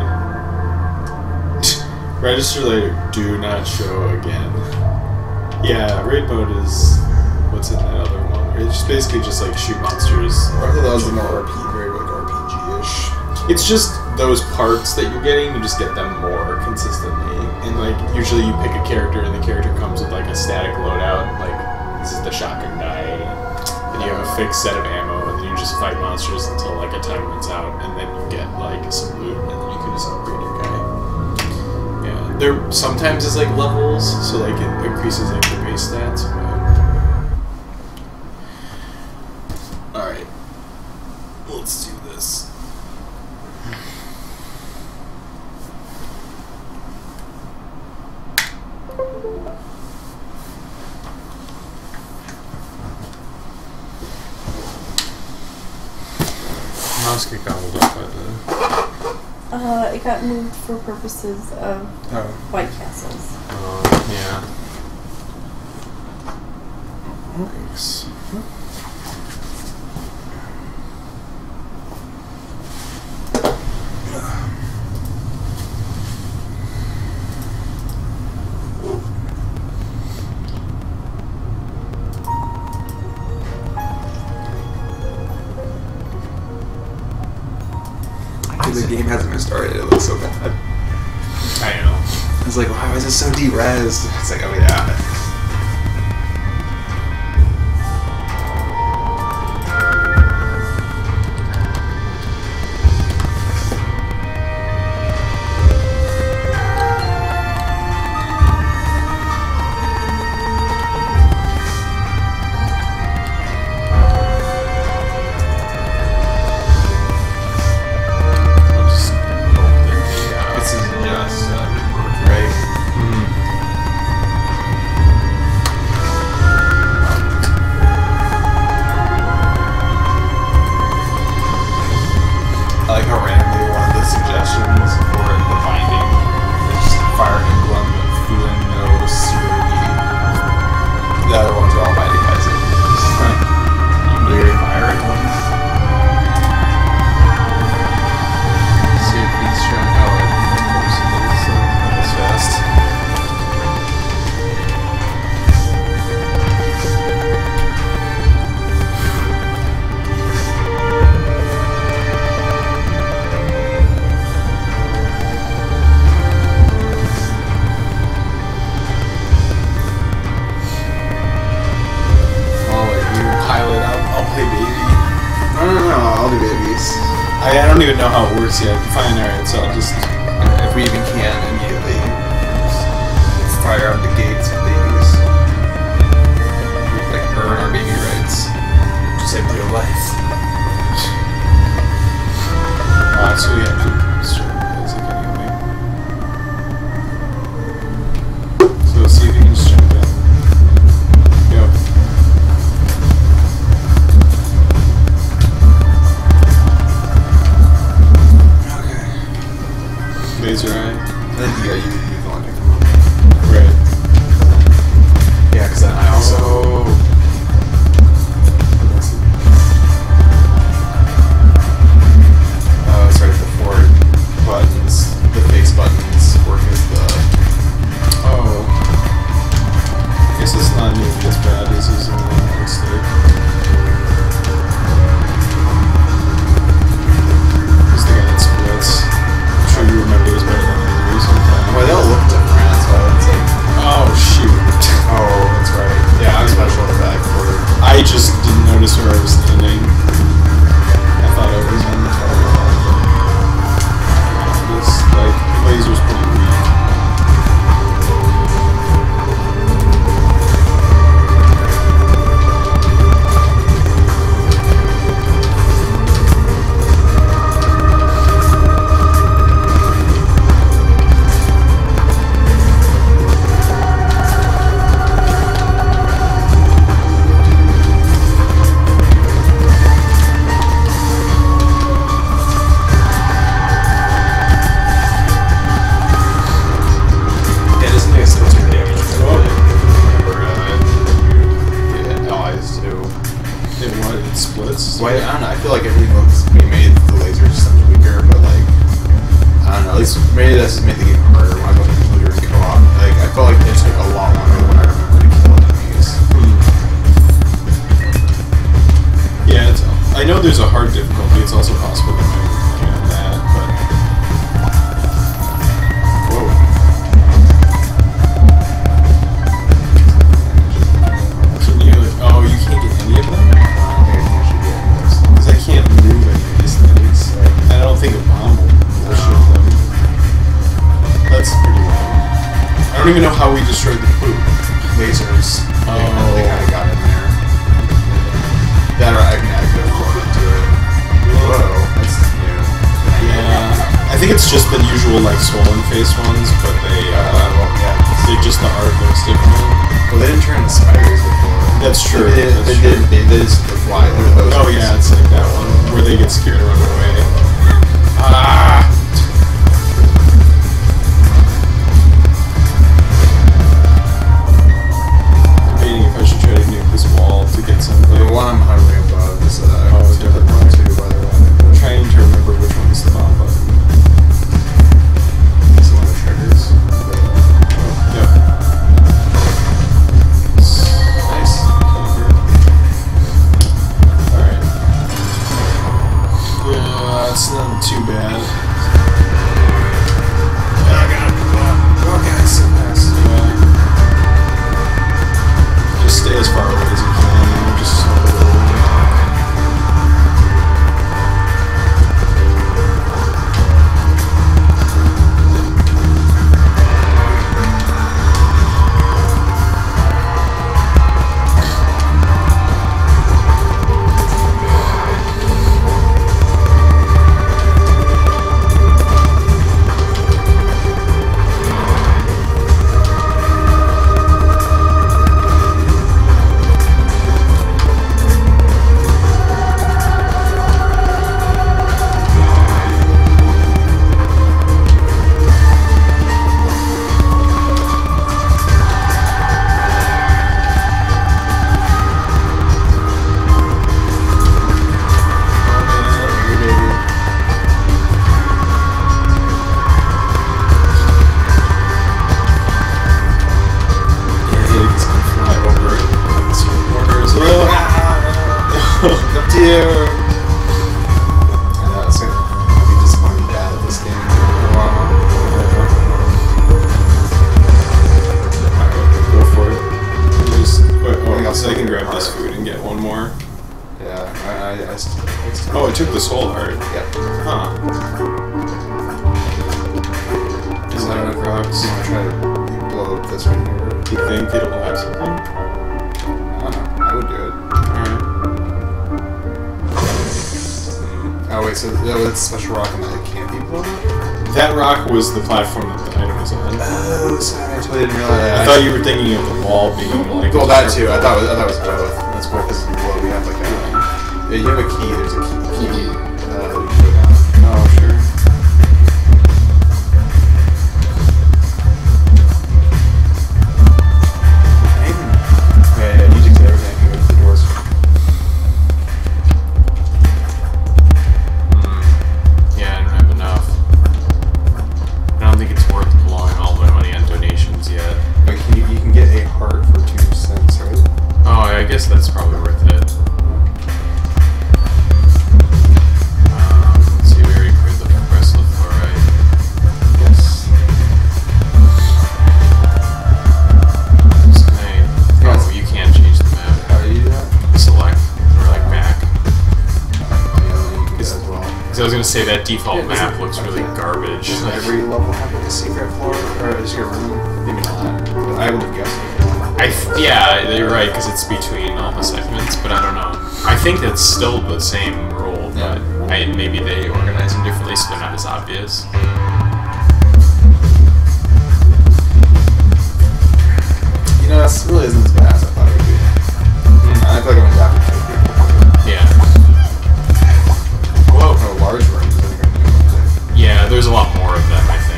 Register later. Do not show again. Yeah, raid mode is what's in that other one. It's just basically just like shoot monsters. I thought that was the more R P, very like R P G-ish. It's just those parts that you're getting, you just get them more consistently. And like usually you pick a character and the character comes with like a static loadout, like this is the shotgun guy, and you have a fixed set of ammo, and then you just fight monsters until like a time runs out, and then you get like some loot, and then you can just upgrade your guy. Yeah, there sometimes is like levels, so like it increases like the base stats. But all right, let's do this. Mouse get gobbled up by the. Uh, it got moved for purposes of Oh. White Castles. Oh, yeah. Thanks. The game hasn't been started, it looks so bad. I know. It's like, why is it so de-res? It's like, oh yeah. I, I don't even know how it works yet. Fine, alright, so I'll just... If we even can immediately fire up the gates of babies. Like earn our baby rights. Just like real life. Uh, so we have to start basic anyway. So let's see if you can just jump in. Go. Okay. Laser eye. I think yeah, you you going to come on. Right. Yeah, because then I also. Oh. Oh, that's right. The four buttons, the face buttons, work as the. Oh. I guess it's not nearly as bad as is in the mistake. Just the guy that splits. I'm sure you remember this better than I do sometimes. Well, they all look different. That's why it's like. Oh, shoot. Oh, that's right. Yeah, I'm special effect for. I just didn't notice where I was standing. I thought I was on the far wall. This, like, laser's pretty weak. Yeah, doesn't make sense for damage. Whenever uh, you get allies too. It what? It splits? Why, I don't know. I feel like everything looks. We made the laser so much weaker, but like, I don't know. At least maybe this has made the game harder when I go to computers and go off. Like, I felt like it took a lot longer when I remember to kill enemies. Yeah, it's, I know there's a hard difficulty. It's also possible that I'm playing on that, but... Whoa. Can you, like, oh, you can't get any of them? Because I can't move any of these things. And I don't think a bomb will, will shoot them. That's pretty long. I don't even know how we destroyed the poop. Lasers. Oh. They, they kind of got in there. That or I mean, I could have floated to it. Whoa, that's new. Yeah, I think it's just the usual like swollen face ones, but they uh, Uh, well, yeah. they just the art looks different. Well, they didn't turn into spiders before. That's true. They did. That's They true. did. They did the fly. Look at those. Oh ones. yeah, it's like that one where they get scared and run away. Ah! Debating if I should try to nuke this wall to get something. The one I'm hovering above is uh, Oh, a different one too, by the way. I'm trying to remember which one is the bomb button. It's one of the triggers. Yep. Nice. Alright. next time. Oh, it took the soul heart. Yep. Huh. Is that enough rocks? You want to try to blow up this one here? Do you think it'll have something? I don't know. I would do it. Alright. Oh wait, so that was special rock and that can't be blown up? That rock was the platform that the item was on. Oh, sorry, I totally didn't realize that. I thought you were thinking of the wall being like. Well, that too. I thought it was, I thought it was both. That's cool because well, we have like a. Yeah, you have a key. There's a key. key uh, you can go down. Oh, sure. I even. Yeah, yeah, you do everything. I can go to the doors. Mm, yeah, I don't have enough. I don't think it's worth blowing all my money on donations yet. But can you, you can get a heart for two cents, right? Oh, I guess that's probably worth it. Um, let's see, we already cleared the rest of the fluoride. Yes. Just can I, Yes. oh, you can change the map. How do you do that? Select, or like back. Yeah, you can do that as well. Because I was going to say that default Yeah, map doesn't- looks really garbage. Doesn't Like, every level have like a secret floor or a secret room? Maybe not. But I would have guessed. I th- yeah, you're right, because it's between all the segments, but I don't know. I think that's still the same rule, Yeah. but I, maybe they organize them differently so they're not as obvious. You know, this really isn't as bad as I thought it would be. I feel like I'm adapting to people. Yeah. Whoa. Oh, large rooms. I think I'm doing Yeah, there's a lot more of them, I think.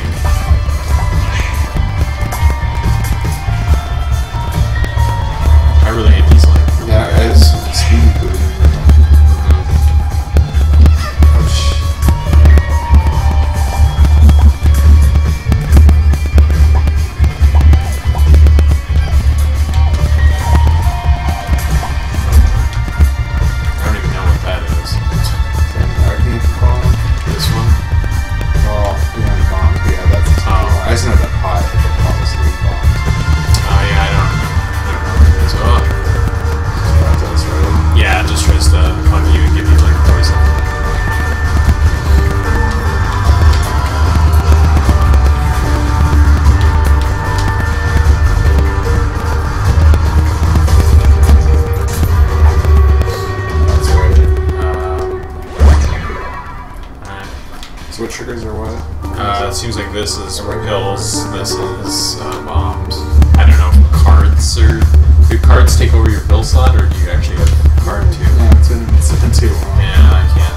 I really hate these, like, okay. Yeah, it's speedy food. I don't even know what that is. This one? Oh, yeah, bomb. Yeah, that's the Oh. I just know that pie. The pot was really bomb. Oh, yeah, I don't, I don't know what it is. Oh. That's right. Yeah, it just tries to hug you and give you, like, poison. That's right. Um, alright. So what triggers are what? Uh, it seems like this is pills, this is uh, bombs. I don't know if cards or... Do cards take over your pill slot, or do you actually have a card too? Yeah, it's in, it's in two. Huh? Yeah, I can't.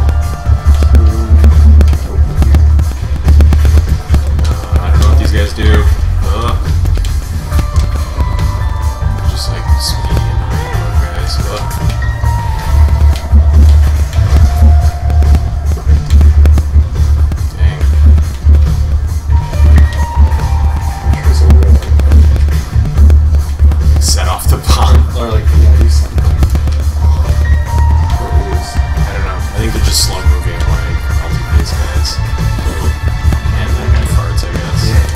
Uh, I don't know what these guys do. Ugh. Just like speedy annoying little guys. Ugh. Dang. Set off the bomb. Or like, yeah, do something. I don't know. I think they're just slow moving like multiple these guys. And that guy farts, I guess.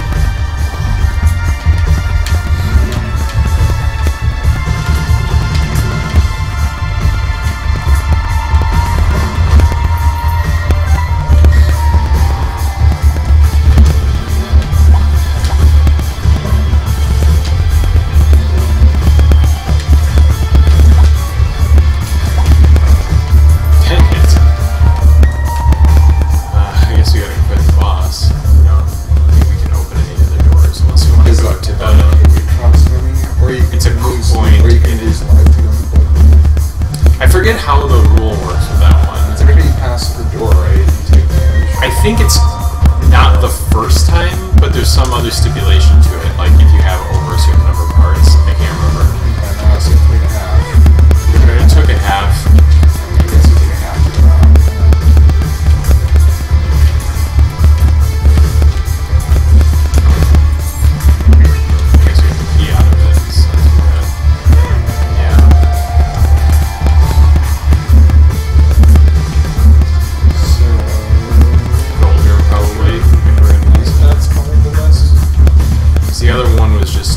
Dang it. Uh, I guess we gotta quit the boss. We don't think we can open any other doors unless we want to Is go that to to the... proximity? Or you It's a can lose, point. or you can lose life to them. I forget how the rule works with that one. It's every time you pass the door, right? You take damage. I think it's not the first time, but there's some other stipulation to it. Like if you have over a certain number of parts. I can't remember. And now it's like three and a half. It took a half. I guess you take a half to the round. I guess we have the key out of it. So that's good. Yeah. So, Roll here probably. If we're gonna use that. that's probably the best. 'Cause the other one was just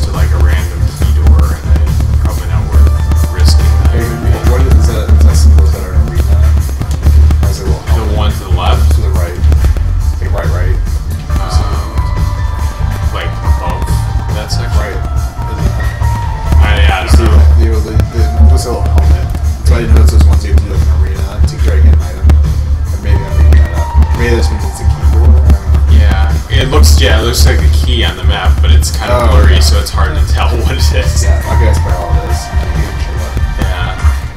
looks like a key on the map, but it's kind of Oh, blurry, yeah. so it's hard to tell what it is. Yeah, okay, that's probably all it is. Yeah.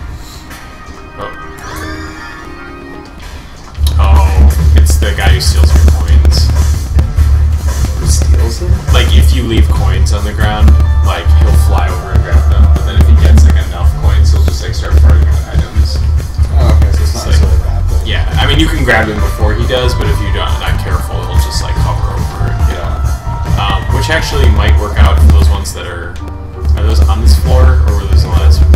Oh. Oh, it's the guy who steals your coins. Who steals them? Like, if you leave coins on the ground, like, he'll fly over and grab them, but then if he gets, like, enough coins, he'll just, like, start farting on items. Oh, okay, so it's not It's like- necessarily a bad thing. Yeah, I mean, you can grab him before he does, but if you're not, not careful, he'll just, like, hover over it. Yeah. Um, which actually might work out for those ones that are... Are those on this floor, or were those the last